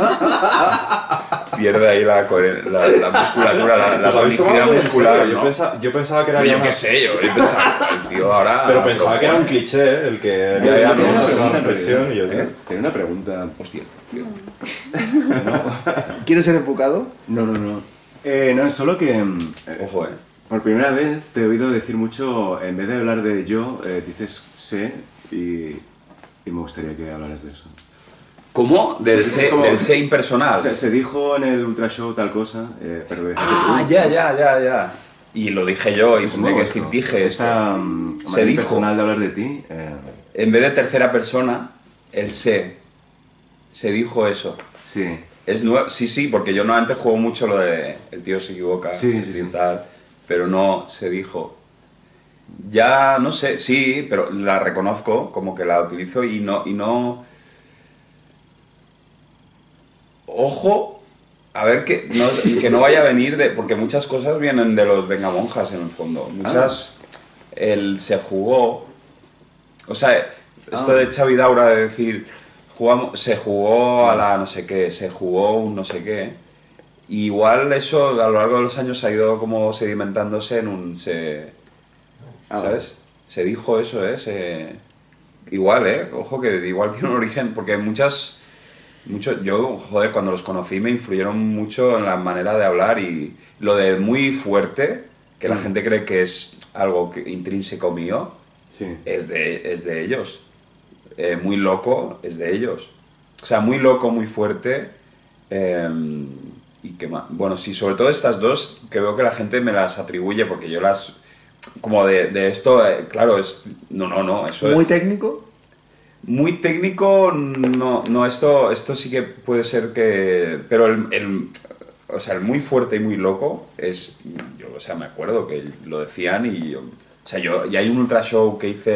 Pierde ahí la musculatura, la tonicidad muscular, ¿no? Yo pensaba que era... Yo qué sé, yo pensaba, el tío ahora... Pero pensaba que era un cliché el que... Ya, una reflexión y yo... Tengo una pregunta... Hostia. ¿No? ¿Quieres ser enfocado? No. No, es solo que... Ojo, Por primera vez te he oído decir mucho, en vez de hablar de yo, dices sé y me gustaría que hablaras de eso. ¿Cómo? Del sé impersonal. O sea, se dijo en el Ultra Show tal cosa, pero... Ya. Y lo dije yo, y pondré que Steve dije esto. Se dijo personal de hablar de ti. En vez de tercera persona, el sé. Se dijo eso. Sí. Es nuevo, sí, porque yo normalmente juego mucho lo de el tío se equivoca y tal, pero no se dijo. Ya, no sé, sí, pero la reconozco, como que la utilizo y no... Ojo, a ver que no vaya a venir de... Porque muchas cosas vienen de los vengamonjas en el fondo. Muchas... Él se jugó... O sea, esto de Xavi Daura de decir... se jugó a la no sé qué, se jugó un no sé qué. Y igual eso a lo largo de los años ha ido como sedimentándose en un... ¿Sabes? Se dijo eso, igual, ojo que igual tiene un origen, porque yo, joder, cuando los conocí me influyeron mucho en la manera de hablar y lo de muy fuerte, que la gente cree que es algo intrínseco mío, es de ellos. Muy loco es de ellos. O sea, muy loco, muy fuerte. Y que bueno, sí, sobre todo estas dos que veo que la gente me las atribuye porque yo las... Como de esto, claro, es... No, eso ¿Muy es... técnico? Muy técnico, no, esto sí que puede ser que... Pero o sea, el muy fuerte y muy loco es... Yo, o sea, me acuerdo que lo decían y... O sea, y hay un ultra show que hice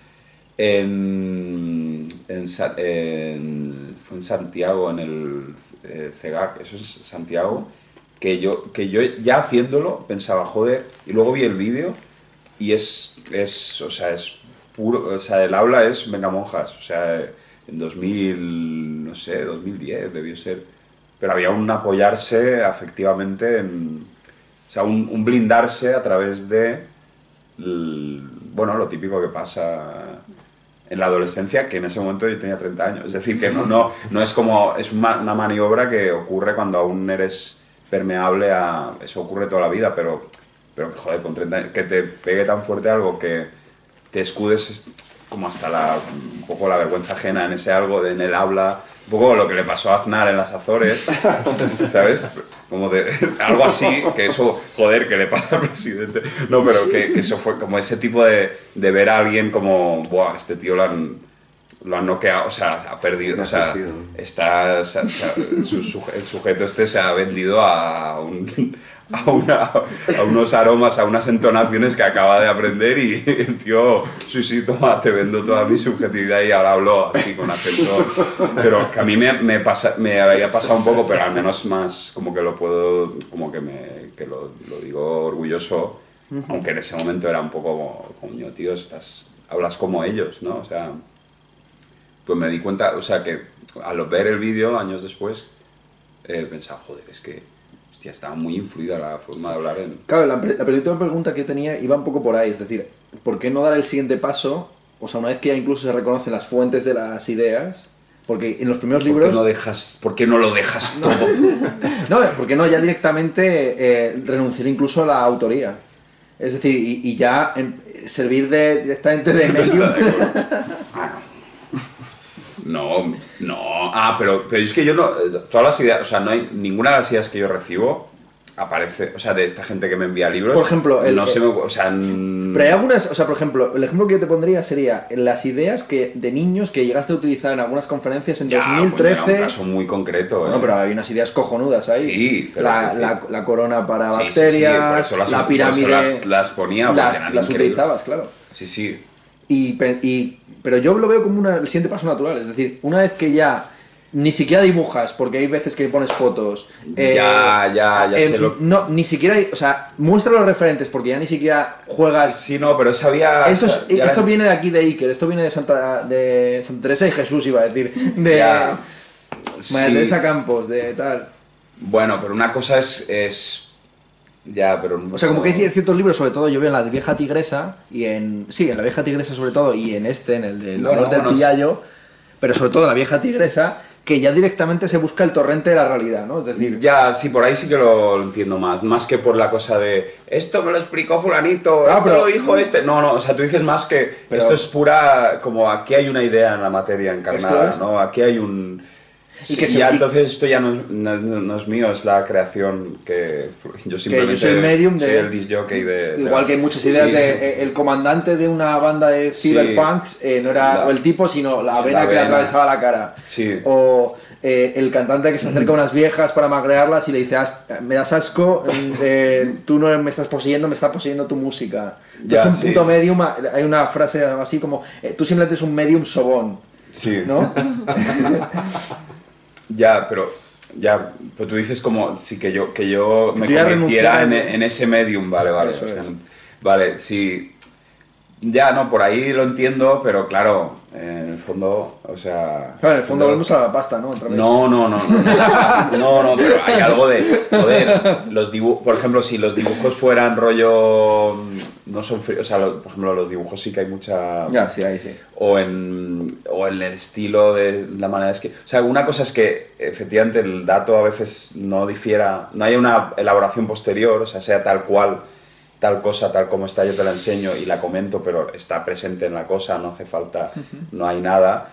fue en Santiago, en el CEGAC, eso es Santiago, que yo ya haciéndolo pensaba, joder, y luego vi el vídeo y es puro, o sea, el habla es vengamonjas, o sea, en 2000, no sé, 2010 debió ser, pero había un apoyarse afectivamente o sea, un blindarse a través de, bueno, lo típico que pasa en la adolescencia, que en ese momento yo tenía 30 años. Es decir, que no es como... Es una maniobra que ocurre cuando aún eres permeable a... Eso ocurre toda la vida, pero joder, con 30 años, que te pegue tan fuerte algo que te escudes como hasta un poco la vergüenza ajena en ese algo, en el habla... Un poco lo que le pasó a Aznar en las Azores, ¿sabes? Como de algo así, que eso, joder, que le pasa al presidente. No, pero que eso fue como ese tipo de ver a alguien como, buah, este tío lo han noqueado, o sea, ha perdido, o sea, el sujeto este se ha vendido a unos aromas, a unas entonaciones que acaba de aprender y el tío, sí, toma, te vendo toda mi subjetividad y ahora hablo así con acento. Pero que a mí me había pasado un poco, pero al menos más como que lo puedo, como que lo digo orgulloso, aunque en ese momento era un poco como, tío, hablas como ellos, ¿no? O sea, pues me di cuenta, o sea, que al ver el vídeo, años después, pensaba, joder, es que hostia, estaba muy influida la forma de hablar en... Claro, la pregunta que tenía iba un poco por ahí, es decir, ¿por qué no dar el siguiente paso? O sea, una vez que ya incluso se reconocen las fuentes de las ideas, porque en los primeros libros... ¿Por qué no lo dejas todo? No, porque no, ya directamente renunciar incluso a la autoría. Es decir, y ya servir directamente de medio... No. Pero es que yo no... Todas las ideas... O sea, no hay ninguna de las ideas que yo recibo aparece... O sea, de esta gente que me envía libros... Por ejemplo... o sea... Pero hay algunas... O sea, por ejemplo, el ejemplo que yo te pondría sería las ideas de niños que llegaste a utilizar en algunas conferencias en 2013... Bueno, era un caso muy concreto, Bueno, pero hay unas ideas cojonudas ahí. Sí, pero... La corona para bacterias... Por eso la pirámide... las ponía porque eran las utilizabas, claro. Sí. Pero yo lo veo como el siguiente paso natural, es decir, una vez que ya ni siquiera dibujas, porque hay veces que pones fotos. Ya sé lo... No, ni siquiera, o sea, muestra los referentes, porque ya ni siquiera juegas... Sí, no, pero sabía... Esto viene de aquí de Iker, esto viene de Santa Teresa y Jesús, iba a decir, de María Teresa Campos, de tal. Bueno, pero una cosa es... Ya, pero... O sea, como que hay ciertos libros, sobre todo yo veo en la Vieja Tigresa, en la Vieja Tigresa sobre todo, y en el del Honor del Pillayo, pero sobre todo en la Vieja Tigresa, que ya directamente se busca el torrente de la realidad, ¿no? Es decir... Ya, sí, por ahí sí que lo entiendo más que por la cosa de esto me lo explicó fulanito, pero lo dijo este... No, o sea, tú dices más que esto es pura... Como aquí hay una idea en la materia encarnada, ¿no? Aquí hay un... Sí, y ya entonces esto ya no es mío, es la creación que yo simplemente soy el medium soy el disc jockey de... Igual que hay muchas ideas de el comandante de una banda de cyberpunks no era el tipo, sino la vena que le atravesaba la cara. Sí. O el cantante que se acerca a unas viejas para magrearlas y le dice, me das asco, tú no me estás poseyendo, me está poseyendo tu música. Tú eres un puto medium, hay una frase así como, tú simplemente eres un medium sobón. Sí. ¿No? pero tú dices como sí que yo me convirtiera en ese medium, vale. O sea, vale, sí. Ya, no, por ahí lo entiendo, pero claro, en el fondo, o sea... Claro, en el fondo volvemos a la pasta, ¿no? No, pero hay algo de... Joder, los dibujos... Por ejemplo, si los dibujos fueran rollo... No son fríos, o sea, por ejemplo, los dibujos sí que hay mucha... Ya, sí, ahí sí. O en el estilo de la manera es que... O sea, una cosa es que efectivamente el dato a veces no difiera, no hay una elaboración posterior, o sea tal cual... tal cosa, tal como está, yo te la enseño y la comento, pero está presente en la cosa, no hace falta, no hay nada.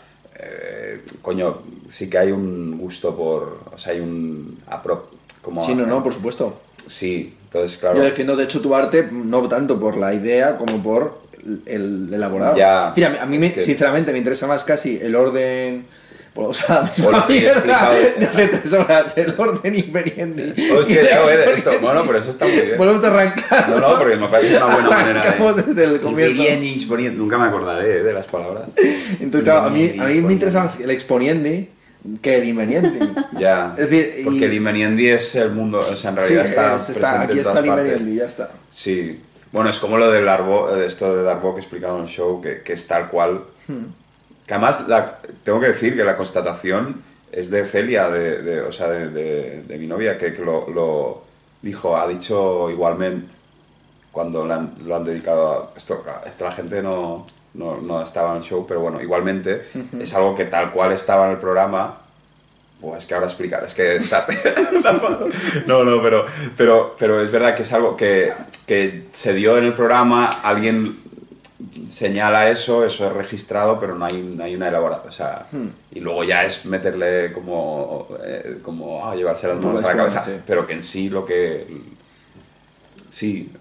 Coño, sí que hay un gusto por... O sea, hay un... como, sí, no, por supuesto. Sí, entonces, claro... Yo defiendo, de hecho, tu arte no tanto por la idea como por el elaborado. Ya, en fin, a mí sinceramente, me interesa más casi el orden... O sea, lo que he explicado de hace 3 horas, el orden Inveniendi. Hostia, ya voy de esto. Bueno, pero eso está muy bien. Volvemos a arrancar. No, porque me parece una buena manera desde el comienzo. Inveniendi, nunca me acordaré de las palabras. Entonces, claro, a mí me interesa más el Exponiendi que el Inveniendi. Ya, es decir, porque el Inveniendi es el mundo, o sea, en realidad está presente aquí en todas está el partes. Inveniendi, ya está. Sí. Bueno, es como lo del esto de Darbo que explicaron en el show, que es tal cual. Que además, tengo que decir que la constatación es de Celia, de mi novia, que lo dijo, ha dicho igualmente cuando lo han dedicado a esto. La gente no estaba en el show, pero bueno, igualmente es algo que tal cual estaba en el programa. Pues es que ahora explicar, es que está... No, pero es verdad que es algo que se dio en el programa, alguien señala eso es registrado, pero no hay una elaboración, o sea, y luego ya es meterle como llevarse las manos a la cabeza, pero que en sí lo que... Sí,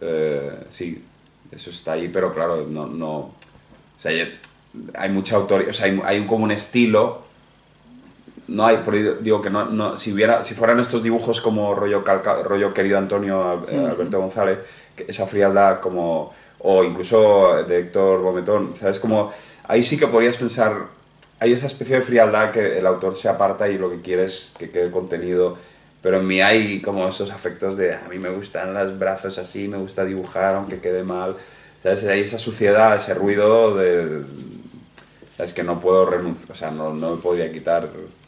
eso está ahí, pero claro, no... O sea, hay mucha autoría, o sea, hay como un estilo... No hay, digo que no si fueran estos dibujos como rollo querido Antonio Alberto González, esa frialdad como, o incluso de Héctor Bometón, ¿sabes? Como, ahí sí que podrías pensar, hay esa especie de frialdad que el autor se aparta y lo que quiere es que quede el contenido, pero en mí hay como esos afectos de, a mí me gustan los brazos así, me gusta dibujar aunque quede mal, ¿sabes? Hay esa suciedad, ese ruido de... ¿Sabes? Que no puedo renunciar, o sea, no me podía quitar...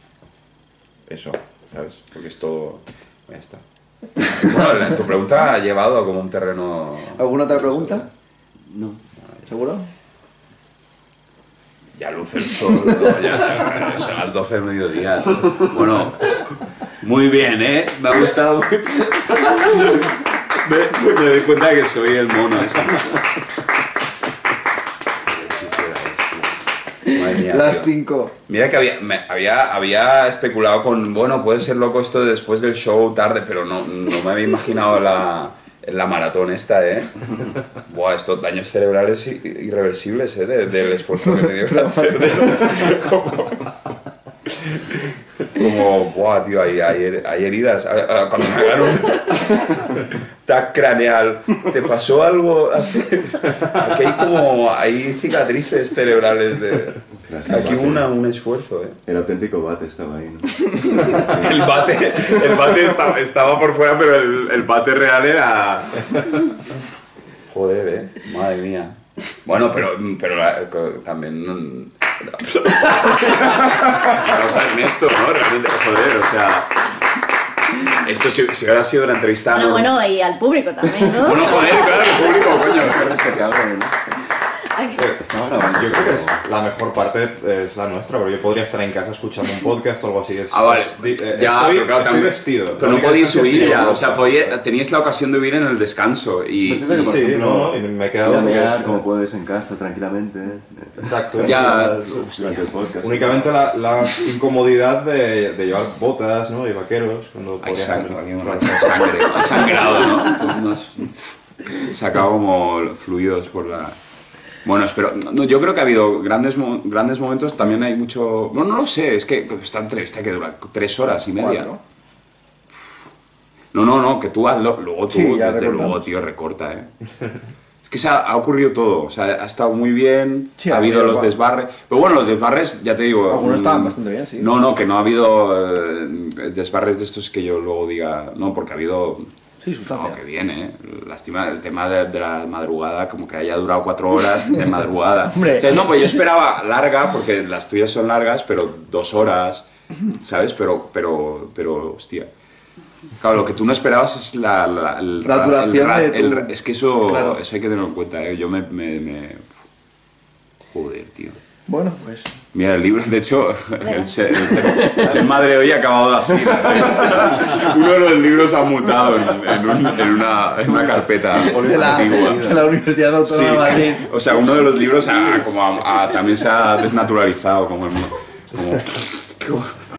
Eso, ¿sabes? Porque es todo... Ya está. Bueno, tu pregunta ha llevado a como un terreno... ¿Alguna otra pregunta? No. ¿Seguro? Ya luce el sol, ¿no? Ya son las 12 del mediodía. Bueno, muy bien, ¿eh? Me ha gustado mucho. Me doy cuenta de que soy el mono ese. Mía, las 5. Mira que había especulado con, bueno, puede ser loco esto de después del show tarde, pero no me había imaginado la maratón esta, ¿eh? Buah, estos daños cerebrales irreversibles, ¿eh? Del esfuerzo que he tenido que hacer. Como, buah, tío, hay heridas. Cuando me hagan un tac craneal, ¿te pasó algo? Aquí hay cicatrices cerebrales de... Ostras, aquí un esfuerzo, ¿eh? El auténtico bate estaba ahí, ¿no? El bate estaba por fuera, pero el bate real era... Joder, ¿eh? Madre mía. Bueno, pero también... No sabes esto, ¿no? Realmente, joder, o sea... Esto si hubiera sido una entrevista... Bueno, y al público también, ¿no? Bueno, joder, claro, el público, coño. Estaba grabando. Yo creo que es la mejor parte es la nuestra, porque yo podría estar en casa escuchando un podcast o algo así. Vale. Ya, estoy, pero claro, estoy vestido. Pero no podíais huir ya, o sea, teníais la ocasión de huir en el descanso y... Pues dice que, por Sí, ejemplo, no, y me he ir quedado... a mear como puedes en casa, tranquilamente. Exacto. Ya, Durante el podcast. Únicamente la incomodidad de llevar botas, ¿no? Y vaqueros, cuando Hay podría sangre, ser- aquí una mancha de sangre, ha sangrado, ¿no? Sacado como fluidos por la... Bueno, espero... No, yo creo que ha habido grandes momentos, también hay mucho... No lo sé, es que esta entrevista que dura 3 horas y media. 4. No, que tú hazlo, luego tú, Sí, ya desde luego, recortamos. tío, recorta, Es que ha ocurrido todo, o sea, ha estado muy bien, Sí, ha habido los igual. desbarres, pero bueno, los desbarres, ya te digo... Algunos estaban bastante bien, sí. No, que no ha habido desbarres de estos que yo luego diga, no, porque ha habido... Sí, sustancia. No, que bien, lástima el tema de la madrugada, como que haya durado 4 horas de madrugada. Hombre. O sea, no, pues yo esperaba larga, porque las tuyas son largas, pero 2 horas, ¿sabes? Pero, hostia. Claro, lo que tú no esperabas es la duración de tu- es que eso, Claro. eso hay que tenerlo en cuenta, Yo me... Joder, tío. Bueno, pues... Mira, el libro, de hecho, el ser madre hoy ha acabado así. Uno de los libros ha mutado en una carpeta De la antigua. Universidad Autónoma Sí, de Madrid. o sea, uno de los libros también se ha desnaturalizado como el...